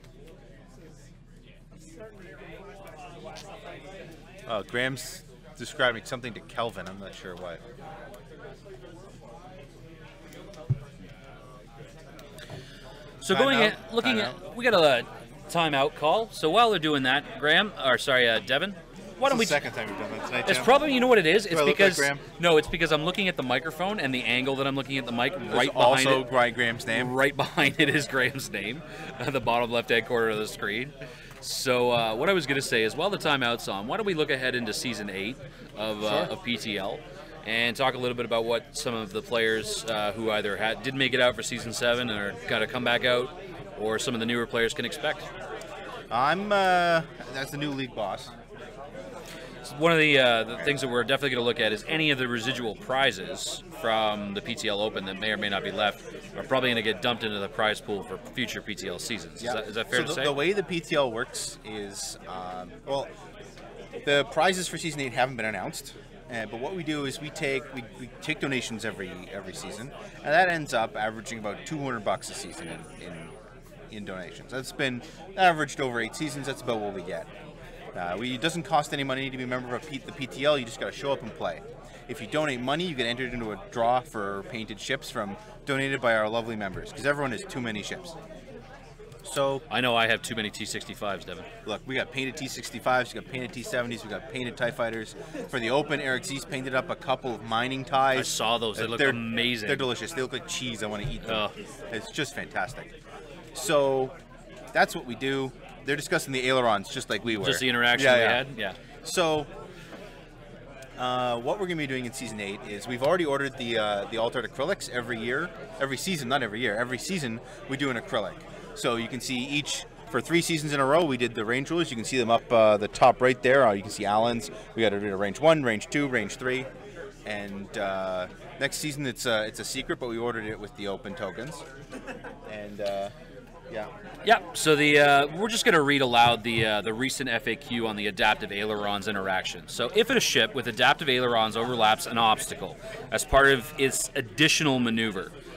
Speaker 2: Oh, Graham's describing something to Kelvin. I'm not sure what.
Speaker 1: So
Speaker 2: Time
Speaker 1: going
Speaker 2: out,
Speaker 1: at looking
Speaker 2: time
Speaker 1: at, we got a timeout call. So while they're doing that, Graham, or sorry, uh, Devon, why don't we?
Speaker 2: It's the second time we've done that tonight,
Speaker 1: It's
Speaker 2: Jim.
Speaker 1: probably, you know what it is. It's
Speaker 2: I look like
Speaker 1: because
Speaker 2: Graham?
Speaker 1: no, it's because I'm looking at the microphone and the angle that I'm looking at the mic
Speaker 2: There's
Speaker 1: right behind
Speaker 2: also
Speaker 1: it.
Speaker 2: Brian Graham's name.
Speaker 1: Right behind it is Graham's name, at the bottom left-hand corner of the screen. So uh, what I was going to say is, while the timeout's on, why don't we look ahead into season eight of, uh, of P T L and talk a little bit about what some of the players uh, who either had did make it out for season seven or got to come back out, or some of the newer players can expect.
Speaker 2: I'm, uh, that's the new league boss.
Speaker 1: One of the, uh, the things that we're definitely going to look at is any of the residual prizes from the P T L Open that may or may not be left are probably going to get dumped into the prize pool for future P T L seasons.
Speaker 2: Yeah.
Speaker 1: Is, that, is that fair
Speaker 2: so
Speaker 1: to
Speaker 2: the,
Speaker 1: say?
Speaker 2: the way the P T L works is, um, well, the prizes for season eight haven't been announced. Uh, but what we do is we take we, we take donations every every season, and that ends up averaging about two hundred bucks a season in, in in donations. That's been averaged over eight seasons. That's about what we get. Uh, we, it doesn't cost any money to be a member of P, the P T L. You just got to show up and play. If you donate money, you get entered into a draw for painted ships from donated by our lovely members, because everyone has too many ships. So
Speaker 1: I know I have too many T sixty-fives, Devin.
Speaker 2: look, we got painted T sixty-fives, we got painted T seventies, we got painted TIE fighters. For the Open, Eric Z's painted up a couple of mining ties.
Speaker 1: I saw those. They look
Speaker 2: They're-
Speaker 1: amazing.
Speaker 2: They're delicious. They look like cheese. I want to eat them.
Speaker 1: Oh.
Speaker 2: It's just fantastic. So that's what we do. They're discussing the ailerons just like we were.
Speaker 1: Just the interaction
Speaker 2: Yeah,
Speaker 1: we
Speaker 2: yeah.
Speaker 1: had? Yeah.
Speaker 2: So uh, what we're going to be doing in season eight is we've already ordered the uh, the altered acrylics every year, every season, not every year. Every season we do an acrylic. So you can see each, for three seasons in a row, we did the range rulers. You can see them up uh, the top right there. Uh, you can see Allen's. We got to do range one, range two, range three. And uh, next season it's, uh, it's a secret, but we ordered it with the open tokens. And uh, yeah.
Speaker 1: Yeah, so the uh, we're just going to read aloud the uh, the recent F A Q on the adaptive ailerons interaction. So if a ship with adaptive ailerons overlaps an obstacle as part of its additional maneuver,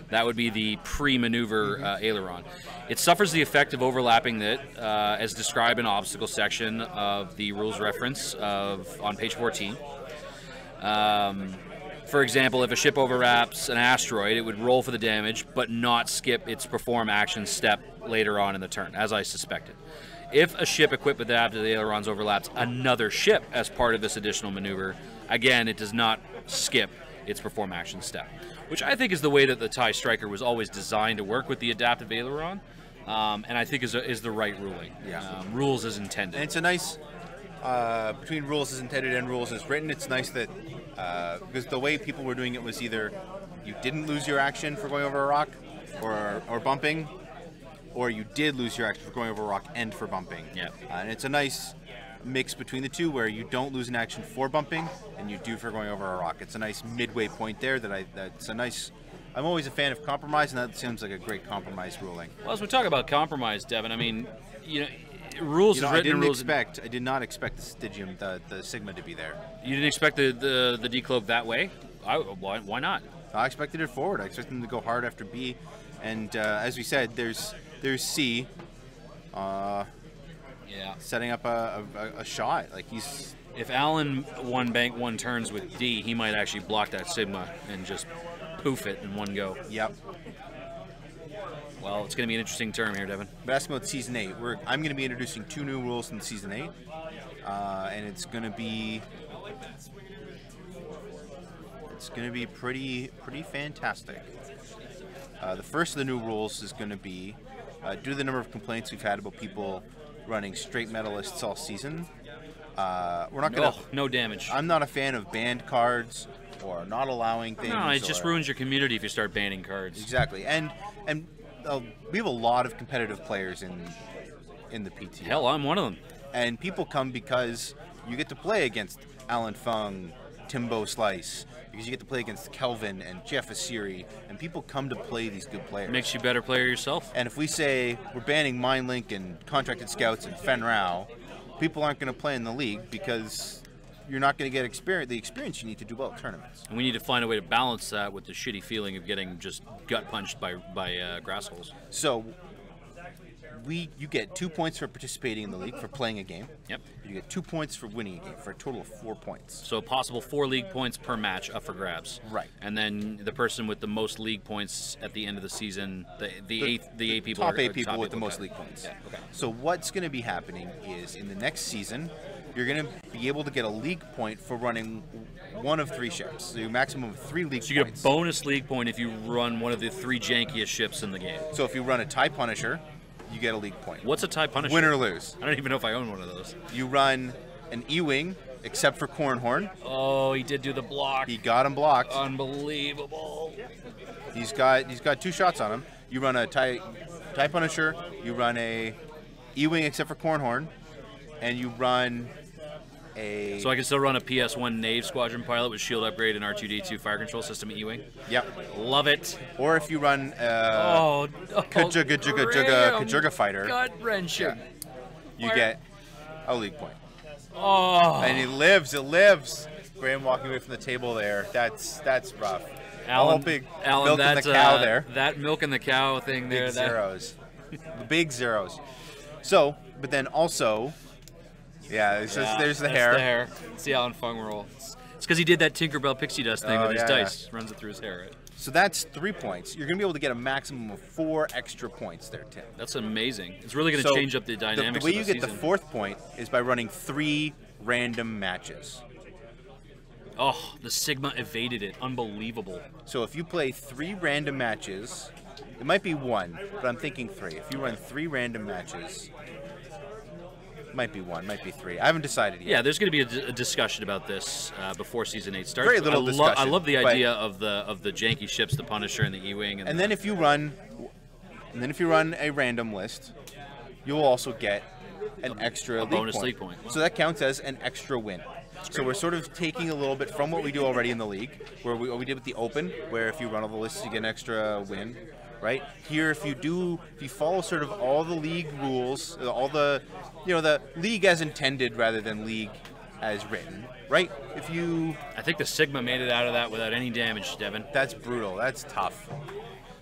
Speaker 1: That would be the pre-maneuver uh, aileron. It suffers the effect of overlapping it, uh, as described in the obstacle section of the rules reference of on page fourteen. Um, for example, if a ship overlaps an asteroid, it would roll for the damage, but not skip its perform action step later on in the turn, as I suspected. If a ship equipped with adaptive ailerons overlaps another ship as part of this additional maneuver, again, it does not skip its perform action step, which I think is the way that the TIE Striker was always designed to work with the adaptive aileron, um, and I think is, a, is the right ruling.
Speaker 2: Yeah.
Speaker 1: Um, rules as intended.
Speaker 2: And it's a nice, uh, between rules as intended and rules as written, it's nice that, uh, because the way people were doing it was either you didn't lose your action for going over a rock or, or bumping, or you did lose your action for going over a rock and for bumping.
Speaker 1: Yeah.
Speaker 2: Uh, and it's a nice mix between the two where you don't lose an action for bumping and you do for going over a rock. It's a nice midway point there that I, that's a nice, I'm always a fan of compromise, and that seems like a great compromise ruling.
Speaker 1: Well, as we talk about compromise, Devin, I mean, you know, rules
Speaker 2: You know,
Speaker 1: is
Speaker 2: I
Speaker 1: written
Speaker 2: didn't
Speaker 1: rules.
Speaker 2: expect, I did not expect the Stygium, the, the Sigma to be there.
Speaker 1: You didn't expect the, the, the decloak that way? I, why, why not?
Speaker 2: I expected it forward. I expected them to go hard after B, and uh, as we said, there's there's C, uh,
Speaker 1: Yeah.
Speaker 2: setting up a, a, a shot. Like he's
Speaker 1: If Alan won bank one turns with D, he might actually block that Sigma and just poof it in one go.
Speaker 2: yep.
Speaker 1: Well, it's going to be an interesting term here, Devin.
Speaker 2: But asking about season eight, we're I'm going to be introducing two new rules in season eight, uh, and it's going to be it's going to be pretty pretty fantastic. Uh, the first of the new rules is going to be, uh, due to the number of complaints we've had about people running straight medalists all season, uh, we're not going to.
Speaker 1: Oh, no damage.
Speaker 2: I'm not a fan of banned cards or not allowing things.
Speaker 1: No, it just
Speaker 2: or-
Speaker 1: ruins your community if you start banning cards.
Speaker 2: Exactly, and and uh, we have a lot of competitive players in in the P T L.
Speaker 1: Hell, I'm one of them.
Speaker 2: And people come because you get to play against Alan Fung, Timbo Slice, because you get to play against Kelvin and Jeff Asiri, and people come to play these good players.
Speaker 1: Makes you a better player yourself.
Speaker 2: And if we say we're banning Mindlink and Contracted Scouts and Fenrao, people aren't going to play in the league because you're not going to get experience, the experience you need to do well at tournaments.
Speaker 1: And we need to find a way to balance that with the shitty feeling of getting just gut punched by by uh, grass holes.
Speaker 2: So we, you get two points for participating in the league, for playing a game.
Speaker 1: Yep.
Speaker 2: You get two points for winning a game, for a total of four points.
Speaker 1: So possible four league points per match up for grabs.
Speaker 2: Right.
Speaker 1: And then the person with the most league points at the end of the season, the the,
Speaker 2: The
Speaker 1: eight the eight people
Speaker 2: top
Speaker 1: are,
Speaker 2: eight
Speaker 1: are
Speaker 2: people
Speaker 1: top
Speaker 2: with the
Speaker 1: people,
Speaker 2: most
Speaker 1: okay.
Speaker 2: league points.
Speaker 1: Yeah. Okay.
Speaker 2: So what's going to be happening is in the next season, you're going to be able to get a league point for running one of three ships. So you maximum of three league
Speaker 1: So you get
Speaker 2: points.
Speaker 1: a bonus league point if you run one of the three jankiest ships in the game.
Speaker 2: So if you run a TIE Punisher, you get a league point.
Speaker 1: What's a TIE Punisher?
Speaker 2: Win or lose.
Speaker 1: I don't even know if I own one of those.
Speaker 2: You run an E-Wing, except for Cornhorn.
Speaker 1: Oh, he did do the block.
Speaker 2: He got him blocked.
Speaker 1: Unbelievable.
Speaker 2: He's got he's got two shots on him. You run a TIE, TIE Punisher, you run a E-Wing except for Cornhorn, and you run a...
Speaker 1: So I can still run a P S one Nave Squadron pilot with shield upgrade and R two D two fire control system E-Wing.
Speaker 2: Yep.
Speaker 1: Love it.
Speaker 2: Or if you run uh,
Speaker 1: Oh, oh
Speaker 2: Kajuga Juga Juga
Speaker 1: Graham,
Speaker 2: Kajuga Fighter,
Speaker 1: gut wrenching.
Speaker 2: you
Speaker 1: Fire-
Speaker 2: get a league point.
Speaker 1: Oh,
Speaker 2: And it lives, it lives. Graham walking away from the table there. That's that's rough.
Speaker 1: Alan,
Speaker 2: All big
Speaker 1: Alan,
Speaker 2: milk in
Speaker 1: that's,
Speaker 2: the cow
Speaker 1: uh,
Speaker 2: there.
Speaker 1: That milk and the cow thing there.
Speaker 2: Big
Speaker 1: that,
Speaker 2: zeros. The big zeros. So, but then also, yeah, it's just,
Speaker 1: Yeah,
Speaker 2: there's the
Speaker 1: that's
Speaker 2: hair.
Speaker 1: the hair. It's the Alan Fung roll. It's because he did that Tinkerbell pixie dust thing
Speaker 2: Oh,
Speaker 1: with his
Speaker 2: yeah,
Speaker 1: dice. Runs it through his hair. Right?
Speaker 2: So that's three points. You're going to be able to get a maximum of four extra points there, Tim.
Speaker 1: That's amazing. It's really going to
Speaker 2: So
Speaker 1: change up the
Speaker 2: the,
Speaker 1: dynamics.
Speaker 2: the way
Speaker 1: of
Speaker 2: you
Speaker 1: the
Speaker 2: get
Speaker 1: season.
Speaker 2: the fourth point is by running three random matches.
Speaker 1: Oh, the Sigma evaded it. Unbelievable.
Speaker 2: So if you play three random matches, it might be one, but I'm thinking three. If you run three random matches, might be one, might be three. I haven't decided yet.
Speaker 1: Yeah, there's going to be a, d- a discussion about this uh, before season eight starts.
Speaker 2: Very little
Speaker 1: I lo-
Speaker 2: discussion,
Speaker 1: I love the
Speaker 2: but-
Speaker 1: idea of the of the janky ships, the Punisher and the E-wing, and,
Speaker 2: And
Speaker 1: the,
Speaker 2: then if you run, and then if you run a random list, you'll also get an extra
Speaker 1: a
Speaker 2: league
Speaker 1: bonus
Speaker 2: point.
Speaker 1: league point.
Speaker 2: So that counts as an extra win. So we're sort of taking a little bit from what we do already in the league, where we, what we did with the Open, where if you run all the lists, you get an extra win, right? Here, if you do, if you follow sort of all the league rules, all the, you know, the league as intended rather than league as written, right? If you,
Speaker 1: I think the Sigma made it out of that without any damage, Devin.
Speaker 2: that's brutal. That's tough.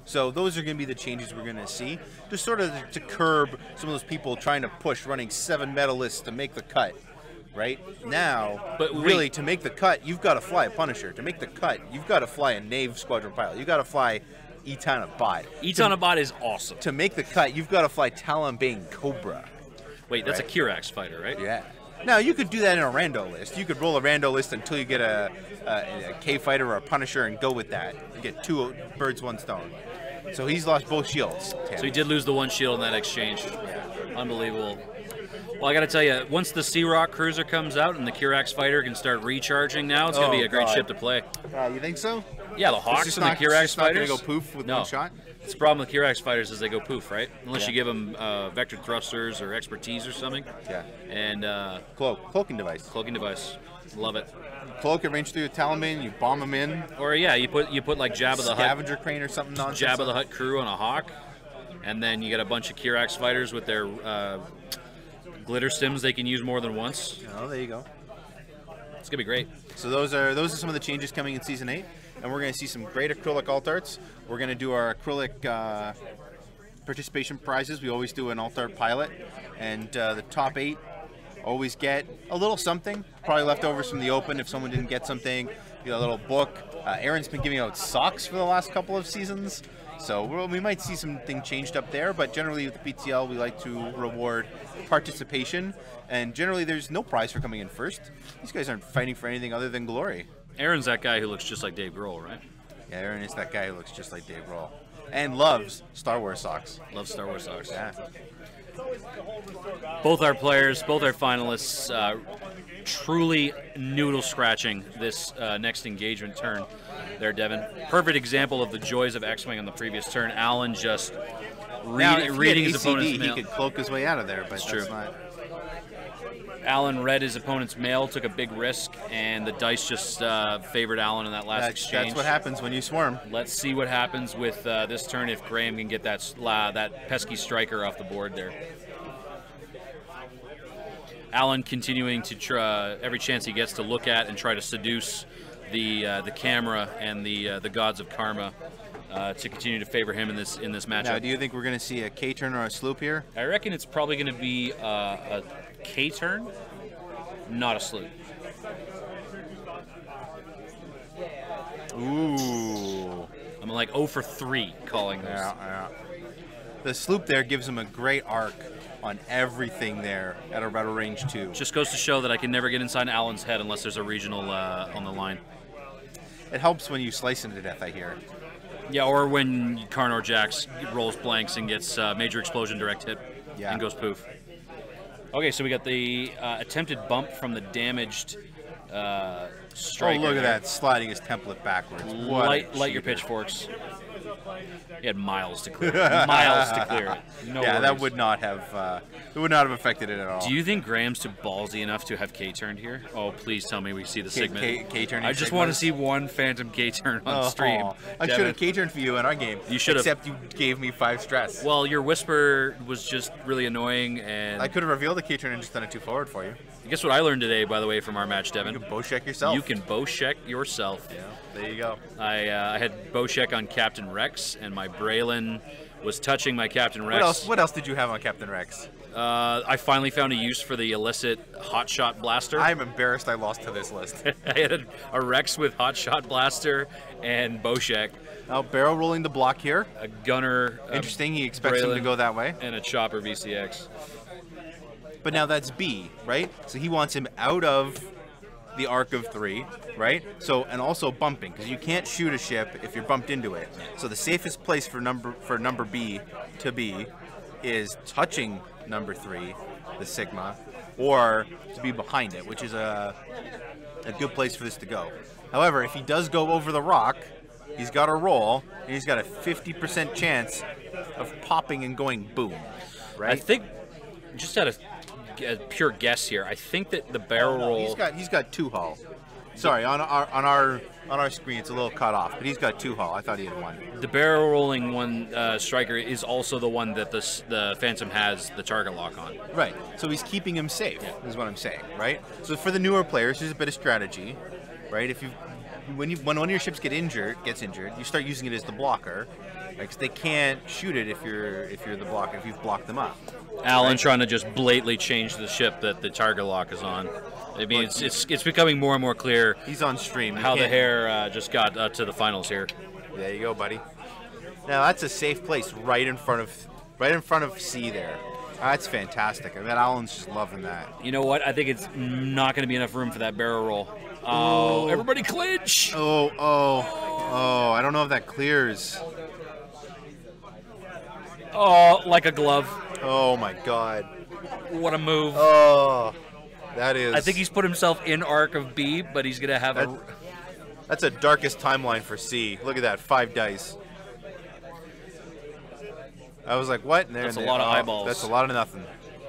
Speaker 2: So those are going to be the changes we're going to see, just sort of to curb some of those people trying to push running seven medalists to make the cut. Right now,
Speaker 1: but
Speaker 2: really,
Speaker 1: wait.
Speaker 2: to make the cut, you've got to fly a Punisher. To make the cut, you've got to fly a Nave Squadron pilot. You've got to fly Etan Abad.
Speaker 1: Etan Abad is awesome.
Speaker 2: To make the cut, you've got to fly Talon Bane Cobra.
Speaker 1: Wait, that's
Speaker 2: right?
Speaker 1: a Kirax fighter, right?
Speaker 2: Yeah. Now, you could do that in a rando list. You could roll a rando list until you get a, a, a K fighter or a Punisher and go with that. You get two birds, one stone. So he's lost both shields. Tim.
Speaker 1: So he did lose the one shield in that exchange. Yeah. Unbelievable. Well, I got to tell you, once the Sea Rock Cruiser comes out and the Kirax fighter can start recharging now, it's going to
Speaker 2: oh,
Speaker 1: be a great
Speaker 2: God.
Speaker 1: ship to play.
Speaker 2: Uh, you think so?
Speaker 1: Yeah, the Hawks
Speaker 2: it's
Speaker 1: and the
Speaker 2: not,
Speaker 1: Kirax
Speaker 2: it's not
Speaker 1: fighters.
Speaker 2: Not going to go poof with
Speaker 1: no.
Speaker 2: one shot?
Speaker 1: It's the problem with Kirax fighters is they go poof, right? Unless
Speaker 2: yeah.
Speaker 1: you give them uh, vector thrusters or expertise or something.
Speaker 2: Yeah.
Speaker 1: And uh,
Speaker 2: Cloak. Cloaking device.
Speaker 1: Cloaking device. Love it.
Speaker 2: Cloak at range through a Talon Bane, you bomb them in.
Speaker 1: Or yeah, you put you put like Jabba the Hutt.
Speaker 2: Scavenger crane or something nonsense.
Speaker 1: Jabba the Hutt crew on a Hawk. And then you get a bunch of Kirax fighters with their uh, glitter stims they can use more than once.
Speaker 2: Oh, there you go.
Speaker 1: It's gonna be great.
Speaker 2: So those are those are some of the changes coming in season eight, and we're going to see some great acrylic alt arts. We're going to do our acrylic uh, participation prizes. We always do an alt art pilot, and uh, the top eight always get a little something, probably leftovers from the open if someone didn't get something. You know, a little book. Uh, Aaron's been giving out socks for the last couple of seasons. So we'll, we might see something changed up there, but generally with the P T L, we like to reward participation, and generally there's no prize for coming in first. These guys aren't fighting for anything other than glory.
Speaker 1: Aaron's that guy who looks just like Dave Grohl, right?
Speaker 2: Yeah, Aaron is that guy who looks just like Dave Grohl. And loves Star Wars socks.
Speaker 1: Loves Star Wars socks.
Speaker 2: Yeah.
Speaker 1: Both our players, both our finalists, uh, truly noodle scratching this uh, next engagement turn there, Devon. Perfect example of the joys of X-Wing on the previous turn. Alan just read,
Speaker 2: now, if
Speaker 1: reading
Speaker 2: he
Speaker 1: his
Speaker 2: had A C D,
Speaker 1: opponent's mail.
Speaker 2: he could cloak his way out of there, but
Speaker 1: That's
Speaker 2: that's
Speaker 1: true.
Speaker 2: not...
Speaker 1: Alan read his opponent's mail, took a big risk, and the dice just uh, favored Alan in that last
Speaker 2: That's,
Speaker 1: exchange.
Speaker 2: that's what happens when you swarm.
Speaker 1: Let's see what happens with uh, this turn if Graham can get that uh, that pesky striker off the board there. Alan continuing to try every chance he gets to look at and try to seduce the uh, the camera and the uh, the gods of karma uh, to continue to favor him in this in this matchup.
Speaker 2: Now, do you think we're going to see a K turn or a sloop here?
Speaker 1: I reckon it's probably going to be uh, a K turn, not a sloop.
Speaker 2: Ooh.
Speaker 1: I'm like oh for three calling this.
Speaker 2: Yeah, yeah. The sloop there gives him a great arc on everything there at a router range two.
Speaker 1: Just goes to show that I can never get inside Alan's head unless there's a regional uh, on the line.
Speaker 2: It helps when you slice him to death, I hear.
Speaker 1: Yeah, or when Carnor Jax rolls blanks and gets uh, major explosion direct hit
Speaker 2: Yeah.
Speaker 1: and goes poof. Okay, so we got the uh, attempted bump from the damaged uh, striker.
Speaker 2: Oh, look at
Speaker 1: there.
Speaker 2: that, sliding his template backwards. What a
Speaker 1: Light, light your
Speaker 2: cheater.
Speaker 1: pitchforks. He had miles to clear it. Miles to clear it. No
Speaker 2: yeah,
Speaker 1: worries.
Speaker 2: that would not have uh, it would not have affected it at all.
Speaker 1: Do you think Graham's too ballsy enough to have K turned here? Oh, please tell me we see the
Speaker 2: K-
Speaker 1: Sigma.
Speaker 2: K- K-turning
Speaker 1: I just
Speaker 2: Sigmas?
Speaker 1: want to see one Phantom K turn on
Speaker 2: Oh,
Speaker 1: stream.
Speaker 2: I
Speaker 1: Devin.
Speaker 2: should have K-turned for you in our game.
Speaker 1: You should have.
Speaker 2: Except you gave me five stress.
Speaker 1: Well, your whisper was just really annoying, and
Speaker 2: I could have revealed the K-turn and just done it two forward for you.
Speaker 1: guess what I learned today, by the way, from our match,
Speaker 2: You
Speaker 1: Devin?
Speaker 2: can bow check yourself.
Speaker 1: You can bow check yourself.
Speaker 2: Yeah, there you go.
Speaker 1: I, uh, I had bow check on Captain Rex, and my Braylon was touching my Captain Rex.
Speaker 2: What else? What else did you have on Captain Rex?
Speaker 1: Uh, I finally found a use for the illicit hot shot blaster.
Speaker 2: I'm embarrassed I lost to this list.
Speaker 1: I had a, a Rex with hot shot blaster and Boshek,
Speaker 2: Now barrel rolling the block here.
Speaker 1: a gunner. a
Speaker 2: Interesting. He expects him to
Speaker 1: Braylon,
Speaker 2: go that way.
Speaker 1: and a chopper V C X.
Speaker 2: But now that's B, right? So he wants him out of the arc of three, right? So and also bumping because you can't shoot a ship if you're bumped into it. So the safest place for number for number B to be is touching number three, the Sigma, or to be behind it, which is a a good place for this to go. However, if he does go over the rock, he's got a roll, and he's got a fifty percent chance of popping and going boom, right?
Speaker 1: I think, just out of a pure guess here, I think that the barrel roll.
Speaker 2: He's got he's got two hull. Sorry, on our on our on our screen it's a little cut off, but he's got two hull. I thought he had one.
Speaker 1: The barrel rolling one uh, striker is also the one that the s- the Phantom has the target lock on.
Speaker 2: Right. So he's keeping him safe. Is what I'm saying. Right. So for the newer players, there's a bit of strategy, right? If you when you when one of your ships get injured, gets injured, you start using it as the blocker. Like, 'cause they can't shoot it if you're if you're the blocker if you've blocked them up.
Speaker 1: Alan
Speaker 2: right?
Speaker 1: trying to just blatantly change the ship that the target lock is on. I mean, it's it's, it's becoming more and more clear.
Speaker 2: He's on stream.
Speaker 1: How the hair uh, just got uh, to the finals here.
Speaker 2: There you go, buddy. Now that's a safe place, right in front of right in front of C there. That's fantastic. I bet Alan's just loving that.
Speaker 1: You know what? I think it's not going to be enough room for that barrel roll. Oh, everybody clinch!
Speaker 2: Oh, oh, oh! I don't know if that clears.
Speaker 1: Oh, like a glove.
Speaker 2: Oh my God!
Speaker 1: What a move!
Speaker 2: Oh, that is.
Speaker 1: I think he's put himself in arc of B, but he's gonna have
Speaker 2: that,
Speaker 1: a.
Speaker 2: That's a darkest timeline for C. Look at that, five dice. I was like, what? And there,
Speaker 1: That's
Speaker 2: and
Speaker 1: a lot
Speaker 2: there.
Speaker 1: of
Speaker 2: Oh,
Speaker 1: eyeballs.
Speaker 2: That's a lot of nothing.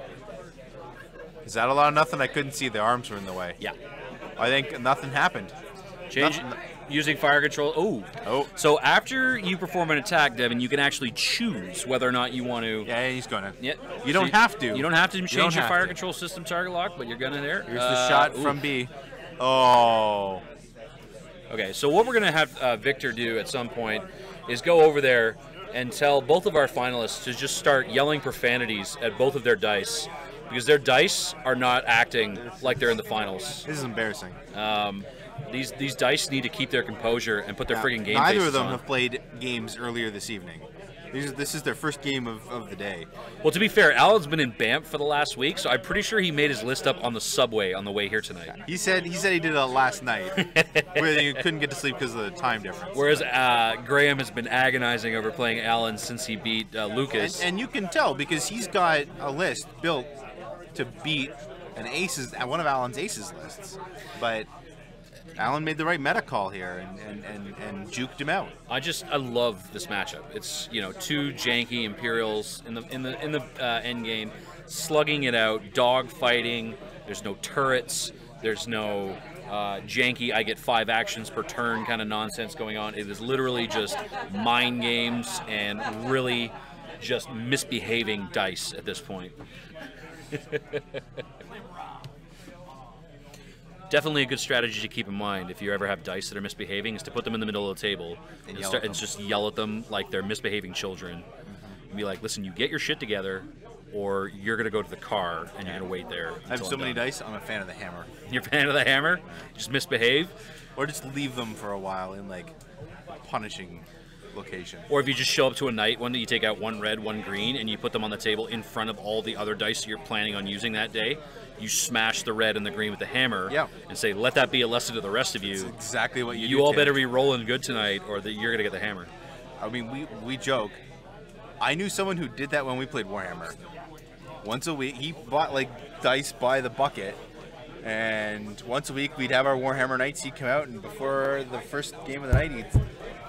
Speaker 2: Is that a lot of nothing? I couldn't see. The arms were in the way.
Speaker 1: Yeah.
Speaker 2: I think nothing happened.
Speaker 1: Change
Speaker 2: Nothing.
Speaker 1: using fire control. Oh.
Speaker 2: Oh.
Speaker 1: So after you perform an attack, Devin, you can actually choose whether or not you want to.
Speaker 2: Yeah, he's gonna.
Speaker 1: Yeah.
Speaker 2: You don't
Speaker 1: So
Speaker 2: have to.
Speaker 1: You don't have to change
Speaker 2: don't
Speaker 1: your
Speaker 2: have
Speaker 1: fire
Speaker 2: to.
Speaker 1: control system target lock, but you're gonna there.
Speaker 2: Here's
Speaker 1: Uh,
Speaker 2: the shot
Speaker 1: ooh.
Speaker 2: from B. Oh.
Speaker 1: Okay, so what we're going to have uh, Victor do at some point is go over there and tell both of our finalists to just start yelling profanities at both of their dice, because their dice are not acting like they're in the finals.
Speaker 2: This is embarrassing.
Speaker 1: Um, these these dice need to keep their composure and put their
Speaker 2: Now,
Speaker 1: friggin' game
Speaker 2: neither
Speaker 1: faces
Speaker 2: of them
Speaker 1: on.
Speaker 2: have played games earlier this evening. These, this is their first game of, of the day.
Speaker 1: Well, to be fair, Alan's been in Banff for the last week, so I'm pretty sure he made his list up on the subway on the way here tonight.
Speaker 2: He said he said he did it last night, where he couldn't get to sleep because of the time difference.
Speaker 1: Whereas uh, Graham has been agonizing over playing Alan since he beat uh,
Speaker 2: And,
Speaker 1: Lucas.
Speaker 2: and you can tell because he's got a list built to beat an aces, one of Alan's aces lists, but Alan made the right meta call here and, and, and, and juked him out.
Speaker 1: I just I love this matchup. It's you know two janky Imperials in the in the in the uh, end game, slugging it out, dog fighting. There's no turrets. There's no uh, janky. I get five actions per turn kind of nonsense going on. It is literally just mind games and really just misbehaving dice at this point. Definitely a good strategy to keep in mind if you ever have dice that are misbehaving is to put them in the middle of the table and,
Speaker 2: And yell
Speaker 1: start,
Speaker 2: at
Speaker 1: and
Speaker 2: them.
Speaker 1: just yell at them like they're misbehaving children. And be like, listen, you get your shit together or you're going to go to the car and you're going to wait there.
Speaker 2: I have
Speaker 1: until
Speaker 2: so
Speaker 1: I'm
Speaker 2: many
Speaker 1: done.
Speaker 2: dice, I'm a fan of the hammer.
Speaker 1: You're a fan of the hammer? Just misbehave?
Speaker 2: Or just leave them for a while in like punishing location.
Speaker 1: Or if you just show up to a night one day, you take out one red, one green, and you put them on the table in front of all the other dice you're planning on using that day. You smash the red and the green with the hammer
Speaker 2: Yeah.
Speaker 1: and say, let that be a lesson to the rest of you.
Speaker 2: That's exactly what you,
Speaker 1: You
Speaker 2: do,
Speaker 1: all
Speaker 2: Tim.
Speaker 1: better be rolling good tonight or that you're going to get the hammer.
Speaker 2: I mean, we, we joke. I knew someone who did that when we played Warhammer. Once a week, he bought like dice by the bucket, and once a week we'd have our Warhammer nights. He'd come out, and before the first game of the night, he'd,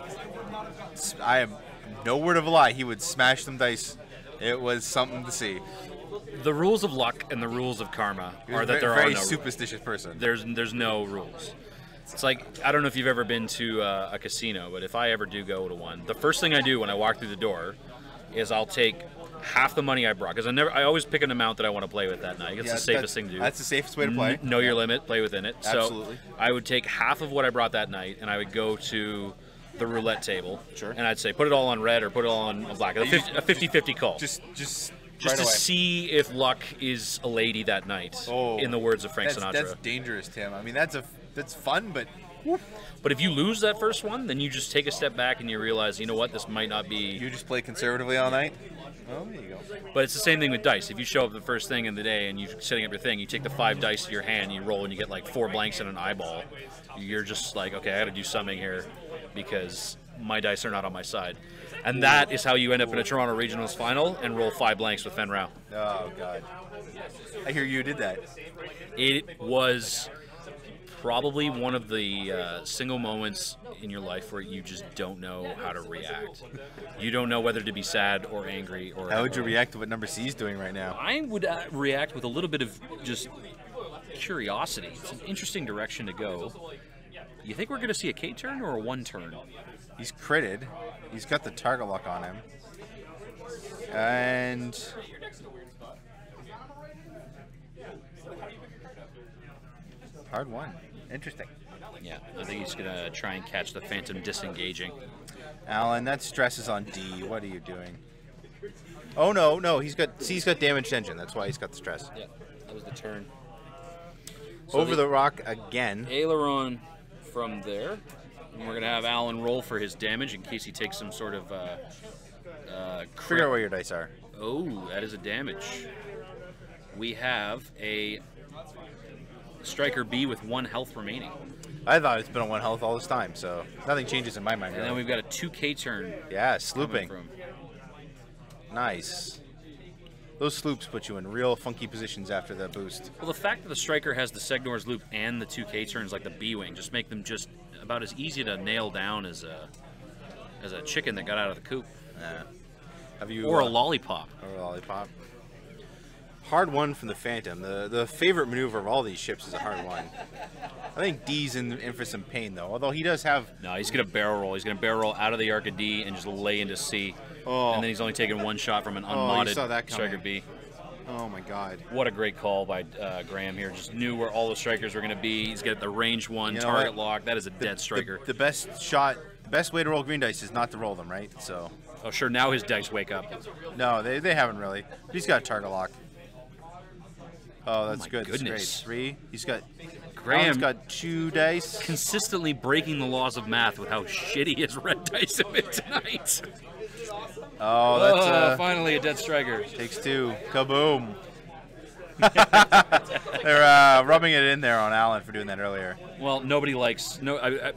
Speaker 2: I have no word of a lie, he would smash some dice. It was something to see.
Speaker 1: The rules of luck and the rules of karma
Speaker 2: He was
Speaker 1: are
Speaker 2: a
Speaker 1: that
Speaker 2: very,
Speaker 1: there
Speaker 2: very
Speaker 1: are no
Speaker 2: superstitious person.
Speaker 1: there's there's no rules. It's like I don't know if you've ever been to uh, a casino, but if I ever do go to one, the first thing I do when I walk through the door is I'll take half the money I brought because I never I always pick an amount that I want to play with that night. It's
Speaker 2: Yeah,
Speaker 1: the safest
Speaker 2: that's-
Speaker 1: thing to do.
Speaker 2: That's the safest way to play.
Speaker 1: N- know your limit, play within it.
Speaker 2: Absolutely.
Speaker 1: So I would take half of what I brought that night and I would go to the roulette table.
Speaker 2: Sure.
Speaker 1: And I'd say put it all on red or put it all on black. A fifty-fifty call.
Speaker 2: Just, just,
Speaker 1: Just
Speaker 2: right
Speaker 1: to
Speaker 2: away.
Speaker 1: see if luck is a lady that night,
Speaker 2: Oh,
Speaker 1: in the words of Frank
Speaker 2: that's,
Speaker 1: Sinatra.
Speaker 2: That's dangerous, Tim. I mean, that's a that's fun, but
Speaker 1: But if you lose that first one, then you just take a step back and you realize, you know what, this might not be.
Speaker 2: you just play conservatively all night. Well, there you go.
Speaker 1: But it's the same thing with dice. If you show up the first thing in the day and you're setting up your thing, you take the five dice to your hand, you roll, and you get like four blanks and an eyeball. You're just like, okay, I got to do something here because my dice are not on my side. And that is how you end up in a Toronto Regionals final and roll five blanks with Fen Rao.
Speaker 2: Oh God, I hear you did that.
Speaker 1: It was probably one of the uh, single moments in your life where you just don't know how to react. You don't know whether to be sad or angry or.
Speaker 2: How would you react to what number C is doing right now?
Speaker 1: I would uh, react with a little bit of just curiosity. It's an interesting direction to go. You think we're going to see a K turn or a one turn?
Speaker 2: He's critted. He's got the target lock on him. And hard one. Interesting.
Speaker 1: Yeah, I think he's going to try and catch the Phantom disengaging.
Speaker 2: Alan, that stress is on D. What are you doing? Oh no, no, he's got see, he's got damaged engine. That's why he's got the stress.
Speaker 1: Yeah, that was the turn. So
Speaker 2: Over the, the rock again.
Speaker 1: Aileron from there. And we're gonna have Alan roll for his damage in case he takes some sort of. Uh, uh,
Speaker 2: Figure out where your dice are.
Speaker 1: Oh, that is a damage. We have a Striker B with one health remaining.
Speaker 2: I thought it's been on one health all this time, so nothing changes in my mind.
Speaker 1: And
Speaker 2: really.
Speaker 1: then we've got a two K turn.
Speaker 2: Yeah, slooping.
Speaker 1: From.
Speaker 2: Nice. Those sloops put you in real funky positions after the boost.
Speaker 1: Well, the fact that the Striker has the Segnor's loop and the two K turns like the B-Wing just make them just about as easy to nail down as a as a chicken that got out of the coop.
Speaker 2: Yeah. Have you,
Speaker 1: or
Speaker 2: uh,
Speaker 1: a lollipop.
Speaker 2: Or a lollipop. Hard one from the Phantom. The the favorite maneuver of all these ships is a hard one. I think D's in, in for some pain, though. Although he does have...
Speaker 1: No, he's going to barrel roll. He's going to barrel roll out of the arc of D and just lay into C.
Speaker 2: Oh.
Speaker 1: And then he's only taking one shot from an
Speaker 2: Oh,
Speaker 1: unmodded
Speaker 2: you saw that coming.
Speaker 1: Striker B.
Speaker 2: Oh, my God.
Speaker 1: What a great call by uh, Graham here. Just knew where all the Strikers were going to be. He's got the range one,
Speaker 2: You know
Speaker 1: target
Speaker 2: what?
Speaker 1: lock. That is a
Speaker 2: The,
Speaker 1: dead Striker.
Speaker 2: The, the best shot, the best way to roll green dice is not to roll them, right? So...
Speaker 1: Oh, sure. Now his dice wake up.
Speaker 2: No, they, they haven't really. He's got a target lock. Oh, that's
Speaker 1: my
Speaker 2: good. That's
Speaker 1: goodness.
Speaker 2: great. Three. He's got...
Speaker 1: Graham
Speaker 2: Alan's got two dice.
Speaker 1: Consistently breaking the laws of math with how shitty his red dice have been tonight.
Speaker 2: Oh, that's...
Speaker 1: Oh,
Speaker 2: Uh,
Speaker 1: finally a dead Striker.
Speaker 2: Takes two. Kaboom. They're uh, rubbing it in there on Alan for doing that earlier.
Speaker 1: Well, nobody likes... no. I, I,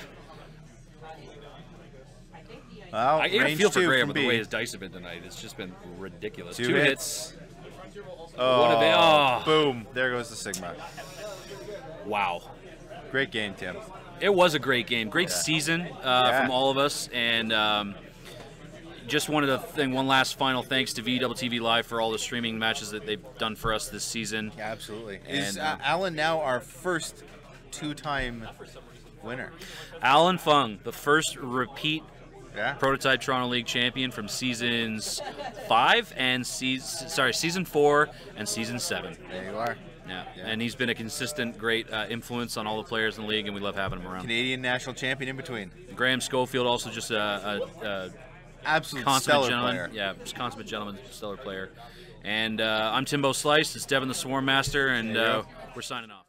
Speaker 2: Well,
Speaker 1: I even
Speaker 2: range
Speaker 1: feel for
Speaker 2: two
Speaker 1: Graham
Speaker 2: from
Speaker 1: with the
Speaker 2: B.
Speaker 1: way his dice have been tonight. It's just been ridiculous.
Speaker 2: Two,
Speaker 1: Two
Speaker 2: hits.
Speaker 1: hits.
Speaker 2: Oh,
Speaker 1: What a ba- oh.
Speaker 2: Boom. There goes the Sigma.
Speaker 1: Wow.
Speaker 2: Great game, Tim.
Speaker 1: It was a great game. Great
Speaker 2: Yeah.
Speaker 1: season uh,
Speaker 2: Yeah.
Speaker 1: from all of us. And um, just wanted to thing one last final thanks to V Double T V Live for all the streaming matches that they've done for us this season.
Speaker 2: Yeah, absolutely.
Speaker 1: And,
Speaker 2: Is uh,
Speaker 1: uh,
Speaker 2: Alan now our first two-time winner?
Speaker 1: Alan Fung, the first repeat
Speaker 2: Yeah.
Speaker 1: Prototype Toronto League champion from seasons five and season sorry season four and season seven.
Speaker 2: There you are.
Speaker 1: Yeah.
Speaker 2: Yeah.
Speaker 1: And he's been a consistent, great uh, influence on all the players in the league, and we love having him around.
Speaker 2: Canadian national champion in between.
Speaker 1: Graham Schofield, also just a, a, a
Speaker 2: Absolute
Speaker 1: consummate
Speaker 2: stellar
Speaker 1: gentleman.
Speaker 2: player.
Speaker 1: Yeah, just consummate gentleman, stellar player. And uh, I'm Timbo Slice. It's Devon the Swarm Master, and
Speaker 2: There you
Speaker 1: uh,
Speaker 2: go.
Speaker 1: we're signing off.